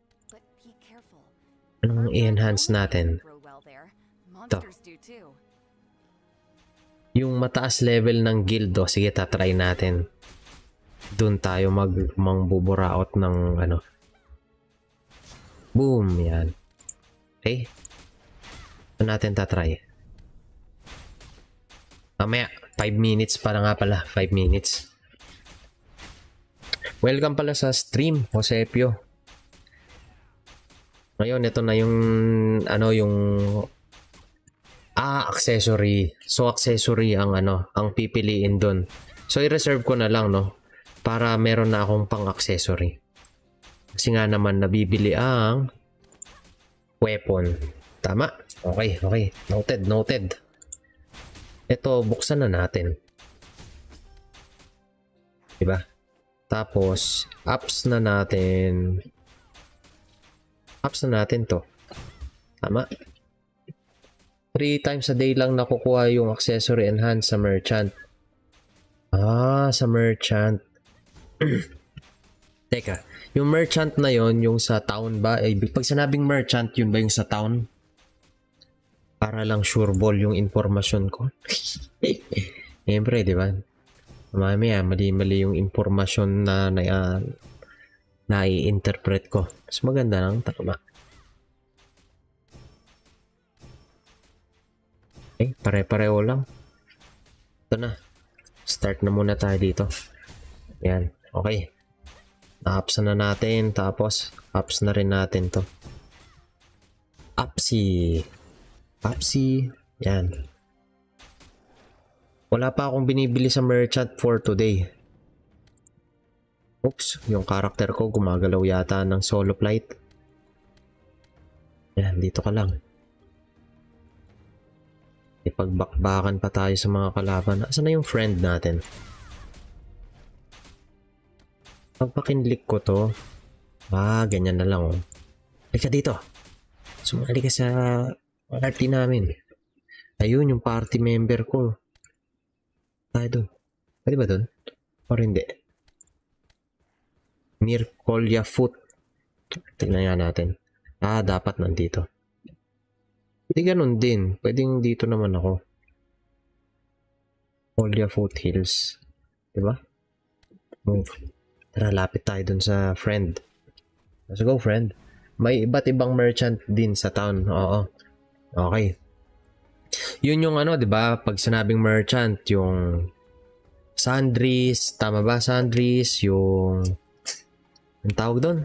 Anong i-enhance natin? Ito. Yung mataas level ng guild, sige, tatry natin. Doon tayo mangbuburaot ng ano. Boom, yan. Okay. Ito natin tatry. Mamaya, 5 minutes para nga pala. 5 minutes. Welcome pala sa stream, Josepio. Ngayon, ito na yung ano, yung accessory. So accessory ang ano, ang pipiliin doon. So i-reserve ko na lang, no, para meron na akong pang-accessory. Kasi nga naman nabibili ang weapon. Tama? Okay, okay. Noted, noted. Ito, buksan na natin. Diba? Tapos, apps na natin. Apps na natin to. Tama? 3 times a day lang nakukuha yung accessory enhance sa merchant. Sa merchant. Teka, yung merchant na yon, yung sa town ba? Pag sinabing merchant, yun ba yung sa town? Para lang sure ball yung informasyon ko. Siyempre, di ba? Mamaya, mali-mali yung informasyon na i-interpret ko. Mas maganda lang, tama. Okay, pare-pareho lang. Ito na. Start na muna tayo dito. Yan. Okay. Na-apps na natin. Tapos, apps na rin natin to. Appsy. Appsy. Yan. Wala pa akong binibili sa merchant for today. Oops. Yung character ko gumagalaw yata ng solo flight. Yan. Dito ka lang. Ipagbakbakan pa tayo sa mga kalaban. Asan na yung friend natin? Pagpakinlik ko to. Ganyan na lang, oh. Halika dito. Sumali ka sa party namin. Ayun, yung party member ko. Tayo dun. Pwede ba dun? Or hindi? Near Kolya Foot. Tingnan nga natin. Dapat nandito. Hindi ganun din. Pwedeng dito naman ako. Kolya Foothills. Diba? Move. Tara, lapit tayo dun sa friend. Let's go, friend. May iba't ibang merchant din sa town. Oo. Okay. Yun yung ano, diba? Pag sinabing merchant, yung sundries. Tama ba? Sundries. Yung tawag doon?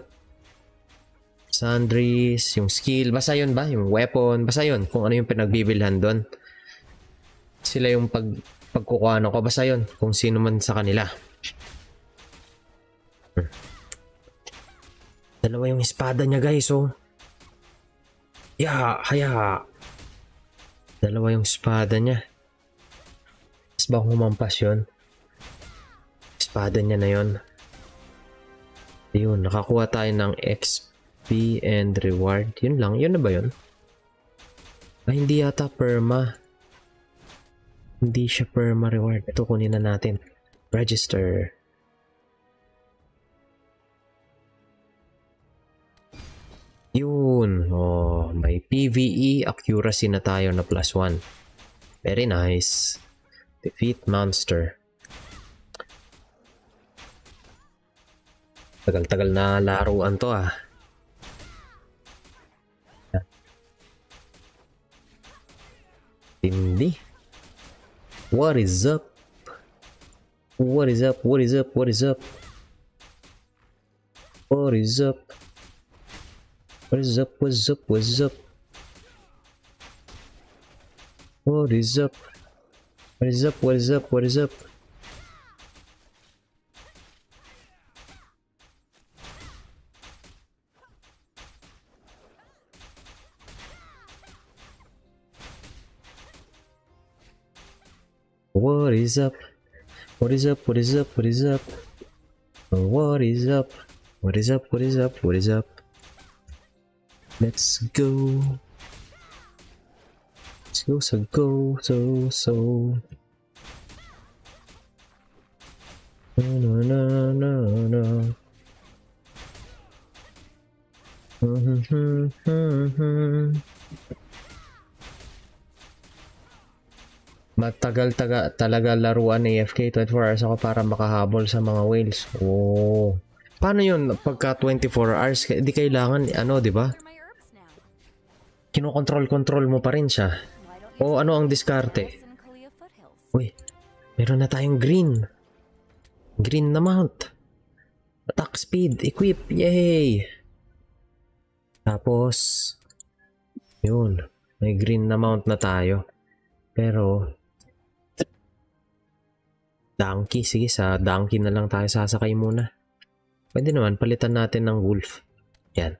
Sundries, yung skill, basta yun ba? Yung weapon, basta yun. Kung ano yung pinagbibilhan doon. Sila yung pagkukuha ko, basta yun. Kung sino man sa kanila. Dalawa yung espada niya, guys, oh. Haya. Dalawa yung espada niya. Mas ba humampas yun? Espada niya na yun. Yun, nakakuha tayo ng XP and reward. Yun lang. Yun na ba yun? Hindi yata perma. Hindi siya perma reward. Ito, kunin na natin. Register. Yun. Oh, may PvE accuracy na tayo na +1. Very nice. Defeat monster. Tagal-tagal na laruan to, ah. Hindi. What is up? What is up? What is up? What is up? What is up? What is up? What is up? What is up? What is up? What is up? What is up? What is up? What is up? What is up? What is up? What is up? What is up? What is up? What is up? What is up? Let's go. Let's go. So go. So. No, no, no, no. Matagal talaga laruan AFK. 24 hours ako para makahabol sa mga whales. Oh. Paano yun pagka 24 hours? Di kailangan, ano, di ba? Kinokontrol mo pa rin siya. O ano ang diskarte? Uy, meron na tayong green. Green na mount. Attack speed, equip, yay! Tapos, yun, may green na mount na tayo. Pero, donkey, sige, sa donkey na lang tayo sasakay muna. Pwede naman, palitan natin ng wolf. Yan.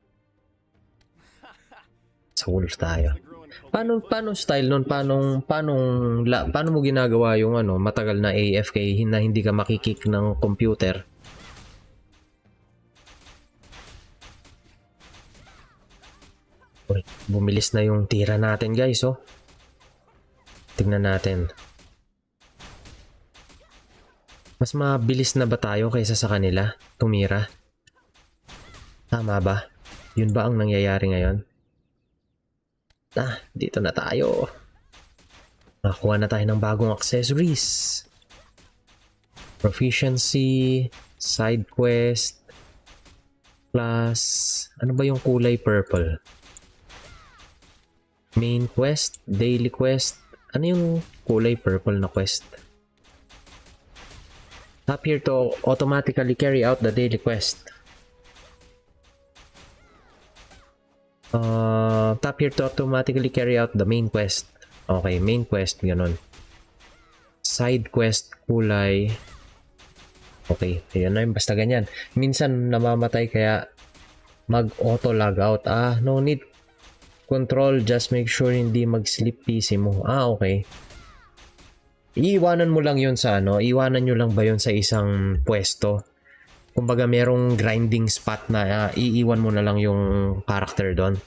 Sa wolf tayo. Paano style nun? Paano mo ginagawa yung ano, matagal na AFK na hindi ka makikik ng computer? Uy, bumilis na yung tira natin, guys, oh. Tingnan natin. Mas mabilis na ba tayo kaysa sa kanila tumira? Tama ba? Yun ba ang nangyayari ngayon? Dito na tayo. Nakakuha na tayo ng bagong accessories. Proficiency, side quest, plus, ano ba yung kulay purple? Main quest, daily quest, ano yung kulay purple na quest? Tap here to automatically carry out the daily quest. Tap here to automatically carry out the main quest. Okay, main quest, ganun. Side quest, kulay. Okay, yun na yun, basta ganyan. Minsan namamatay kaya mag-auto logout. No need control, just make sure hindi mag-sleep PC mo. Okay. Iiwanan mo lang yun sa ano, iiwanan nyo lang ba yun sa isang pwesto? Kumbaga merong grinding spot na iiwan mo na lang yung character doon.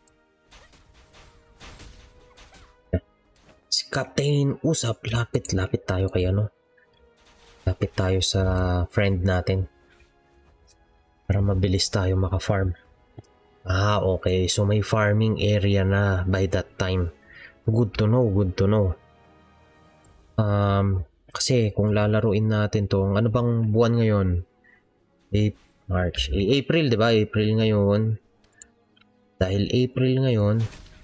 Si Captain Usap, lapit tayo kay ano. Lapit tayo sa friend natin. Para mabilis tayo maka-farm. Okay. So may farming area na by that time. Good to know, good to know. Kasi kung lalaruin natin to, ano bang buwan ngayon? March. April, di ba? April ngayon. Dahil April ngayon,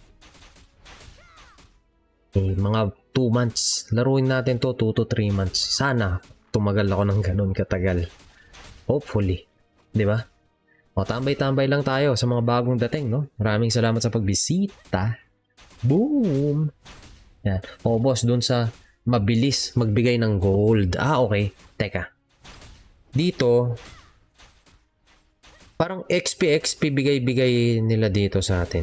mga 2 months. Laruin natin to 2 to 3 months. Sana tumagal ako ng ganun katagal. Hopefully. Di ba? O, tambay-tambay lang tayo sa mga bagong dating, no? Maraming salamat sa pagbisita. Boom! Yan. O, boss, dun sa mabilis magbigay ng gold. Okay. Teka. Dito, parang XP bigay-bigay nila dito sa atin.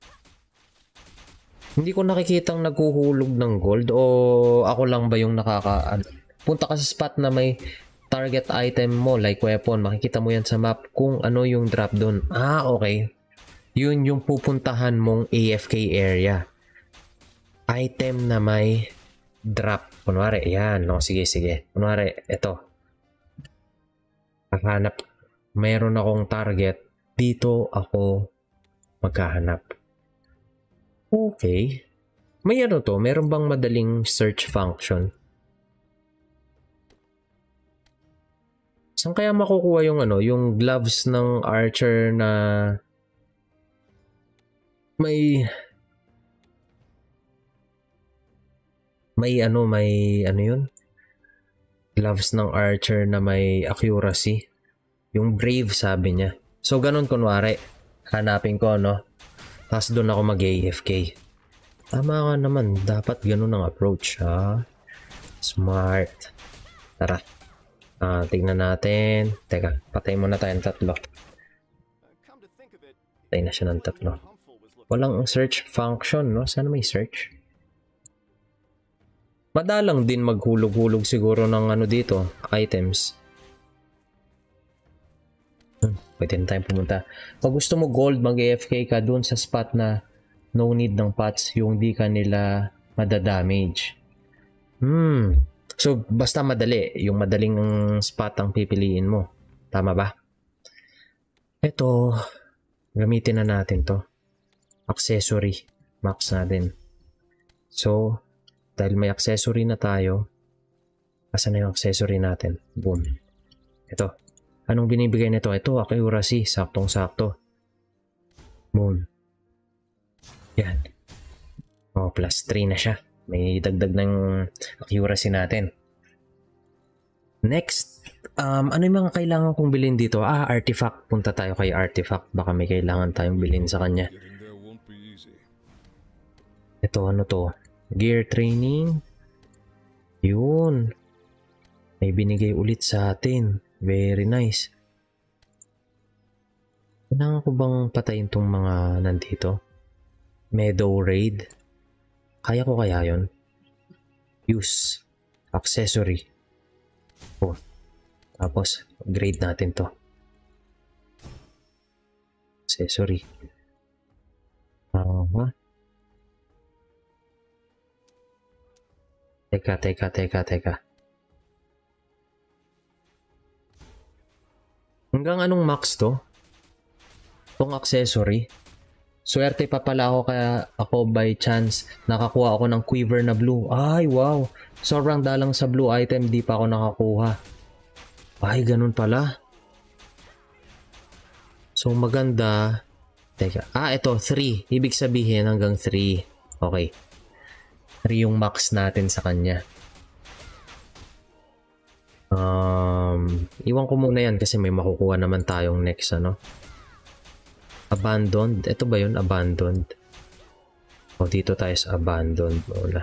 Hindi ko nakikitang naghuhulog ng gold o ako lang ba yung punta ka sa spot na may target item mo like weapon. Makikita mo yan sa map kung ano yung drop doon. Okay. Yun yung pupuntahan mong AFK area. Item na may drop. Kunwari, yan. No, sige. Kunwari, ito. Hahanap. Mayroon akong target. Dito ako maghahanap. Okay. May ano to? Meron bang madaling search function? Saan kaya makukuha yung ano? Yung gloves ng archer na may ano yun? Gloves ng archer na may accuracy. Yung brave sabi niya. So ganun kunwari. Hanapin ko, no? Tapos doon ako mag-AFK. Tama ka naman. Dapat ganun ang approach, ha? Smart. Tara. Tignan natin. Teka, patay muna tayo ng 3. Patay na siya ng 3. Walang search function, no? Sana may search. Madalang din maghulog-hulog siguro ng ano dito, items. Pwede na tayong pumunta. Pag gusto mo gold, mag-AFK ka dun sa spot na no need ng pots, yung di ka nila madadamage. So, basta madali. Yung madaling spot ang pipiliin mo. Tama ba? Ito, gamitin na natin to. Accessory. Max natin. So, dahil may accessory na tayo, asan na yung accessory natin? Boom. Ito. Anong binibigay nito? Ito, accuracy. Saktong-sakto. Boom. Yan. Oh, plus 3 na siya. May dagdag ng accuracy natin. Next, ano yung mga kailangan kong bilhin dito? Artifact. Punta tayo kay Artifact. Baka may kailangan tayong bilhin sa kanya.
Getting there won't be easy.
Ito, ano to? Gear training. Yun. May binigay ulit sa atin. Very nice. Kailangan ko bang patayin tong mga nandito? Meadow Raid. Kaya ko kaya yun? Use. Accessory. Oh. Tapos, upgrade natin to. Accessory. Teka. Hanggang anong max to? Itong accessory. Swerte pa pala ako kaya ako by chance nakakuha ako ng quiver na blue. Ay, wow. Sobrang dalang sa blue item, di pa ako nakakuha. Ay, ganun pala. So, maganda. Teka. Ito, 3. Ibig sabihin hanggang 3. Okay. 3 yung max natin sa kanya. Iwan ko muna yan kasi may makukuha naman tayong next, ano? Abandoned. Ito ba yun? Abandoned. Dito tayo sa abandoned. Wala.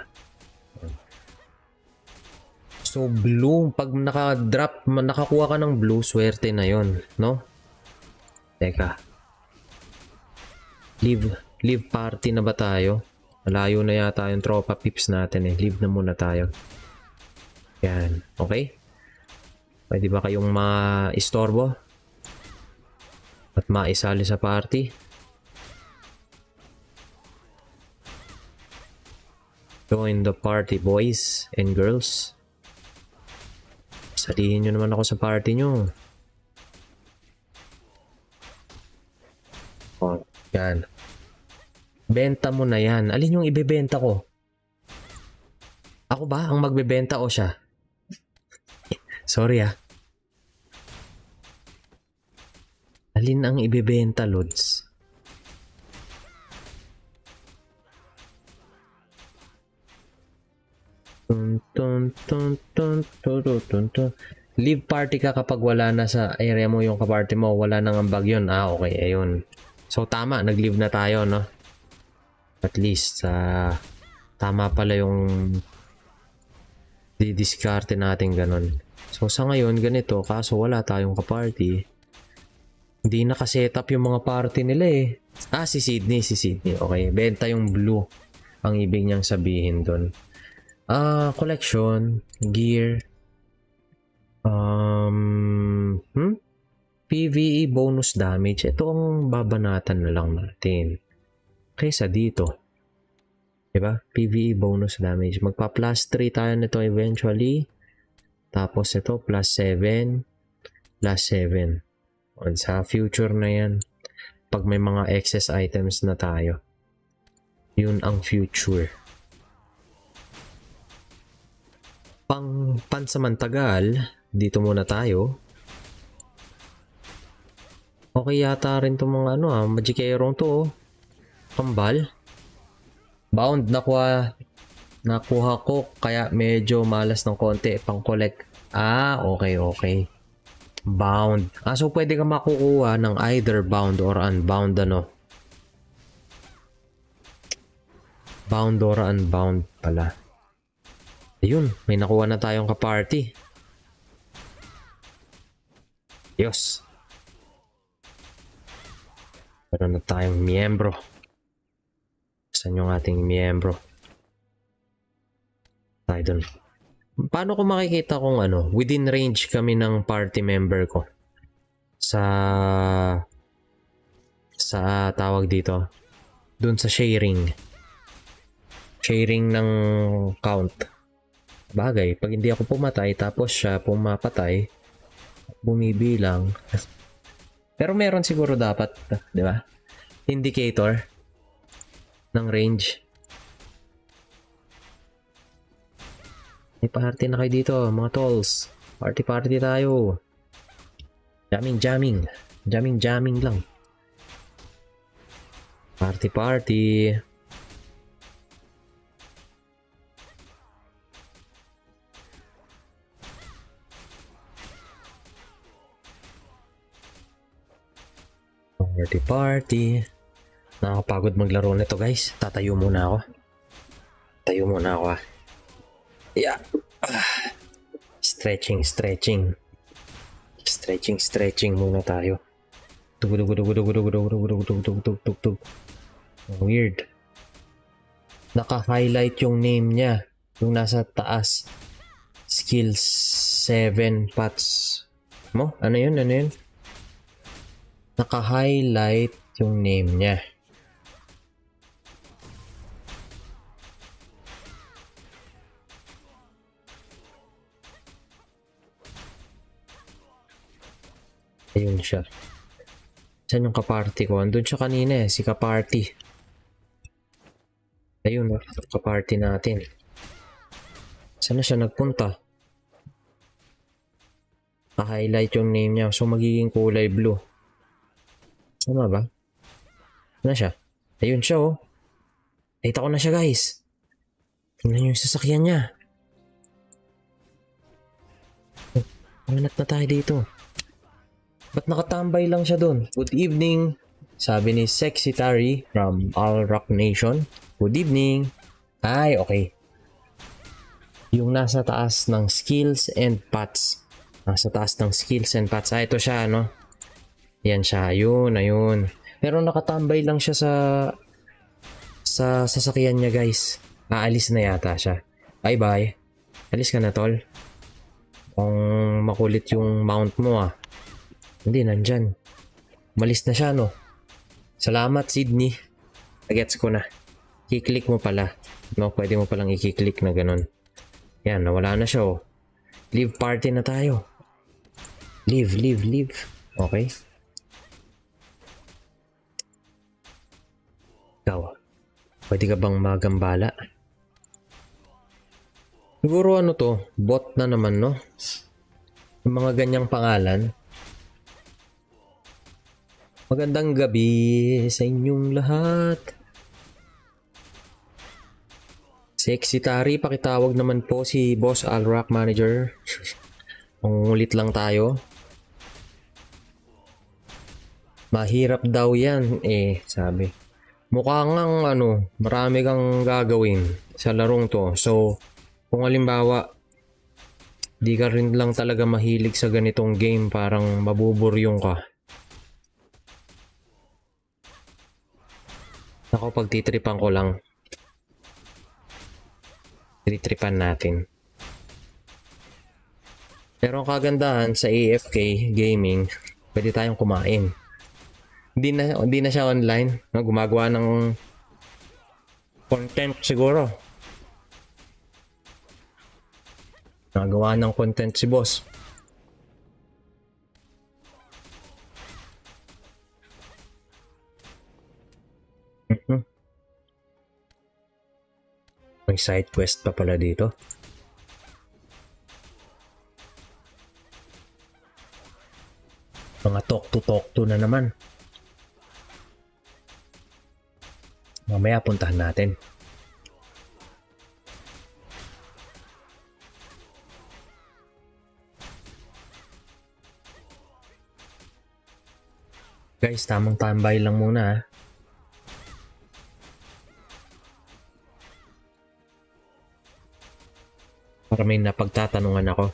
So, blue. Pag nakakuha ka ng blue, swerte na yon, no? Teka. Leave party na ba tayo? Malayo na yata yung tropa pips natin eh. Leave na muna tayo. Yan. Okay? Pwede ba kayong ma-istorbo? At maisali sa party? Join the party, boys and girls. Salihin nyo naman ako sa party nyo. Oh, yan. Benta mo na yan. Alin yung ibebenta ko? Ako ba ang magbebenta o siya? Sorry ah. Alin ang ibebenta, Lods? Leave party ka kapag wala na sa area mo yung kaparty mo. Wala nang ambag yun. Okay, ayun. So tama, nag-leave na tayo, no? At least, tama pala yung didiskarte natin ganun. So sa ngayon, ganito. Kaso wala tayong kaparty. Hindi nakasetup yung mga party nila eh. Si Sydney. Okay, benta yung blue. Ang ibig niyang sabihin doon. Collection, gear, PvE bonus damage. Ito ang babanatan na lang natin. Kaysa dito. Diba? PvE bonus damage. Magpa plus 3 tayo nito eventually. Tapos ito plus 7. Plus 7. Sa future na yan. Pag may mga excess items na tayo. Yun ang future. Pansamantagal, dito muna tayo. Okay yata rin itong mga Magickerong to oh. Kambal. Bound nakuha ko kaya medyo malas ng konti pang collect. Okay. Bound. So pwede ka makukuha ng either bound or unbound Bound or unbound pala. Ayun, may nakuha na tayong kaparty. Diyos. Meron na tayong miyembro. Saan yung ating miyembro? Tayo dun. Paano ko makikita kung ano, within range kami ng party member ko? Sa tawag dito. Dun sa sharing. Sharing ng count. Bagay, pag hindi ako pumatay tapos siya pumapatay, bumibilang. Pero meron siguro dapat, di ba? Indicator ng range. May party na kayo dito, mga tolls. Party tayo. Jamming lang. Party. Party. Nakakapagod maglaro nito, guys. Tatayo muna ako. Yeah. Stretching muna tayo. Tug. Weird. Naka-highlight yung name niya. Yung nasa taas. Skills 7 pots. Mo? Ano yun? Naka-highlight yung name niya. Ayun siya. Saan yung kaparty ko? Andun siya kanina si kaparty. Ayun, kaparty natin. Saan na siya nagpunta? Naka-highlight yung name niya. So magiging kulay blue. Tama ba? Ano siya? Ayun siya oh. Nakita ko na siya guys. Tingnan niyo yung sasakyan niya. Manat na tayo dito. Ba't nakatambay lang siya doon? Good evening. Sabi ni Sexy Tari from All Rock Nation. Good evening. Ay, okay. Yung nasa taas ng skills and pots. Nasa taas ng skills and pots. Ito siya, no? Yan siya. Ayun. Pero nakatambay lang siya sa sasakyan niya, guys. Aalis na yata siya. Bye-bye. Alis ka na, tol. Kung makulit yung mount mo, ah. Hindi, nandyan. Malis na siya, no? Salamat, Sydney. Gets ko na. I-click mo pala. No, pwede mo palang i-click na ganun. Yan, nawala na siya, oh. Leave party na tayo. Leave. Okay. Ikaw, pwede ka bang magambala? Siguro ano to, bot na naman, no? Yung mga ganyang pangalan. Magandang gabi sa inyong lahat. Sexy Tari, pakitawag naman po si Boss Alrock Manager. Ulit lang tayo. Mahirap daw yan, sabi. Mukha ngang marami kang gagawin sa larong to. So, kung halimbawa, di ka rin lang talaga mahilig sa ganitong game, parang mabuburyong ka. Ako, pagtitripan ko lang. Titripan natin. Pero ang kagandahan sa AFK gaming, pwede tayong kumain. Hindi na siya online, no? Gumagawa ng content siguro. Gumagawa ng content si boss. May side quest pa pala dito. Mga talk to na naman. Mamaya puntahan natin. Guys, tamang tambay lang muna. Para may napagtatanungan ako.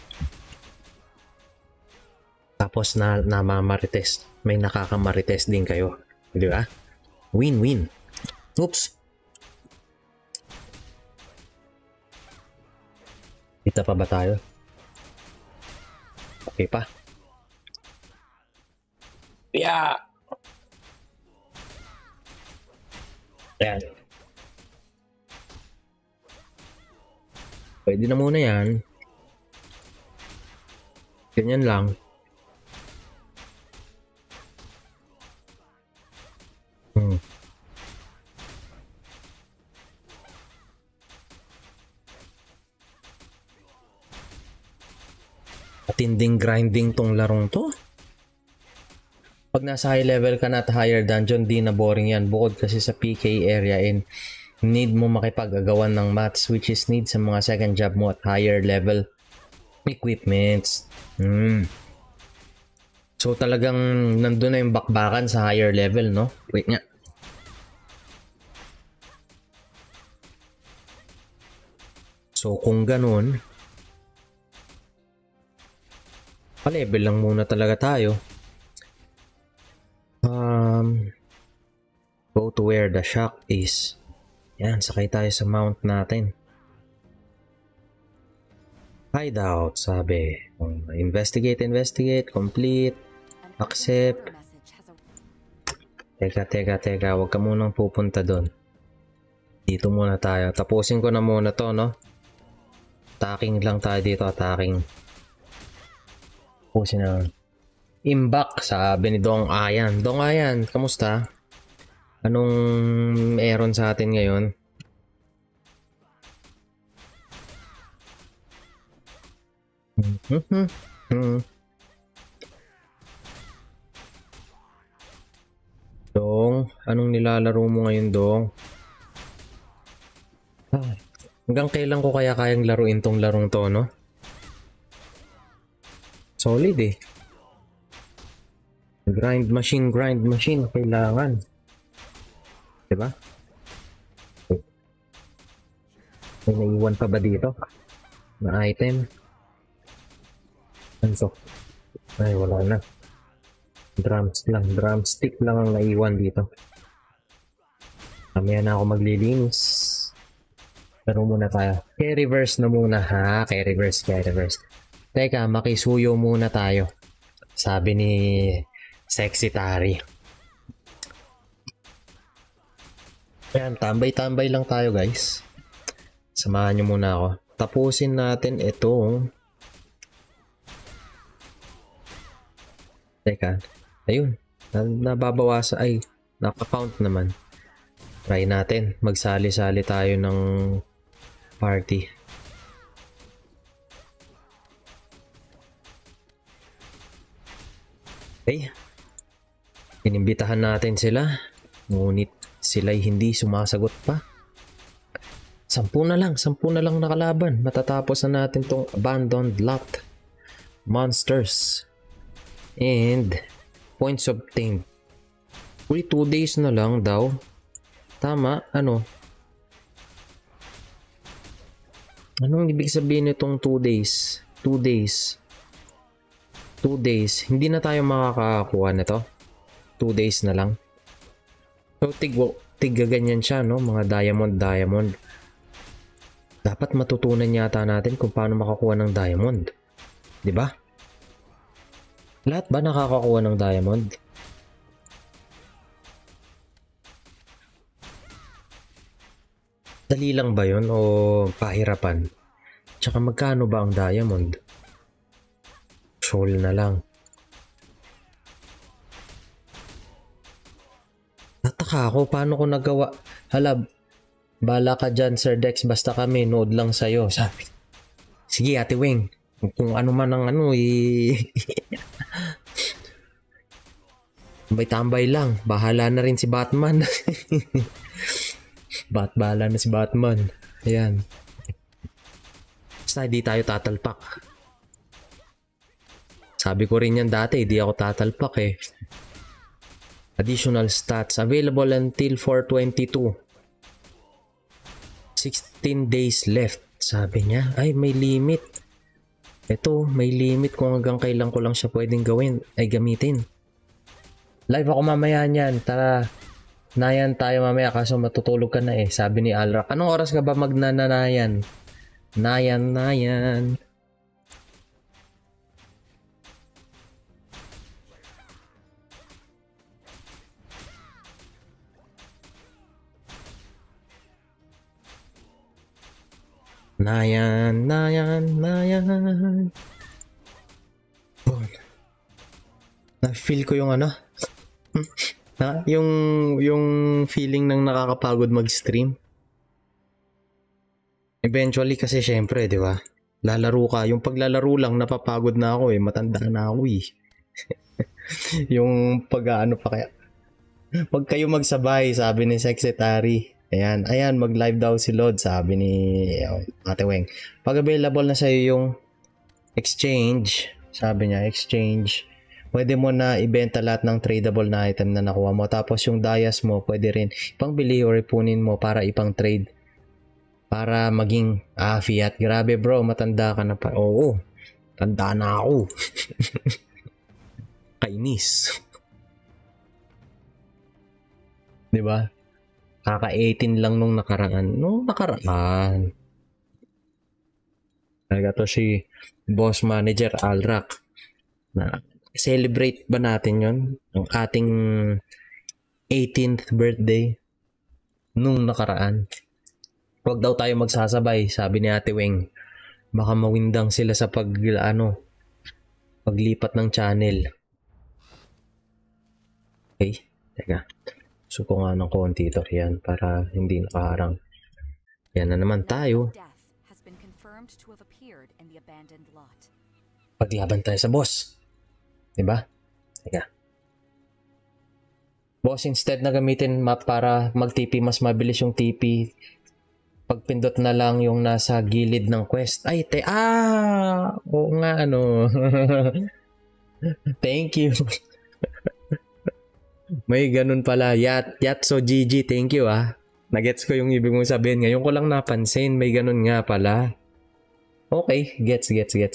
Tapos namamarites. May nakakamarites din kayo. Di ba? Win-win. Oops. Na pa ba tayo? Okay pa. Yeah! Ayan. Pwede na muna yan. Ganyan lang. Matinding grinding tong larong to. Pag nasa high level ka na at higher dungeon, di na boring yan. Bukod kasi sa PK area and need mo makipag-agawan ng mats, which is need sa mga second job mo at higher level equipments. So talagang nandun na yung bakbakan sa higher level, no? Wait nga. So kung ganun, pa-level lang muna talaga tayo. Go to where the shock is. Yan, sakay tayo sa mount natin. Hideout, sabi. Investigate, complete, accept. Teka, huwag ka munang pupunta doon. Dito muna tayo. Tapusin ko na muna to, no? Attacking lang tayo dito, attacking. Tapusin na. Imbak, sabi ni Dong Ayan. Dong Ayan, kamusta? Anong meron sa atin ngayon? Dong, anong nilalaro mo ngayon, Dong? Hanggang kailan ko kaya kayang laruin tong larong to, no? Solid eh. Grind machine, kailangan. Diba? May naiwan pa ba dito? Na item? Ano to? Ay, wala na. Drumstick lang ang naiwan dito. Mamaya na ako maglilinis. Pero muna tayo. Kay reverse na muna ha. Kay reverse. Teka, makisuyo muna tayo. Sabi ni Sexy Tari. Ayan, tambay-tambay lang tayo guys. Samahan nyo muna ako. Tapusin natin itong... Teka. Ayun. Nababawasan. Ay, naka-count naman. Try natin. Magsali-sali tayo ng party. Okay. Inimbitahan natin sila. Ngunit sila'y hindi sumasagot pa. 10 na lang nakalaban. Matatapos na natin tong abandoned lot. Monsters. And points obtained. Uy, 2 days na lang daw. Tama, ano? Anong ibig sabihin nitong 2 days? 2 days. Hindi na tayo makakakuha nito. 2 days na lang. So, tigga ganyan siya, no? Mga diamond. Dapat matutunan yata natin kung paano makakuha ng diamond. 'Di ba? Lahat ba nakakakuha ng diamond? Dali lang ba yun o pahirapan? Tsaka magkano ba ang diamond? Soul na lang. Nataka ako, paano ko nagawa? Halab, bala ka dyan Sir Dex, basta kami, nood lang sa'yo. Sabi, sige Ate Weng, kung ano man ang ano tambay lang, bahala na rin si Batman. Bahala na si Batman. Ayan. Basta hindi tayo tatalpak. Sabi ko rin yan dati, hindi ako tatalpak eh. Additional stats available until 4/22. 16 days left. Sabi niya, ay may limit. Ito, may limit kung hanggang kailan ko lang siya pwedeng gamitin. Live ako mamaya niyan. Tara, nayan tayo mamaya kaso matutulog ka na eh. Sabi ni Alrak, anong oras ka ba magnananayan? Nayan, nayan. Nayan, nayan, nayan. Boom. Na-feel ko yung ano? Ha? Yung feeling ng nakakapagod mag-stream. Eventually kasi syempre, di ba? Lalaro ka. Yung paglalaro lang, napapagod na ako eh. Matanda na ako eh. Yung pag-ano pa kaya. Pag kayo magsabay, sabi ni Secretary. Ayan, mag-live daw si Lord, sabi ni Ate Weng. Pag available na sa'yo yung exchange, sabi niya, exchange, pwede mo na ibenta lahat ng tradable na item na nakuha mo. Tapos yung dayas mo, pwede rin ipang bili or ipunin mo para ipang trade. Para maging fiat. Grabe bro, matanda ka na pa. Oo, tanda na ako. Kainis. Diba? Kaka-18 lang nung nakaraan. Talaga to si Boss Manager Alrak. Na celebrate ba natin yon ang ating 18th birthday nung nakaraan? Huwag daw tayo magsasabay, sabi ni Ate Weng. Baka mawindang sila sa paglipat ng channel. Okay, teka. Suko nga ng konti ito yan para hindi nakaharang. Yan na naman tayo. Paglaban tayo sa boss. Diba? Teka. Boss, instead na gamitin map para mag-TP, mas mabilis yung TP. Pagpindot na lang yung nasa gilid ng quest. Oo nga, ano. Thank you. May ganun pala. Yatso GG, thank you Nagets ko yung ibig mong sabihin. Ngayon ko lang napansin, may ganun nga pala. Okay, gets.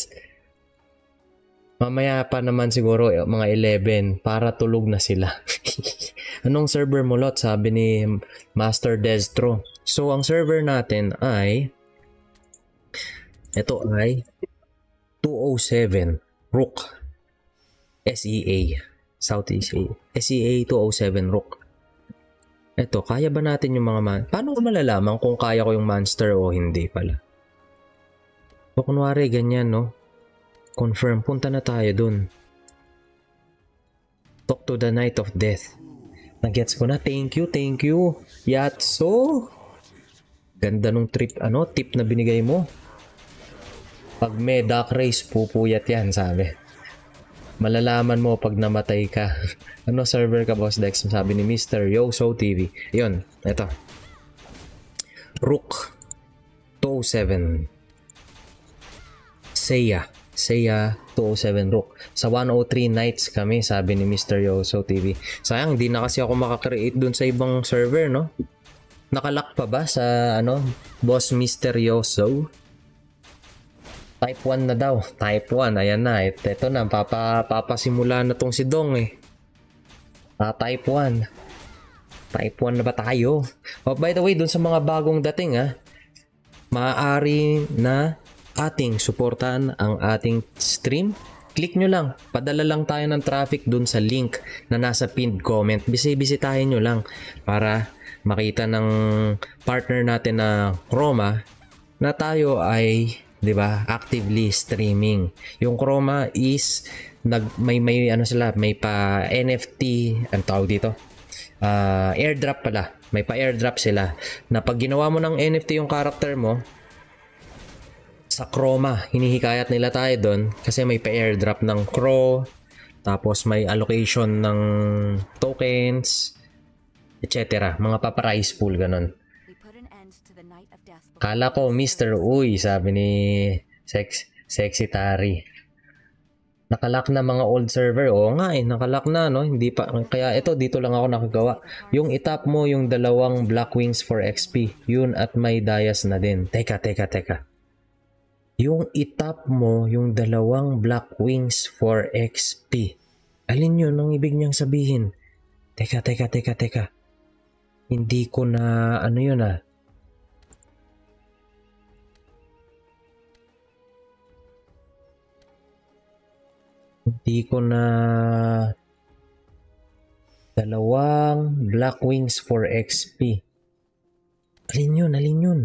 Mamaya pa naman siguro mga 11 para tulog na sila. Anong server mo, Lot? Sabi ni Master Destro. So, ang server natin ay ito ay 207 Rook SEA Southeast SEA 207 Rook. Ito, kaya ba natin yung mga paano ko malalaman kung kaya ko yung monster o hindi pala? So, kunwari ganyan, no? Confirm, punta na tayo dun. Talk to the Knight of Death. Nagets ko na. Thank you. Yatso. Ganda nung tip na binigay mo. Pag may dark race, pupuyat yan, sabi. Malalaman mo pag namatay ka. Ano server ka, Boss Dex? Sabi ni Mr. Yoso TV. Yun, ito. Rook 207 Seiya 207 Rook. Sa 103 Knights kami, sabi ni Mr. Yoso TV. Sayang, hindi na kasi ako makakreate dun sa ibang server, no? Nakalock pa ba sa Boss Mr. Yoso? Type 1 na daw. Type 1. Ayan na. Ito na. Papasimula na tong si Dong eh. Type 1. Type 1 na ba tayo? Oh, by the way, dun sa mga bagong dating maaari na ating suportahan ang ating stream. Click nyo lang. Padala lang tayo ng traffic dun sa link na nasa pinned comment. Bisitahin nyo lang para makita ng partner natin na Chroma na tayo ay, di ba, actively streaming. Yung Chroma is may pa NFT, ang tawag dito, airdrop pala. May pa airdrop sila na pag ginawa mo ng NFT yung character mo sa Chroma, hinihikayat nila tayo doon kasi may pa airdrop ng Crow, tapos may allocation ng tokens, etc. Mga pa-prize pool, ganun. Kala ko, Mr. Uy, sabi ni Sexy Tari. Nakalock na mga old server. Oo nga nakalock na, no? Hindi pa. Kaya ito, dito lang ako nakagawa. Yung itap mo, yung dalawang Black Wings for XP. Yun at may dayas na din. Teka. Yung itap mo, yung dalawang Black Wings for XP. Alin yun ang ibig niyang sabihin? Teka. Hindi ko na, Hindi ko na... Dalawang Black Wings for XP. Alin yun? Alin yun?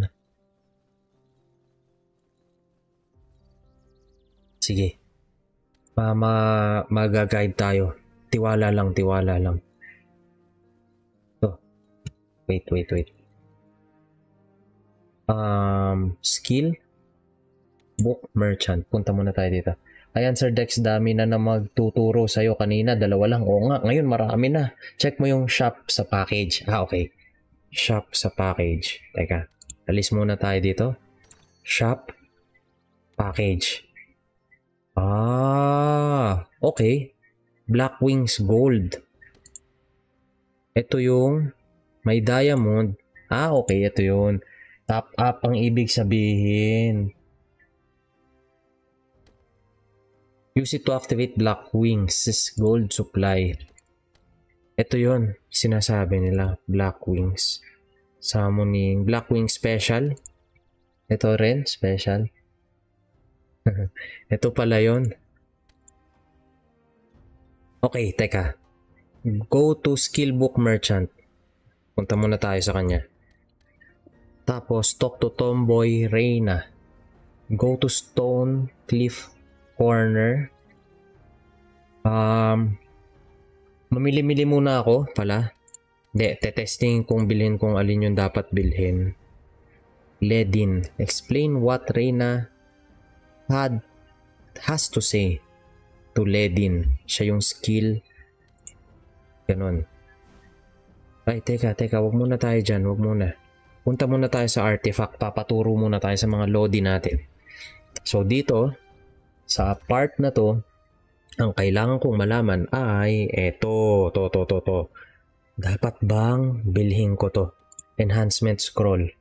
Sige. Mag-guide tayo. Tiwala lang, tiwala lang. Wait. Skill. Book Merchant. Punta muna tayo dito. Ayan Sir Dex, dami na magtuturo sa'yo kanina. Dalawa lang. Oo nga, ngayon marami na. Check mo yung shop sa package. Okay. Shop sa package. Teka. Alis muna tayo dito. Shop. Package. Okay. Black Wings Gold. Ito yung may diamond. Okay. Ito yun. Top up ang ibig sabihin. Use it to activate Black Wings Gold Supply. Ito yun. Sinasabi nila. Black Wings. Summoning. Black Wings Special. Ito rin. Special. Ito pala yun. Okay, teka. Go to Skill Book Merchant. Punta muna tayo sa kanya. Tapos, talk to Tomboy Reyna. Go to Stone Cliff Corner. Mamili-mili muna ako pala. Hindi, testing kung bilhin kung alin yung dapat bilhin. Ledin. Explain what Reyna has to say to Ledin. Siya yung skill. Ganon. Ay, teka. Wag muna tayo dyan. Wag muna. Punta muna tayo sa artifact. Papaturo muna tayo sa mga Lodi natin. So, dito, sa part na to, ang kailangan kong malaman ay eto, to. Dapat bang bilhin ko to? Enhancement scroll.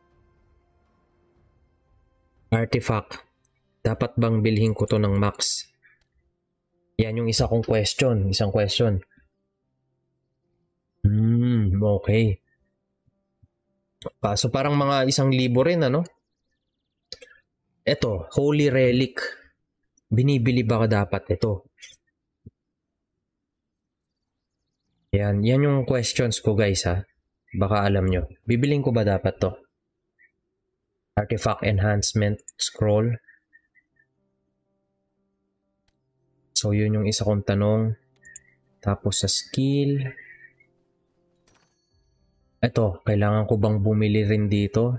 Artifact. Dapat bang bilhin ko to ng max? Yan yung isa kong question. Isang question. Okay. So parang mga 1,000 rin, ano? Eto, Holy Relic. Binibili ba ka dapat ito? Yan yung questions ko guys ha. Baka alam nyo. Bibiling ko ba dapat to? Artifact Enhancement Scroll. So yun yung isa kong tanong. Tapos sa skill. Ito, kailangan ko bang bumili rin dito?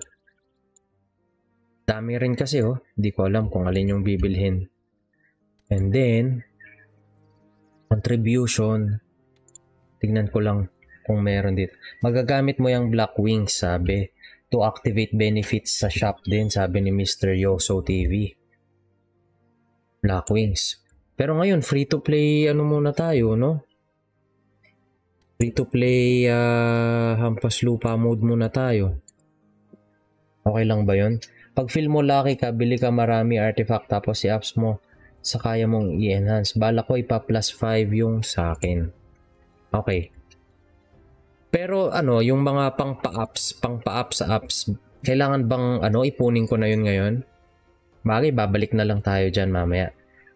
Dami rin kasi Di ko alam kung alin yung bibilhin. And then, contribution. Tignan ko lang kung meron dito. Magagamit mo yung Black Wings, sabi. To activate benefits sa shop din, sabi ni Mr. Yoso TV. Black Wings. Pero ngayon, free to play, muna tayo, no? Free to play, hampas lupa mode muna tayo. Okay lang ba yun? Pag feel mo lucky ka, bili ka marami artifact tapos si apps mo sa kaya mong i-enhance. Bala ko ipa plus 5 yung sa akin. Okay. Pero yung mga pang-pa-apps sa apps, kailangan bang ipunin ko na yun ngayon? Bagay, babalik na lang tayo dyan mamaya.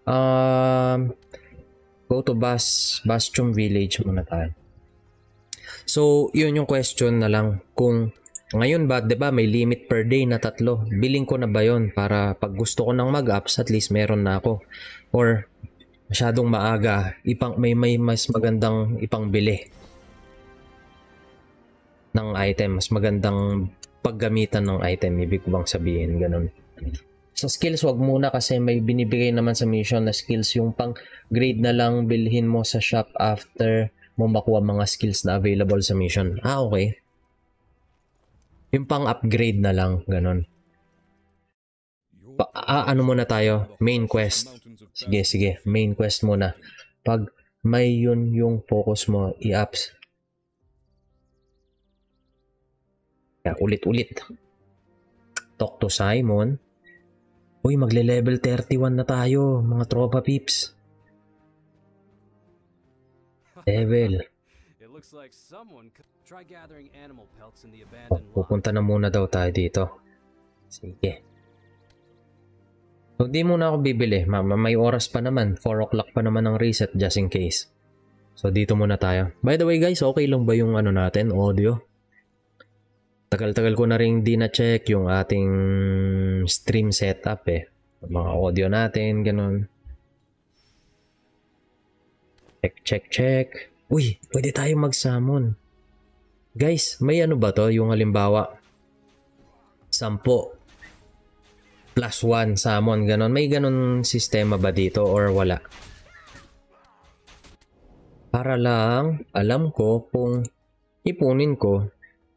Go to Bastion Village muna tayo. So, yun yung question na lang. Kung ngayon ba, 'di ba, may limit per day na 3. Biling ko na ba 'yon para pag gusto ko nang mag-apps at least meron na ako. Or masyadong maaga, may mas magandang ipangbili ng item, mas magandang paggamitan ng item, ibig ko bang sabihin, ganun. Sa skills, wag muna kasi may binibigay naman sa mission na skills, yung pang grade na lang bilhin mo sa shop after mo makuha mga skills na available sa mission. Okay. Yung pang-upgrade na lang, ganun. Muna tayo? Main quest. Sige. Main quest muna. Pag may yun yung focus mo, i-apps. Kaya ulit-ulit. Talk to Simon. Uy, magle-level 31 na tayo, mga tropa peeps. Level.
Looks like someone try gathering animal pelts in the abandoned lot.
Pupunta na muna daw tayo dito. Sige. So, di muna ako bibili. May oras pa naman. 4 o'clock pa naman ang reset just in case. So, dito muna tayo. By the way guys, okay lang ba yung ano natin, audio? Tagal-tagal ko na rin di na-check yung ating stream setup eh. Mga audio natin, ganun. Check. Uy, pwede tayo mag-summon. Guys, may ano ba to? Yung halimbawa, 10 +1 summon, ganon. May ganon sistema ba dito or wala? Para lang alam ko kung ipunin ko.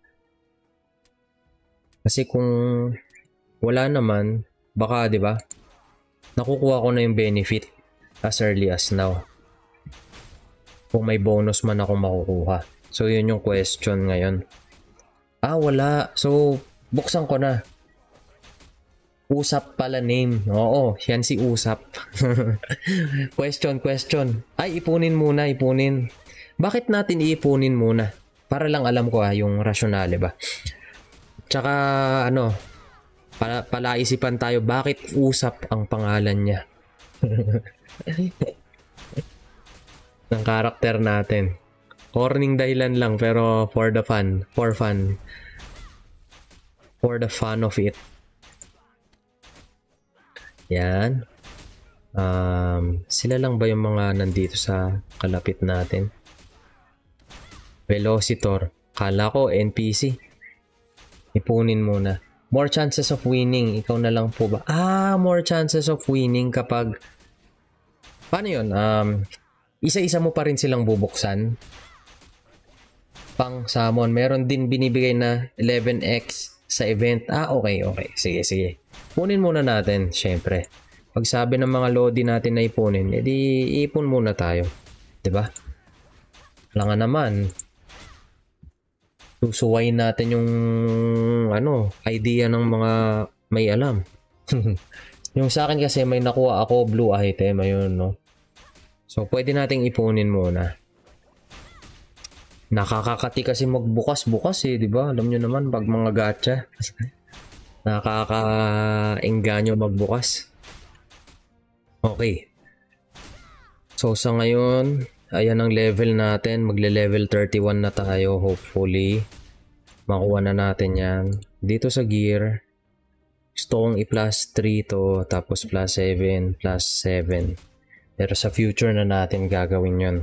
Kasi kung wala naman, baka 'di ba? Nakukuha ko na yung benefit as early as now. Kung may bonus man ako makukuha. So yun yung question ngayon. Wala. So buksan ko na. Usap pala name. Oo, yan si Usap. Question. Ay, ipunin muna. Bakit natin iipunin muna? Para lang alam ko yung rasyonale ba. Tsaka ano, palaisipan tayo bakit Usap ang pangalan niya. Ng karakter natin. Corning dahilan lang pero for the fun. For the fun of it. Yan. Sila lang ba yung mga nandito sa kalapit natin? Velocitor. Kala ko NPC. Ipunin muna. More chances of winning. Ikaw na lang po ba? More chances of winning kapag... Paano yun? Isa-isa mo pa rin silang bubuksan. Pang summon. Meron din binibigay na 11x sa event. Okay. Sige. Punin muna natin, syempre. Pag sabi ng mga lodi natin na ipunin, edi ipon muna tayo. 'Di ba? Wala nga naman. Susuwayin natin yung idea ng mga may alam. Yung sa akin kasi may nakuha ako blue item, ayun, no. So pwede nating ipunin muna. Nakakakati kasi magbukas-bukas eh, 'di ba? Alam niyo naman pag mga gacha. Nakaka-engganyo magbukas. Okay. So sa ngayon, ayan ang level natin. Magle-level 31 na tayo. Hopefully, makuha na natin yan. Dito sa gear, gusto kong i-plus 3 to, tapos plus 7, plus 7. Pero sa future na natin gagawin yun.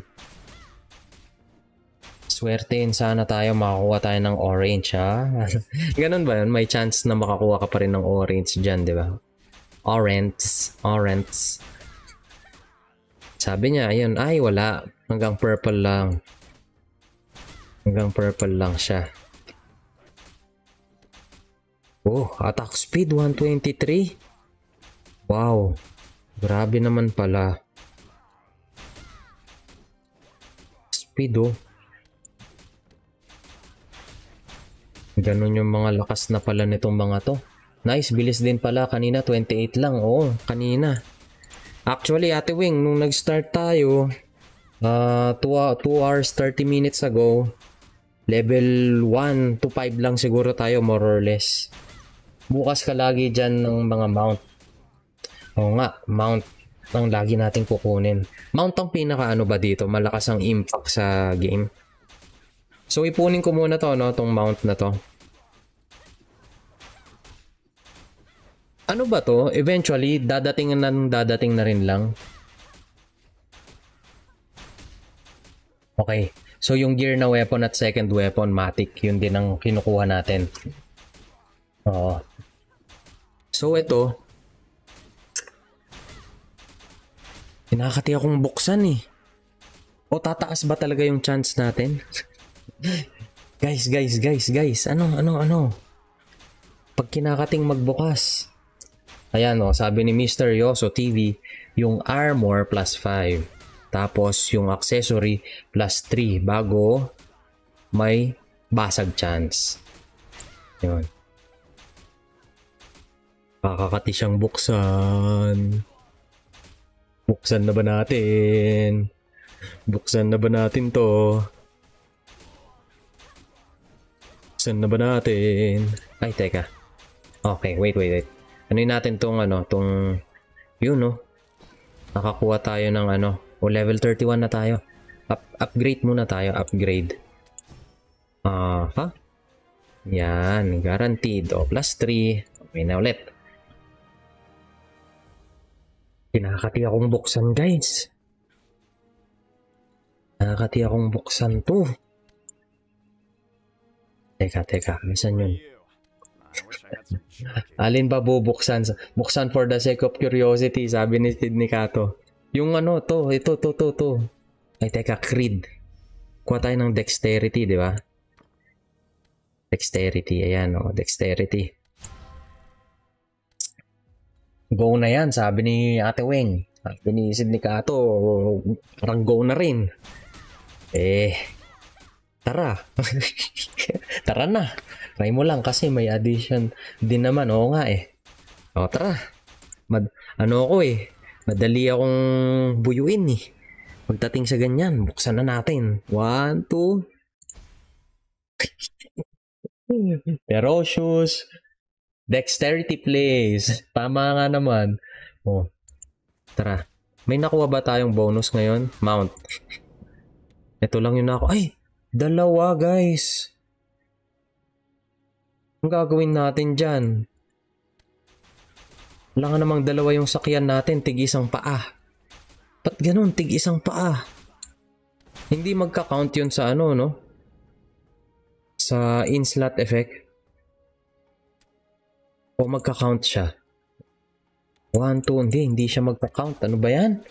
Swertein sana tayo makakuha tayo ng orange, ha? Ganun ba yun? May chance na makakuha ka pa rin ng orange dyan, di ba? Orange. Sabi niya, ayun, ay wala. Hanggang purple lang. Siya. Attack speed 123. Wow. Grabe naman pala. Speed, Ganun yung mga lakas na pala nitong mga to. Nice, bilis din pala. Kanina 28 lang. Oo, kanina. Actually, Ate Wing, nung nag-start tayo, 2 hours 30 minutes ago, level 1 to 5 lang siguro tayo, more or less. Bukas ka lagi dyan ng mga mount. Oo nga, mount ang lagi natin kukunin. Mount ang pinaka ba dito, malakas ang impact sa game. So ipunin ko muna to, no, tong mount na to. Ano ba to? Eventually, dadating na rin lang. Okay. So yung gear na weapon at second weapon, matic, yun din ang kinukuha natin. Oo. So ito, kinakati akong buksan eh. Tataas ba talaga yung chance natin? Guys. Ano? Pag kinakating magbukas. Ayan, sabi ni Mr. Yoso TV, yung armor plus 5. Tapos yung accessory plus 3 bago may basag chance. Yun. Kakakati siyang buksan. Buksan na ba natin? Buksan na ba natin to? Buksan na ba natin? Ay, teka. Okay, wait. Ano natin tong Yun, no? Nakakuha tayo ng ano. O level 31 na tayo. Upgrade muna tayo. Upgrade. Ha? Yan. Guaranteed. O, plus 3. Okay na ulit. Kinakati akong buksan, guys. Nakakati akong buksan to. Teka. Misan yun?
I wish I had some jerky.
Alin ba bubuksan? Buksan for the sake of curiosity, sabi ni Sid ni Kato. Yung ano, to. Ay, teka, Creed. Kuha tayo ng Dexterity, di ba? Dexterity, ayan, oh, Dexterity. Go na yan, sabi ni Ate Weng. Sabi ni Sid ni Kato, parang go na rin. Tara. Tara na. Try mo lang kasi may addition din naman. Oo nga O, tara. Madali akong buyuin Pagdating sa ganyan, buksan na natin. 1, 2. Ferocious. Dexterity plays. Tama nga naman. O, tara. May nakuha ba tayong bonus ngayon? Mount. Ito lang yung Ay! 2, guys. Ang gagawin natin dyan? Wala nga namang 2 yung sakyan natin. Tig-isang paa. Ba't ganun? Tig-isang paa. Hindi magka-count yun sa ano, no? Sa in-slot effect. O magka-count siya? 1, 2. Hindi siya magka-count. Ano ba yan?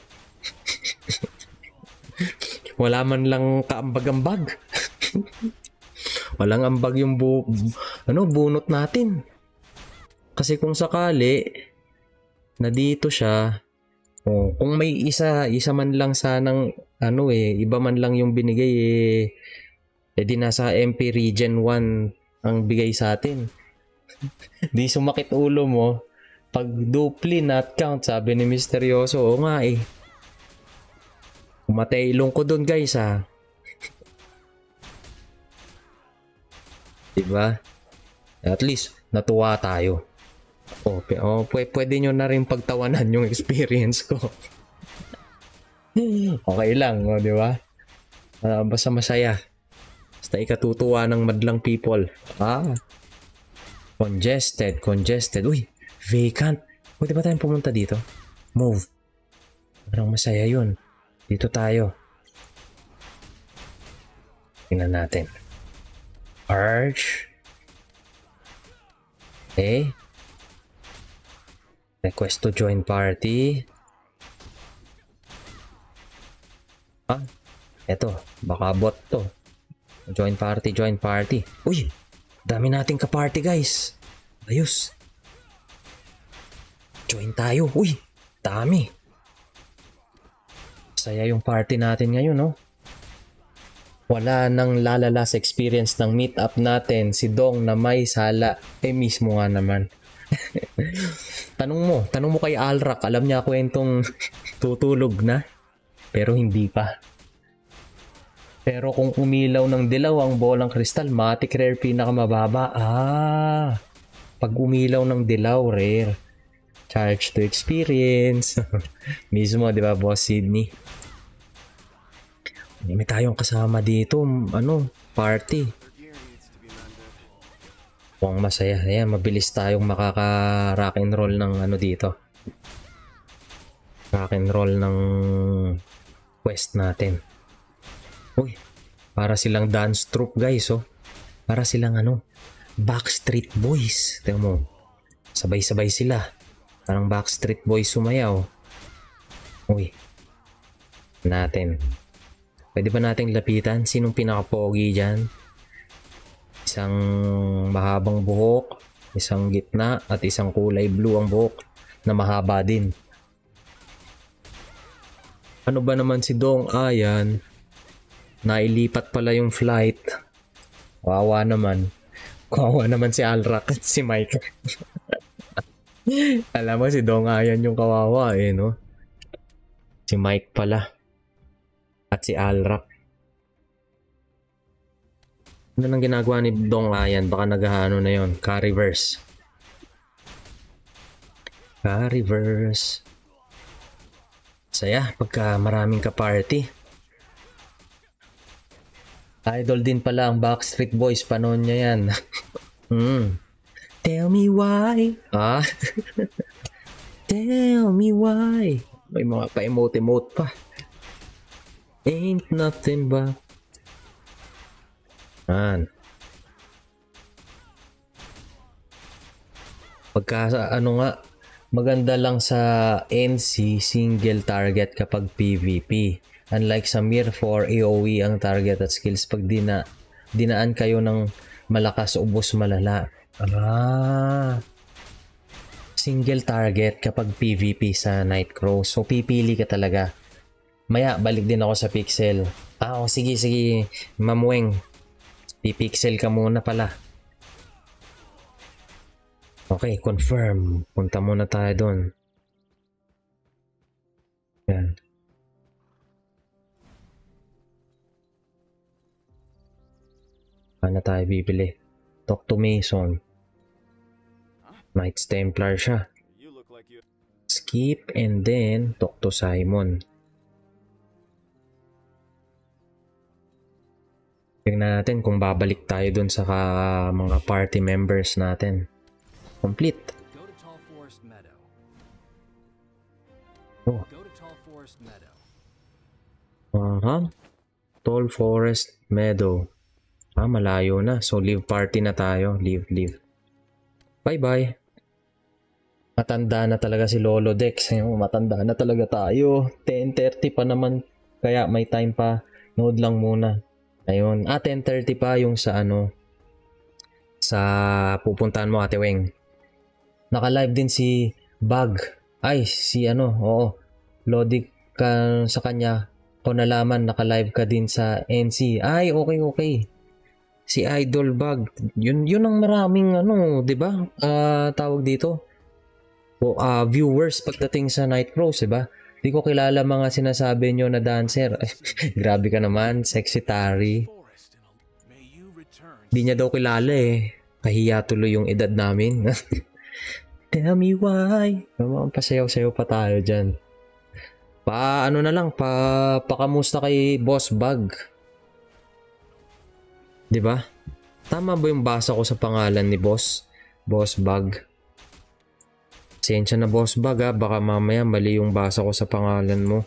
Wala man lang kaambag-ambag. Walang ambag yung bunot natin. Kasi kung sakali na dito siya, kung may isa man lang sanang iba man lang yung binigay di nasa MP Region 1 ang bigay sa atin. Di sumakit ulo mo pag dupli not count, sabi ni Misteryoso. Oo nga Kumatay ilong ko dun, guys, Diba? At least, natuwa tayo. Pwede nyo na rin pagtawanan yung experience ko. Okay lang, diba? Basta masaya. Basta ikatutuwa ng madlang people. Congested. Uy, vacant. Pwede ba tayong pumunta dito? Move. Parang masaya yun. Dito tayo. Tingnan natin. Arch. Okay. Request to join party. Eto. Baka bot to. Join party. Uy! Dami nating ka-party, guys. Ayos. Join tayo. Uy! Dami. Saya yung party natin ngayon, no? Wala nang lalala sa experience ng meet-up natin. Si Dong na may sala. Mismo nga naman. Tanong mo kay Alrak. Alam niya kwentong tutulog na. Pero hindi pa. Pero kung umilaw ng dilaw ang bolang kristal, matic rare pinakamababa. Pag umilaw ng dilaw, rare. Charge to experience. Mismo, di ba, Boss Sydney? May tayong kasama dito. Party. Mukhang masaya. Ayan, mabilis tayong makaka-rock and roll ng dito. Rock and roll ng quest natin. Uy, para silang dance troupe, guys, Para silang Backstreet Boys. Tingnan mo. Sabay-sabay sila. Parang Backstreet Boys sumayaw. Uy. Natin. Pwede ba nating lapitan? Sinong pinaka-pogi dyan? Isang mahabang buhok, isang gitna, at isang kulay blue ang buhok na mahaba din. Ano ba naman si Dong? Yan. Nailipat pala yung flight. Kawawa naman. Kawawa naman si Alrak at si Mike. Alam mo si Dong Ayan yung kawawa no? Si Mike pala. At si Alrak. Ano nang ginagawa ni Dong Ayan? Baka naghahano na yon. Carryverse. Saya pagka maraming ka-party. Idol din pala ang Backstreet Boys, panon niya yan. Tell me why. Tell me why. May mga pa-emote-emote pa. Ain't nothing but. Pagka ano nga, maganda lang sa NC single target kapag PvP. Unlike sa Mir 4 AoE ang target at skills pag dinaan kayo ng malakas ubos malala. Single target kapag PvP sa Nightcrow. So pipili ka talaga. Maya balik din ako sa Pixel. Sige Ma'am Weng. Pipixel ka muna pala. Okay, confirm. Punta muna tayo doon. Yan. Paano tayo bibili? Talk to Mason. Knights Templar siya. Skip and then talk to Simon. Tingnan natin kung babalik tayo dun sa mga party members natin. Complete.
Go to Tall Forest Meadow.
Oh.
Go to Tall Forest Meadow.
Tall Forest Meadow. Malayo na. So leave party na tayo. Leave. Bye-bye. Matanda na talaga si Lolo Dex. Matanda na talaga tayo. 10:30 pa naman. Kaya may time pa. Nood lang muna. Ayun. 10:30 pa yung sa sa pupuntahan mo, Ate Weng. Naka-live din si Bug. Lodi ka sa kanya. Ko nalaman naka-live ka din sa NC. Okay. Si Idol Bug. Yun ang maraming 'di ba? Tawag dito. Viewers pagdating sa Nightcrows, 'di ba? Di ko kilala mga sinasabi nyo na dancer. Grabe ka naman, sexy Tari. Di niya daw kilala eh. Kahiya tuloy yung edad namin. Tell me why. Pasayaw-sayaw pa tayo dyan. Pakamusta kay Boss Bug. Diba? Tama ba yung basa ko sa pangalan ni Boss Bug? Pasensya na Boss Bug baka mamaya mali yung basa ko sa pangalan mo.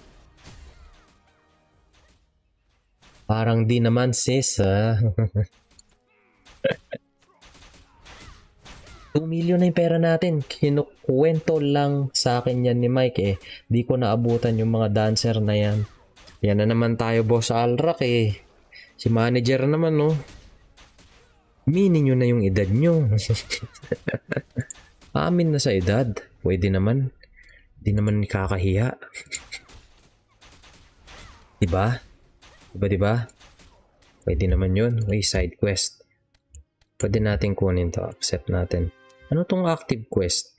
Parang di naman sis 2 million na yung pera natin. Kinukwento lang sa akin yan ni Mike Di ko naabutan yung mga dancer na yan. Yan na naman tayo Boss Alrak Si manager naman Minin nyo na yung edad nyo. Amin na sa edad. Pwede naman. Di naman kakahiya. Diba? Pwede naman yun. Side quest. Pwede natin kunin to. Accept natin. Ano tong active quest?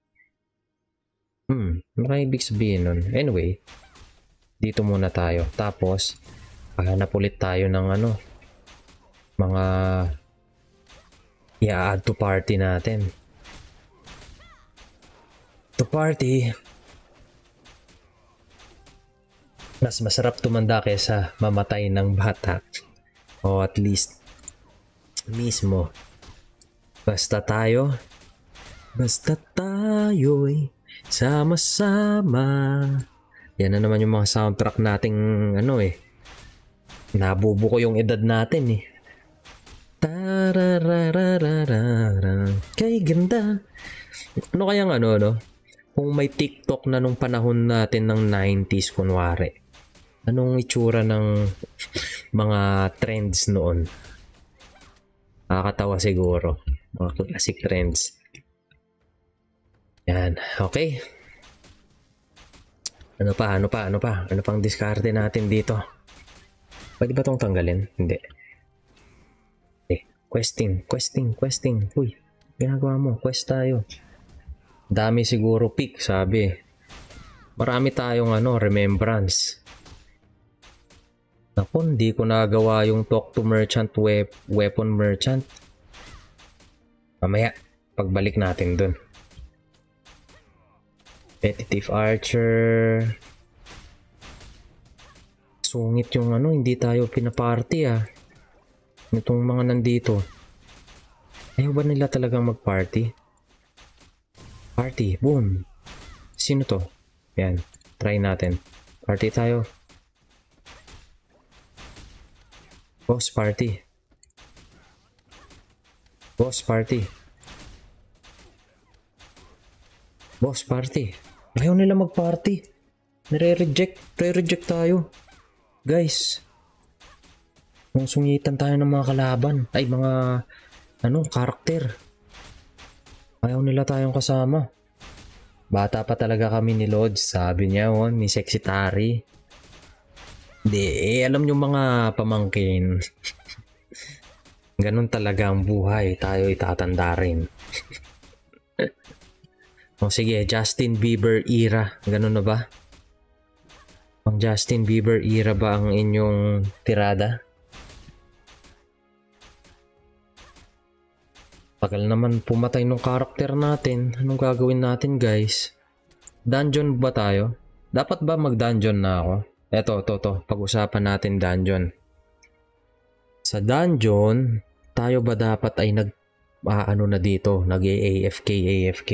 Ano kaya ibig sabihin nun? Anyway. Dito muna tayo. Tapos, hanap ulit tayo ng mga i-add to party natin. To party. Mas masarap tumanda kaysa mamatay ng bata. O at least mismo. Basta tayo'y sama-sama. Yan na naman yung mga soundtrack nating nabubuko yung edad natin Tararararara. Kay ganda. Ano kayang kung may TikTok na nung panahon natin ng 90s kunwari. Anong itsura ng mga trends noon? Nakakatawa siguro. Mga classic trends. Yan. Okay. Ano pa? Ano pang diskarte natin dito? Pwede ba itong tanggalin? Hindi. Questing. Uy, ginagawa mo. Quest tayo. Dami siguro pick, sabi. Marami tayong remembrance. Naku, hindi ko nagawa yung talk to merchant, weapon merchant. Mamaya, pagbalik natin dun. Competitive archer. Sungit yung ano, hindi tayo pinaparty ah. Itong mga nandito. Ayaw ba nila talagang mag-party? Party, boom. Sino to? Yan, try natin. Party tayo. Boss party. Boss party. Boss party. Ayaw nila mag-party. Nire-reject tayo. Guys. Kung sungitan tayo ng mga kalaban. Ay, mga karakter. Ayaw nila tayong kasama. Bata pa talaga kami ni Lods. Sabi niya, ni Sexy Tari. Di, alam nyo mga pamangkin. Ganun talaga ang buhay. Tayo itatanda rin. O sige, Justin Bieber era. Ganun na ba? Ang Justin Bieber era ba ang inyong tirada? Tagal naman pumatay ng karakter natin. Anong gagawin natin, guys? Dungeon ba tayo? Dapat ba mag-dungeon na ako? Eto. Pag-usapan natin dungeon. Sa dungeon, tayo ba dapat ay na dito? Nag-AFK?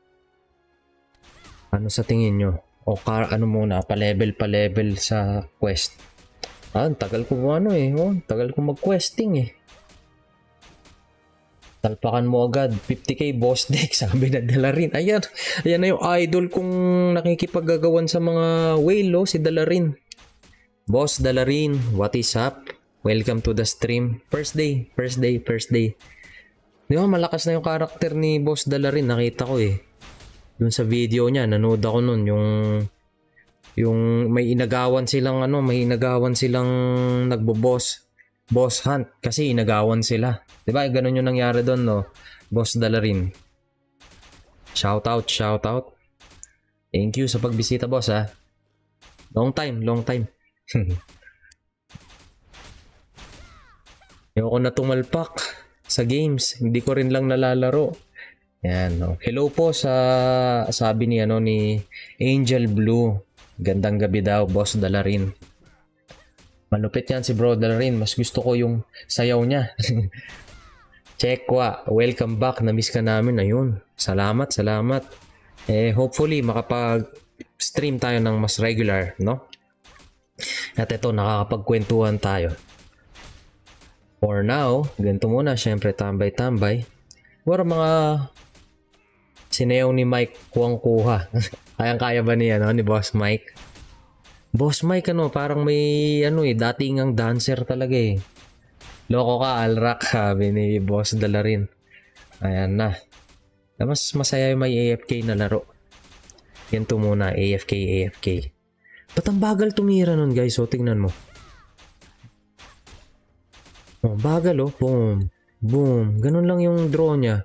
Ano sa tingin nyo? O muna, pa-level sa quest. Tagal ko tagal ko mag-questing eh. Talpakan mo agad, 50k boss deck, sabi na Dalarin. Ayan na yung idol kong nakikipaggagawan sa mga whale, si Dalarin. Boss Dalarin, what is up? Welcome to the stream. First day. Di ba malakas na yung karakter ni Boss Dalarin, nakita ko eh. Dun sa video niya, nanood ako nun, yung may inagawan silang nagbo-boss hunt kasi inagawan sila. 'Di ba? Ganun yung nangyari doon, no? Boss Dalarin. Shout out. Thank you sa pagbisita, boss, ha. Long time. Ayoko na tumalpak sa games. Hindi ko rin lang nalalaro. Yan, no. Hello po sa sabi ni Angel Blue. Gandang gabi daw, Boss Dalarin. Malupit yan si Bro Dalarin. Mas gusto ko yung sayaw niya. Chekwa, welcome back. Na-miss ka namin. Ayun. Salamat. Hopefully makapag-stream tayo ng mas regular, no? At ito, nakakapagkwentuhan tayo. For now, ganito muna. Syempre, tambay-tambay. Wala mga sinayaw ni Mike kuwang-kuha. Kaya ba ni Boss Mike? Boss Mike parang may dating ang dancer talaga eh. Loko ka, Alrak, sabi ni Boss Dalarin. Ayan na. Mas masaya yung may AFK na laro. Ganito muna, AFK. Ba't ang bagal tumira nun, guys? O, tingnan mo. Bagal Boom. Ganun lang yung draw niya.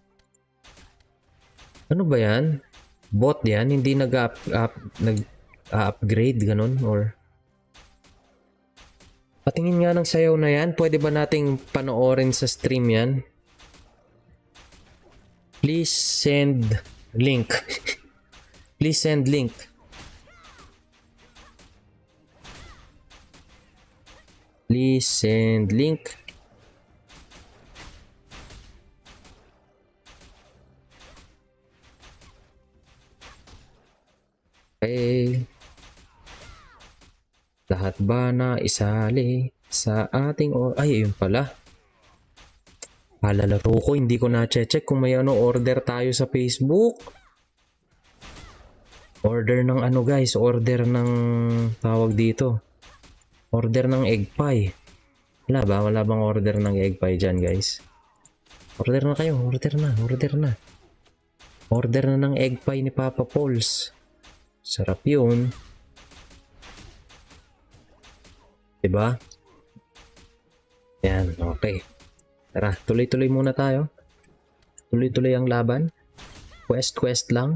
Ano ba yan? Bot yan? Hindi nag-upgrade ganun? Or patingin nga ng sayaw na yan. Pwede ba nating panoorin sa stream yan? Please send link. Please send link. Okay. Lahat ba na isali sa ating ay, yun pala. Palalaro ko, hindi ko na-check kung may order tayo sa Facebook. Order ng guys, order ng tawag dito. Order ng egg pie. Wala bang order ng egg pie dyan, guys? Order na kayo, order na. Order na ng egg pie ni Papa Pauls. Sarap yun. Diba? Yan, okay. Tara, tuloy-tuloy muna tayo. Tuloy-tuloy ang laban. Quest lang.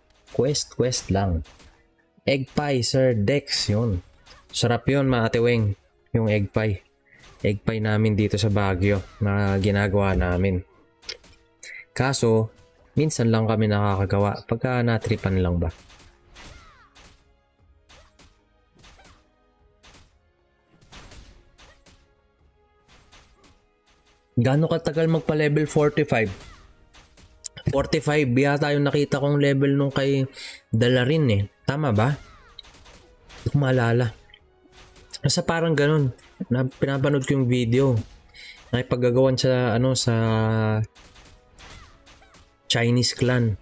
Egg pie, Sir Dex, yun. Sarap yun, Ate Weng. Yung egg pie. Egg pie namin dito sa Baguio na ginagawa namin. Kaso, minsan lang kami nakakagawa. Pagka natripan lang ba? Gaano katagal magpa-level 45? 45 yata yung nakita kong level nung kay Dalarin eh. Tama ba? Hindi ko maalala. Basta parang ganun. Pinapanood ko yung video. Nakipaggagawan sa sa Chinese clan.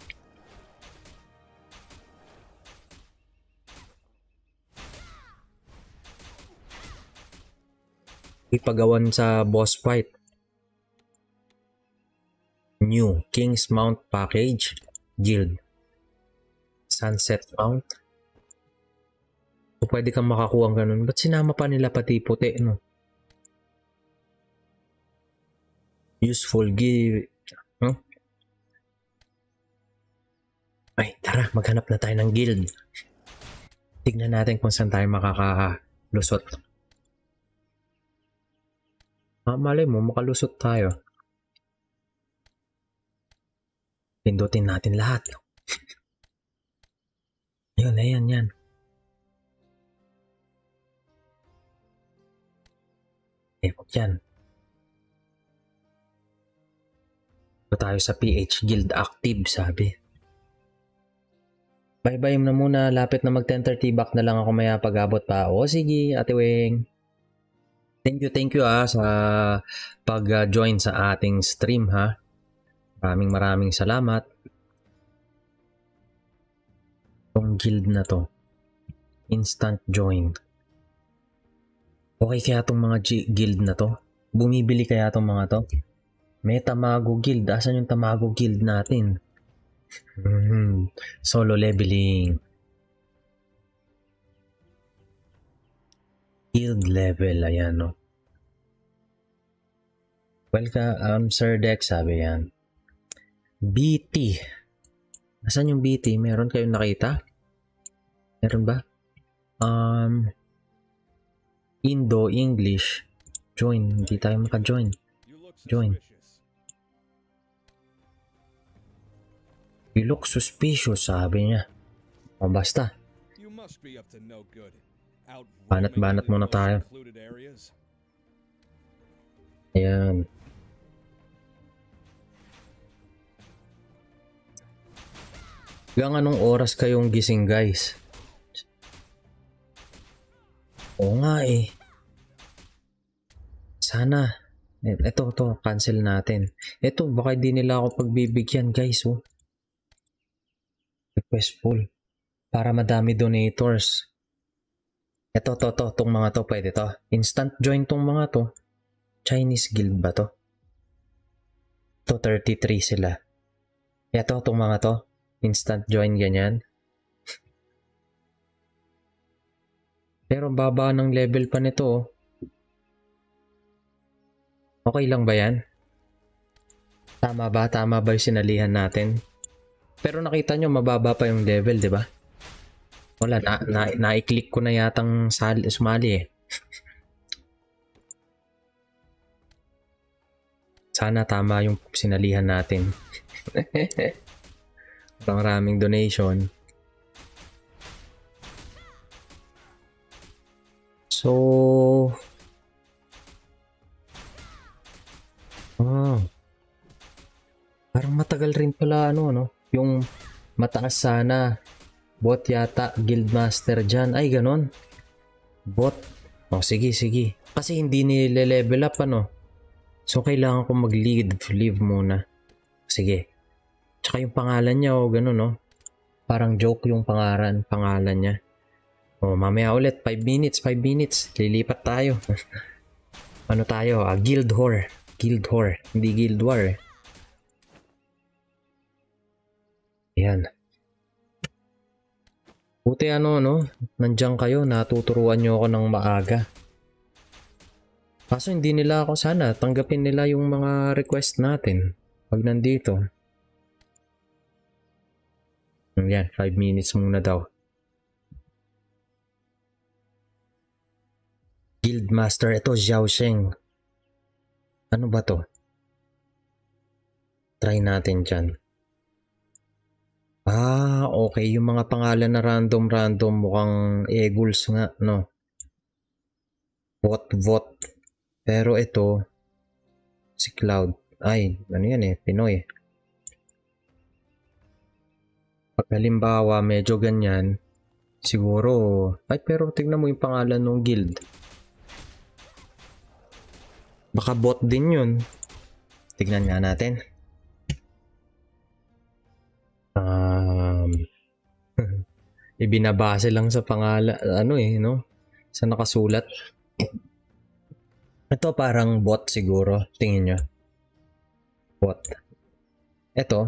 Ipagawan sa boss fight. New King's Mount Package Guild Sunset Mount. So, pwede kang makakuha ng ganun. Ba't sinama pa nila pati puti, no? Useful gift. Huh? Ay, tara, maghanap na tayo ng guild. Tignan natin kung saan tayo makakalusot. Malay mo, makalusot tayo. Pindutin natin lahat. Yan. Huwag yan. Ito tayo sa PH Guild Active, sabi. Bye-bye na muna. Lapit na mag 10:30. Back na lang ako maya pag-abot pa. O sige, Ate Weng. Thank you sa pag-join sa ating stream ha. Maraming salamat. Itong guild na to. Instant join. Okay kaya itong mga guild na to? Bumibili kaya itong mga to? May Tamago Guild. Asan yung Tamago Guild natin? Solo leveling. Guild level. Ayan no. Welcome Sir Dex, sabi yan. BT. Nasaan yung BT? Meron kayong nakita? Meron ba? Indo, English. Join. Hindi tayo maka-join. Join. You look suspicious, sabi niya. O basta. Banat-banat muna tayo. Ayan. Hanggang anong oras kayong gising, guys? Oo nga eh. Sana. Ito, cancel natin. Ito, baka di nila ako pagbibigyan, guys. Oh. Requestful. Para madami donators. Ito, tong mga to, pwede to. Instant join tong mga to. Chinese guild ba to? Ito, 33 sila. Ito, tong mga to. Instant join ganyan. Pero baba ng level pa nito. Oh. Okay lang ba yan? Tama ba yung sinalihan natin? Pero nakita nyo mababa pa yung level, di ba? Wala, na-i-click ko na yatang sumali eh. Sana tama yung sinalihan natin. Maraming donation. So, parang matagal rin pala no? Yung mataas sana. Bot yata, guildmaster dyan. Ay, ganon. Bot. O, sige. Kasi hindi nile-level up So, kailangan ko mag-leave muna. Sige. Tsaka yung pangalan niya ganun no. Parang joke yung pangalan niya. Mamaya ulit 5 minutes. Lilipat tayo. Ano tayo? Guild Whore. Hindi Guild War eh. Ayan. Buti nandiyan kayo, natuturuan nyo ako ng maaga. Kaso hindi nila ako sana tanggapin nila yung mga request natin pag nandito. Yan, 5 minutes muna daw. Guildmaster, ito Xiao Sheng. Ano ba to? Try natin dyan. Okay. Yung mga pangalan na random mukhang eagles nga, no? Vote. Pero ito, Si Cloud. Ay, ano yan eh, Pinoy. Pag halimbawa, medyo ganyan, siguro, ay pero tignan mo yung pangalan ng guild. Baka bot din yun. Tignan nga natin. Ibinabase lang sa pangalan, ano eh, no? Sa nakasulat. Ito parang bot siguro, tingin nyo. Bot. Ito.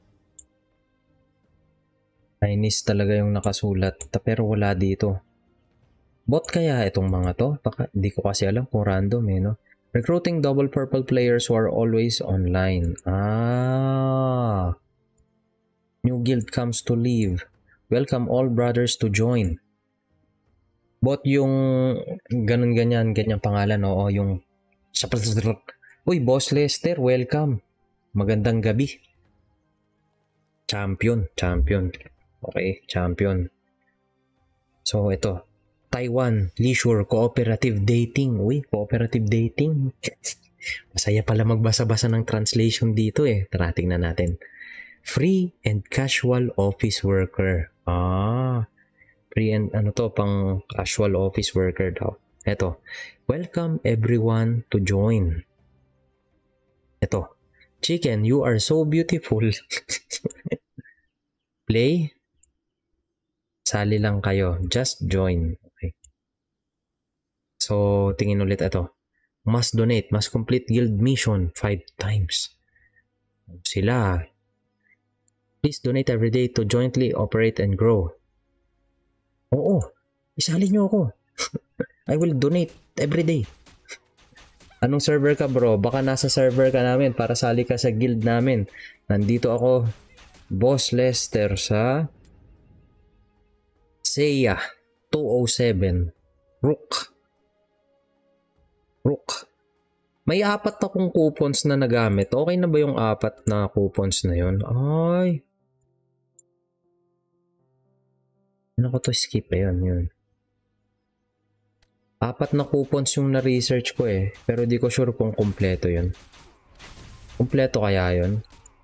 Chinese talaga yung nakasulat, pero wala dito. Bot kaya itong mga to? Baka, di ko kasi alam kung random eh, no? Recruiting double purple players who are always online. Ah. New guild comes to leave. Welcome all brothers to join. Bot yung ganyan pangalan, oo, yung uy, Boss Lester, welcome. Magandang gabi. Champion. Okay, champion. So, ito. Taiwan, leisure, cooperative dating. Uy, cooperative dating. Masaya pala magbasa-basa ng translation dito eh. Tara, tingnan natin. Free and casual office worker. Free and ano to, pang casual office worker daw. Ito. Welcome everyone to join. Ito. Chicken, you are so beautiful. Play. Sali lang kayo. Just join. Okay. So, tingin ulit ito. Must donate. Must complete guild mission 5 times. Sila. Please donate every day to jointly operate and grow. Oo. Isali nyo ako. I will donate every day. Anong server ka bro? Baka nasa server ka namin para sali ka sa guild namin. Nandito ako, Boss Lester sa Seiya 207 Rook. May 4 akong coupons na nagamit. Okay na ba yung 4 na coupons na yun? Ay. Ano ko to skip? Ayun. 4 na coupons yung na-research ko eh. Pero di ko sure kung kompleto yun. Kompleto kaya yun?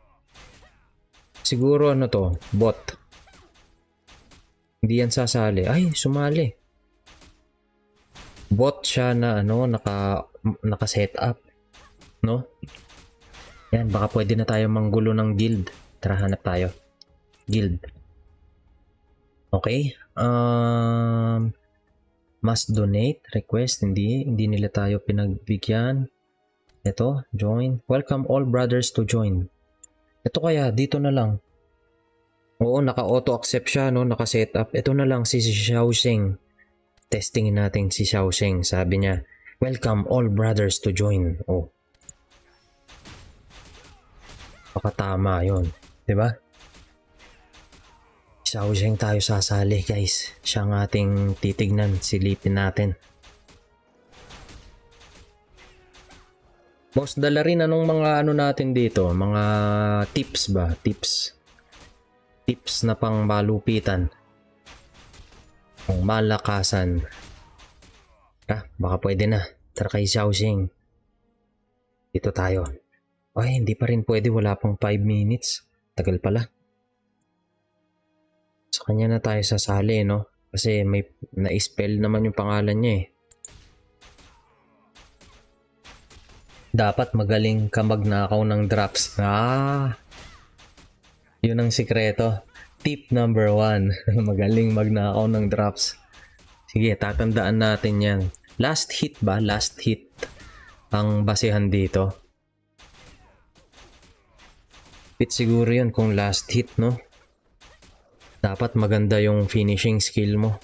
Siguro ano to? Bot. Hindi yan sasali. Ay, sumali. Bot siya na ano, naka-set up. No? Yan, baka pwede na tayo manggulo ng guild. Tara, hanap tayo. Guild. Okay. Must donate. Request. Hindi nila tayo pinagbigyan. Ito. Join. Welcome all brothers to join. Ito kaya. Dito na lang. Oo, naka-auto accept siya, no? Naka-set up. Ito na lang si Xiaoxing. Testingin natin si Xiaoxing. Sabi niya, welcome all brothers to join. Oh. Baka tama yun. Diba? Xiaoxing tayo sasali, guys. Siya ang ating titignan. Silipin natin. Boss, dala rin anong mga ano natin dito? Mga tips ba? Tips na pang malupitan. Ang malakasan. Baka pwede na. Tara kay Xiaoxing. Dito tayo. Ay, hindi pa rin pwede. Wala pang 5 minutes. Tagal pala. Sa kanya na tayo sasali, no? Kasi may na-spell naman yung pangalan niya eh. Dapat magaling ka magnakaw ng drops. Yun ang sikreto. Tip number 1. Magaling magnakaw ng drops. Sige, tatandaan natin yan. Last hit ba? Last hit ang basehan dito. Fit siguro yun kung last hit, no? Dapat maganda yung finishing skill mo.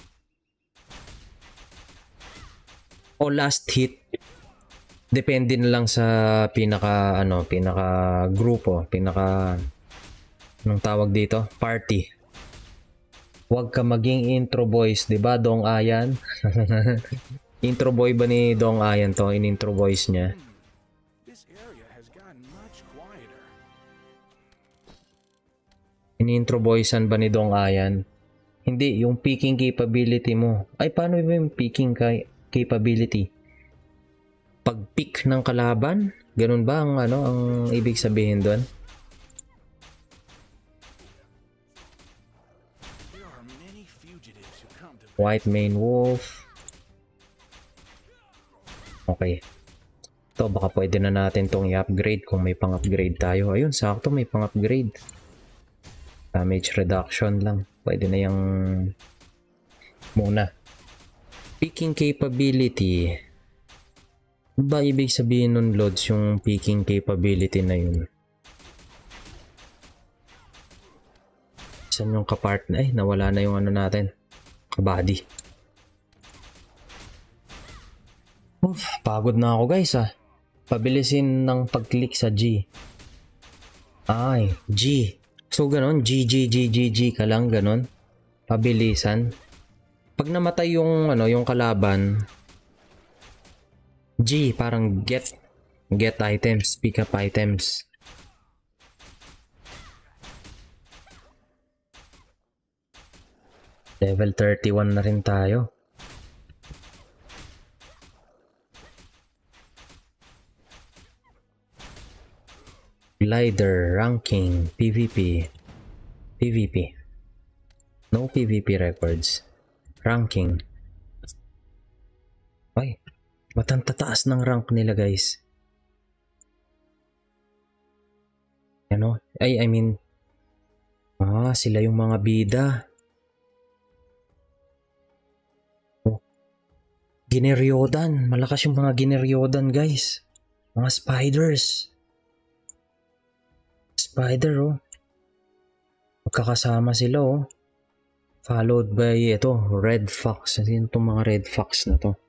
O last hit. Depende na lang sa pinaka grupo, anong tawag dito? Party. Huwag ka maging intro boys, 'di ba, Dong Ayan? Intro boy ba ni Dong Ayan to? In-intro voice niya.
This area has gotten much quieter.
In-intro voicean ba ni Dong Ayan? Hindi, yung peaking capability mo. Ay, paano ba yung peaking capability? Pag-peak ng kalaban, Ganun ba ang ano, ang ibig sabihin doon?
There are many fugitives who come to
White Mane Wolf. Okay. Ito, baka pwede na natin tong i-upgrade kung may pang-upgrade tayo. Ayun, sakto may pang-upgrade. Damage reduction lang. Pwede na yung muna. Peaking capability. Ano ba ibig sabihin nun, Lods, yung peaking capability na yun? Saan yung kapart na? Ay, nawala na yung ano natin. Body. Pagod na ako guys ah. Pabilisin ng pag-click sa G. Ay, G. So ganon, G ka lang, ganon. Pabilisan. Pag namatay yung ano, yung kalaban, G, parang get items, pick up items. Level 31 na rin tayo. Glider, ranking, PvP. No PvP records. Ranking. Ay, matantataas ng rank nila guys. Ano? I mean, sila yung mga bida. Oh. Gineryodan. Malakas yung mga gineryodan guys. Mga spiders. Spider oh. Magkakasama sila oh. Followed by ito, Red Fox. Ano yung itong mga Red Fox na to?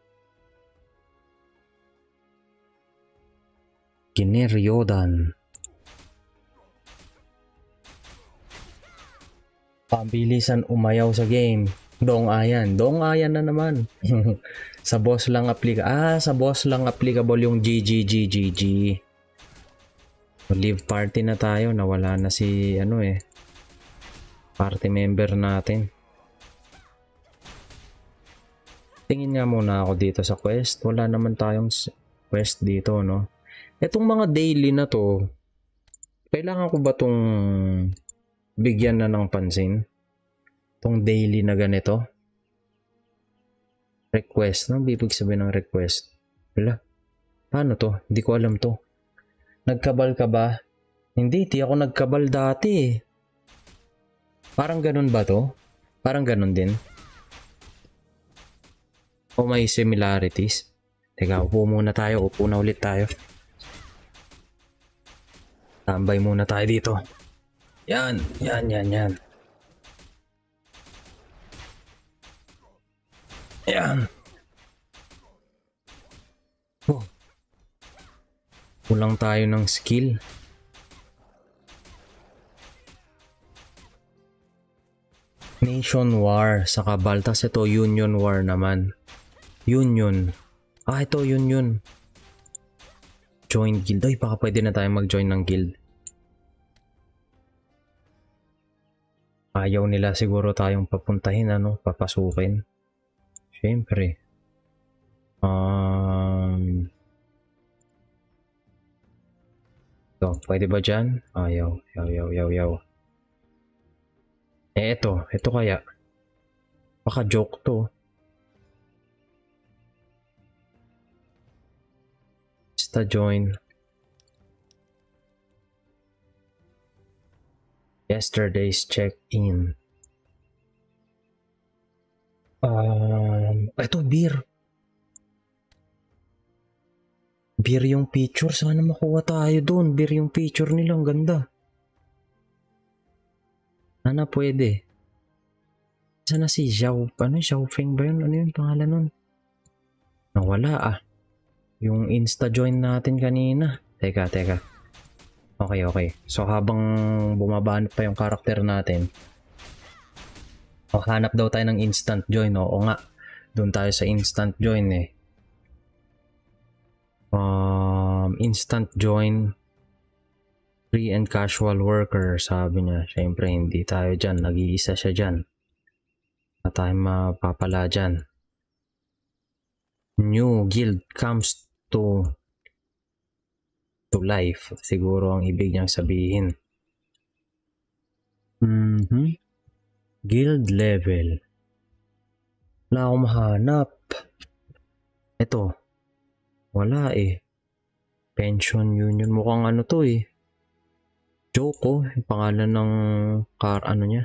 Gineryodan. Pabilisan umayaw sa game. Dong ayan na naman. Sa boss lang sa boss lang applicable yung GG. Leave party na tayo, nawala na si ano party member natin. Tingin nga muna ako dito sa quest. Wala naman tayong quest dito, no? Etong mga daily na to, kailangan ko ba tong bigyan na ng pansin? Tong daily na ganito? Request, no? Ibig sabihin ng request. Wala. Paano to? Hindi ko alam to. Nagkabal ka ba? Hindi, di ako nagkabal dati eh. Parang ganun ba to? Parang ganun din. O may similarities? Teka, upo muna tayo. Upo na ulit tayo. Tambay muna tayo dito. Yan. Yan. Oh. Kulang tayo ng skill. Nation War sa Cabal. Tas ito Union War naman. Union. Ito Union. Join guild. Ay, baka pwede na tayo mag-join ng guild. Ayaw nila siguro tayong papuntahin, papasukin. Siyempre. So, pwede ba dyan? Ayaw. Ito kaya. Baka joke to. Basta join. Yesterday's check-in. Ito, beer. Beer yung picture. Sana makuha tayo doon. Beer yung picture nila. Ang ganda. Sana pwede. Sana si Xiao. Xiao Feng ba yun? Ano yung pangalan nun? Nawala Yung insta-join natin kanina. Teka. Okay. So habang bumabanat pa yung karakter natin. Hanap daw tayo ng instant join. Oo nga. Doon tayo sa instant join instant join free and casual worker, sabi niya. Siyempre hindi tayo dyan, nag-iisa siya dyan, na tayo mapapala dyan. New guild comes to to life. Siguro ang ibig niyang sabihin. Guild level. Wala akong mahanap. Ito. Wala eh. Pension union. Mukhang ano to eh. Joko. Yung pangalan ng ano niya.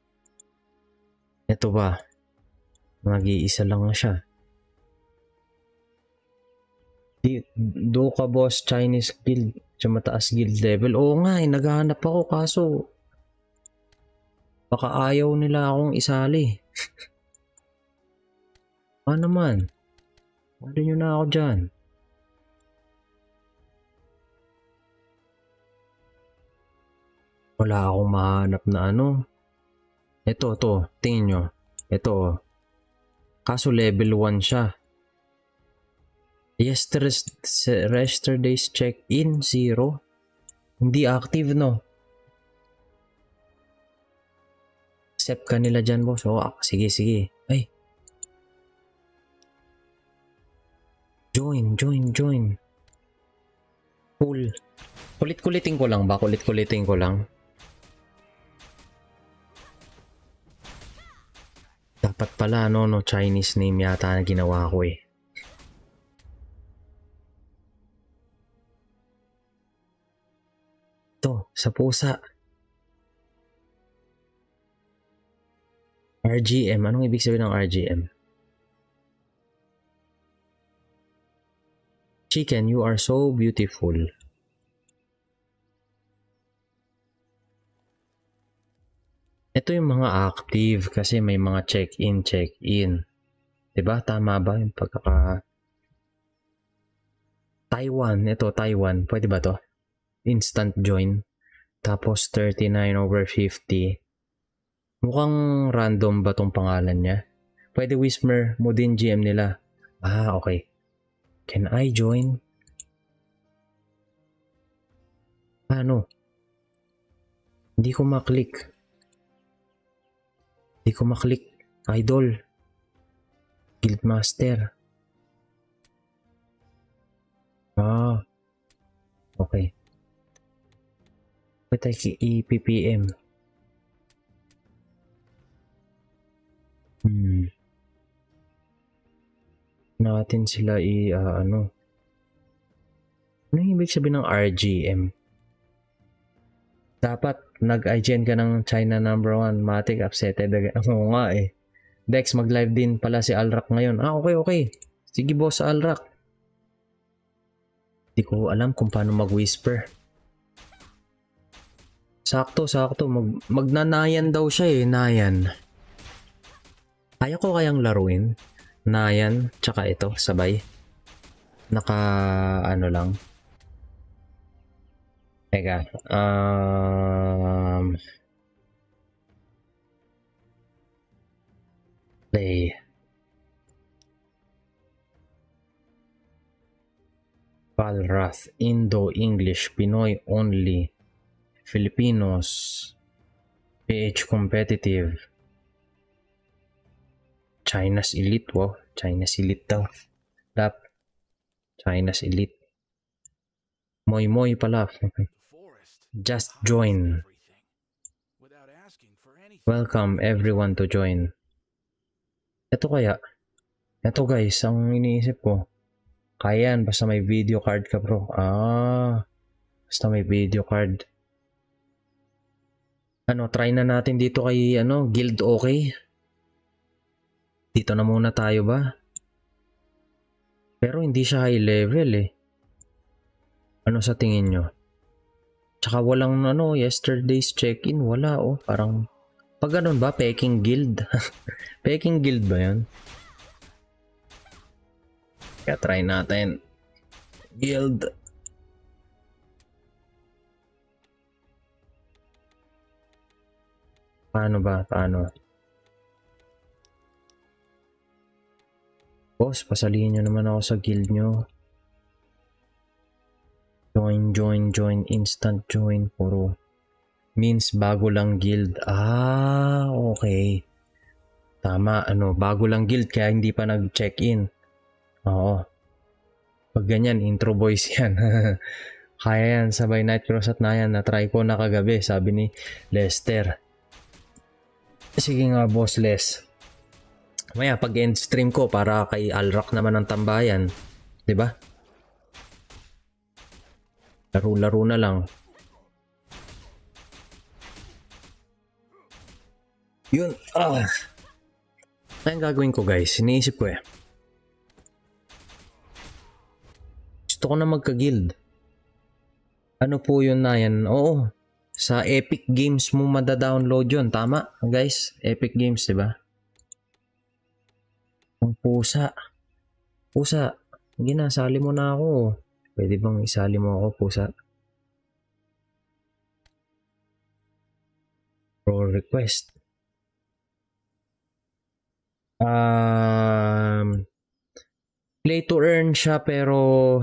Ito ba? Nag-iisa lang siya. Doka Boss Chinese Guild. Sa mataas guild level. Oo nga eh. Naghahanap ako kaso baka ayaw nila akong isali. Ano naman? Wala nyo na ako dyan. Wala akong mahanap na ano. Ito. Tingin nyo. Ito. Kaso level 1 siya. Yesterday's check-in 0. Hindi active no. Accept ka nila dyan boss. Oh, sige. Ay. Join. Cool. Kulit-kulitin ko lang ba? Kulit-kulitin ko lang. Dapat pala no Chinese name yata na ginawa ko eh. Ito, sa pusa. RGM. Anong ibig sabihin ng RGM? Chicken, you are so beautiful. Ito yung mga active kasi may mga check-in. Diba? Tama ba yung pagkaka... Taiwan. Ito, Taiwan. Pwede ba to? Instant join. Tapos 39/50. Mukhang random ba tong pangalan niya? Pwede whisper mo din GM nila. Ah, okay. Can I join? Ano? Hindi ko maklik. Idol. Guildmaster. Ah. Okay. Pwede i-PPM. Natin sila ano yung ibig sabihin ng RGM? Dapat nag-IGN ka ng China #1 Matic upsetted oo nga eh. Dex mag-live din pala si Alrak ngayon. Okay. Sige boss Alrak. Di ko alam kung paano mag-whisper. Sakto magnanayan daw siya eh. Nayan. Kaya ko kayang laruin Nayan, tsaka ito, sabay. Ano lang. Teka. Play. Palrath, Indo-English, Pinoy only. Filipinos. PH competitive. China's Elite, wow. China's Elite daw. China's Elite. Moy pala. Just join. Welcome everyone to join. Ito kaya. Ito guys, ang iniisip ko. Kaya yan, basta may video card ka bro. Basta may video card. Try na natin dito kay, Guild okay. Dito na muna tayo ba? Pero hindi siya high level eh. Ano sa tingin nyo? Tsaka walang yesterday's check-in. Wala oh. Parang, pag ganun ba? Peking Guild? Peking Guild ba yan? Kaya try natin. Guild. Paano ba? Boss, pasalihin nyo naman ako sa guild nyo. Join, instant join. Puro means bago lang guild. Okay. Tama, bago lang guild kaya hindi pa nag-check-in. Oo. Pag ganyan, intro boys yan. Kaya yan, sabay Night Cross at Nayan. Na-try ko na kagabi, sabi ni Lester. Sige nga, Boss Les. Maya, pag end stream ko, para kay Alrak naman ang tambayan. 'Di ba? Laro-laro na lang. Yun. Ano gagawin ko, guys? Iniisip ko Gusto ko na magka-guild. Ano po yun na yan? Oo. Sa Epic Games mo mada-download yun. Tama, guys? Epic Games, diba? Ang pusa. Pusa. Hindi na, sali mo na ako. Pwede bang isali mo ako, pusa? Pro request. Play to earn siya pero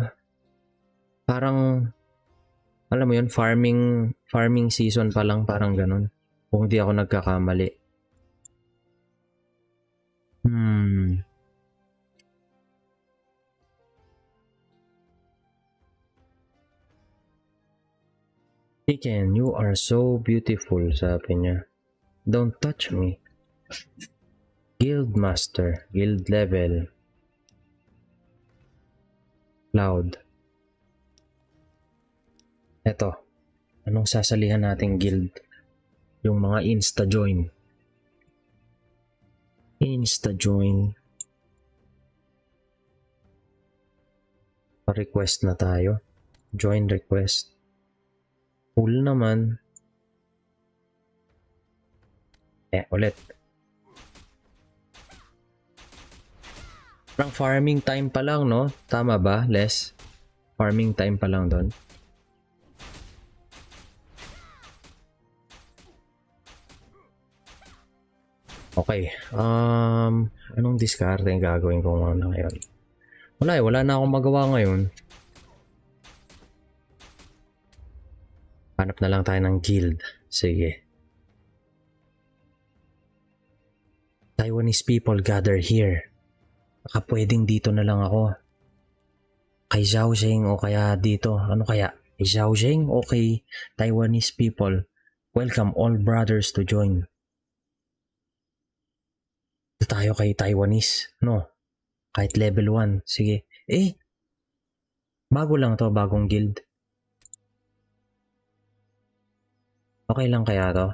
parang alam mo yun, farming season pa lang, parang ganun. Kung di ako nagkakamali. Chicken, you are so beautiful, sabi niya. Don't touch me. Guild Master, guild level. Loud. Eto, anong sasalihan nating guild? Yung mga insta-join. Insta-join. Pa-request na tayo. Join request. Full naman. Ulit. Parang farming time pa lang, no? Tama ba, Les? Farming time pa lang doon. Okay. Anong discard yung gagawin ko ngayon? Wala na akong magawa ngayon. Hanap na lang tayo ng guild. Sige. Taiwanese people gather here. Baka pwedeng dito na lang ako. Kay Zhaozheng o kaya dito. Ano kaya? Kay Zhaozheng o kay Taiwanese people? Welcome all brothers to join. Dito tayo kay Taiwanese. No? Kahit level 1. Sige. Bago lang to. Bagong guild. Okay lang kaya to?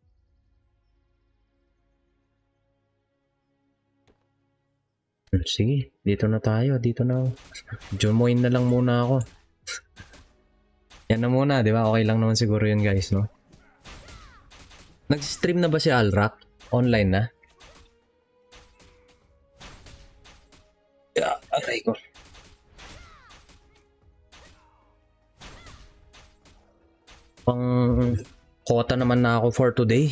Sige, dito na tayo, dito na. Join na lang muna ako. Yan na muna, di ba? Okay lang naman siguro yun, guys, no? Nag-stream na ba si Alrak? Online na? Aray ko. Pang quota naman na ako for today.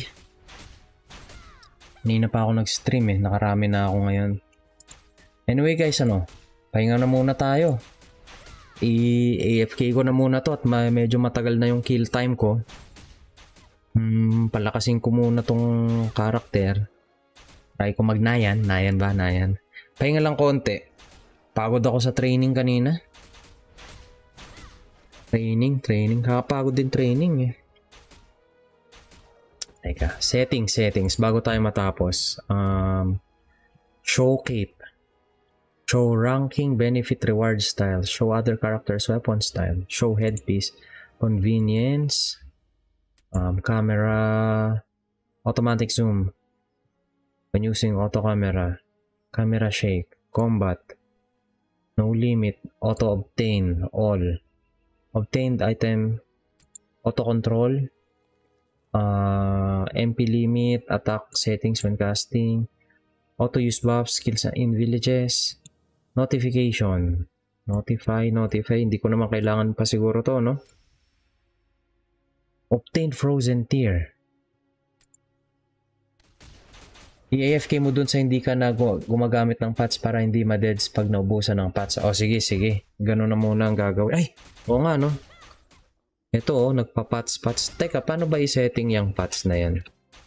Hindi na pa ako nag-stream nakarami na ako ngayon. Anyway guys, pahinga na muna tayo. AFK ko na muna to at medyo matagal na yung kill time ko. Palakasin ko muna tong karakter. Try ko mag-Nayan. Nayan ba? Nayan. Pahinga lang konti. Pagod ako sa training kanina. Training. Kakapagod din training Teka, settings. Bago tayo matapos. Show cape. Show ranking, benefit, reward style. Show other characters, weapon style. Show headpiece. Convenience. Camera. Automatic zoom. When using auto camera. Camera shake. Combat. No limit. Auto obtain. All. Obtained item. Auto control. MP limit. Attack settings when casting. Auto use buffs. Skills in villages. Notification. Notify. Hindi ko naman kailangan pa siguro to, no? Obtained frozen tier. I-AFK mo dun sa hindi ka na gumagamit ng pots para hindi ma-deads pag naubusan ng pots. Sige. Ganun na muna ang gagawin. Ay! Oo nga, no? Ito, nagpa-pots. Teka, paano ba i-setting yung pots na yan?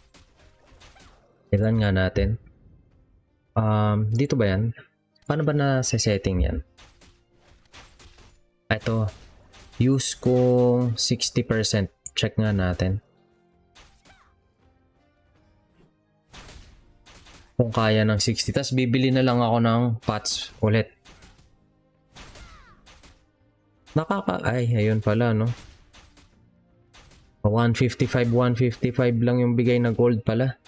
Ilan nga natin? Dito ba yan? Paano ba na-setting yan? Ito. use kong 60%. Check nga natin. Kung kaya ng 60. Tapos bibili na lang ako ng pots ulit. Ay, ayun pala, no? 155 lang yung bigay na gold pala.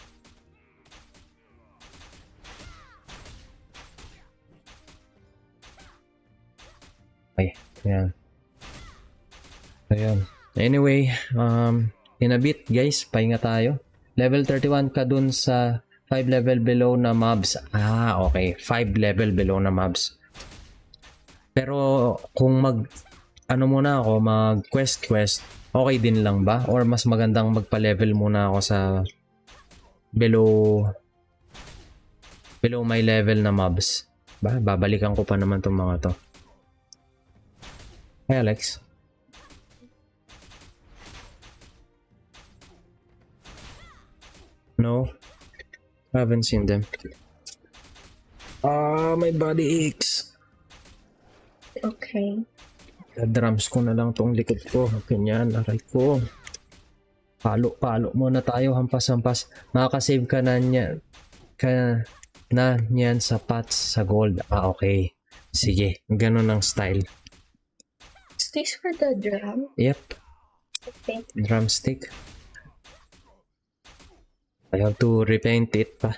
Ay, yan. Ayun. Anyway, in a bit guys, pahinga tayo. Level 31 ka dun sa 5 level below na mobs. Ah, okay. 5 level below na mobs. Pero kung muna ako, mag quest, okay din lang ba? Or mas magandang magpa-level muna ako sa below my level na mobs? Babalikan ko pa naman tong mga to. Hey Alex. No, I haven't seen them. My body aches.
Okay.
Drums ko na lang tong likod ko. Ganyan, aray ko. Palo muna tayo, hampas-hampas. Makakasave ka na niyan sa pots sa gold. Ah, okay. Sige, ganun ang style.
Is this for the drum?
Yep,
Okay.
drumstick. I have to repaint it pa.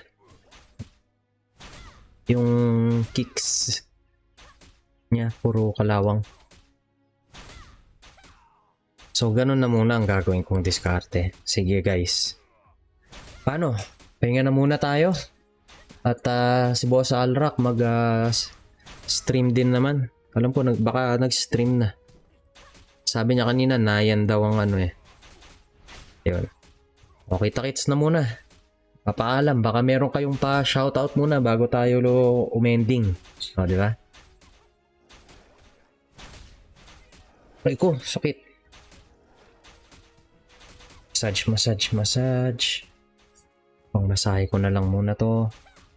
Yung kicks niya, puro kalawang. So, ganun na muna ang gagawin kong diskarte. Sige guys. Paano? Pahinga na muna tayo. At si Boss Alrak stream din naman. Alam ko, baka nag-stream na. Sabi niya kanina, nayan daw ang ano eh. Yun. Okay, takits na muna. Papaalam, baka meron kayong pa-shoutout muna bago tayo umending. O, di ba? Ay ko, sakit. Massage. Pang-masahe ko na lang muna to.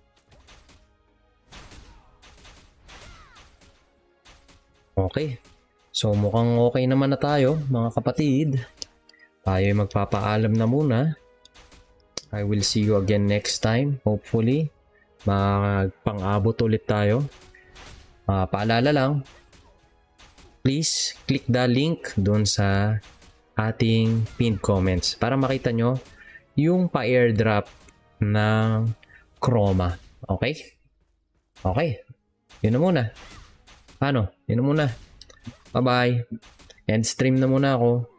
Okay. So mukhang okay naman na tayo, mga kapatid. Tayo ay magpapaalam na muna. I will see you again next time. Hopefully, magpang-abot ulit tayo. Paalala lang, please click the link doon sa ating pinned comments para makita nyo yung pa-airdrop ng Chroma. Okay? Okay. Yun na muna. Paano? Yun na muna. Bye-bye. End stream na muna ako.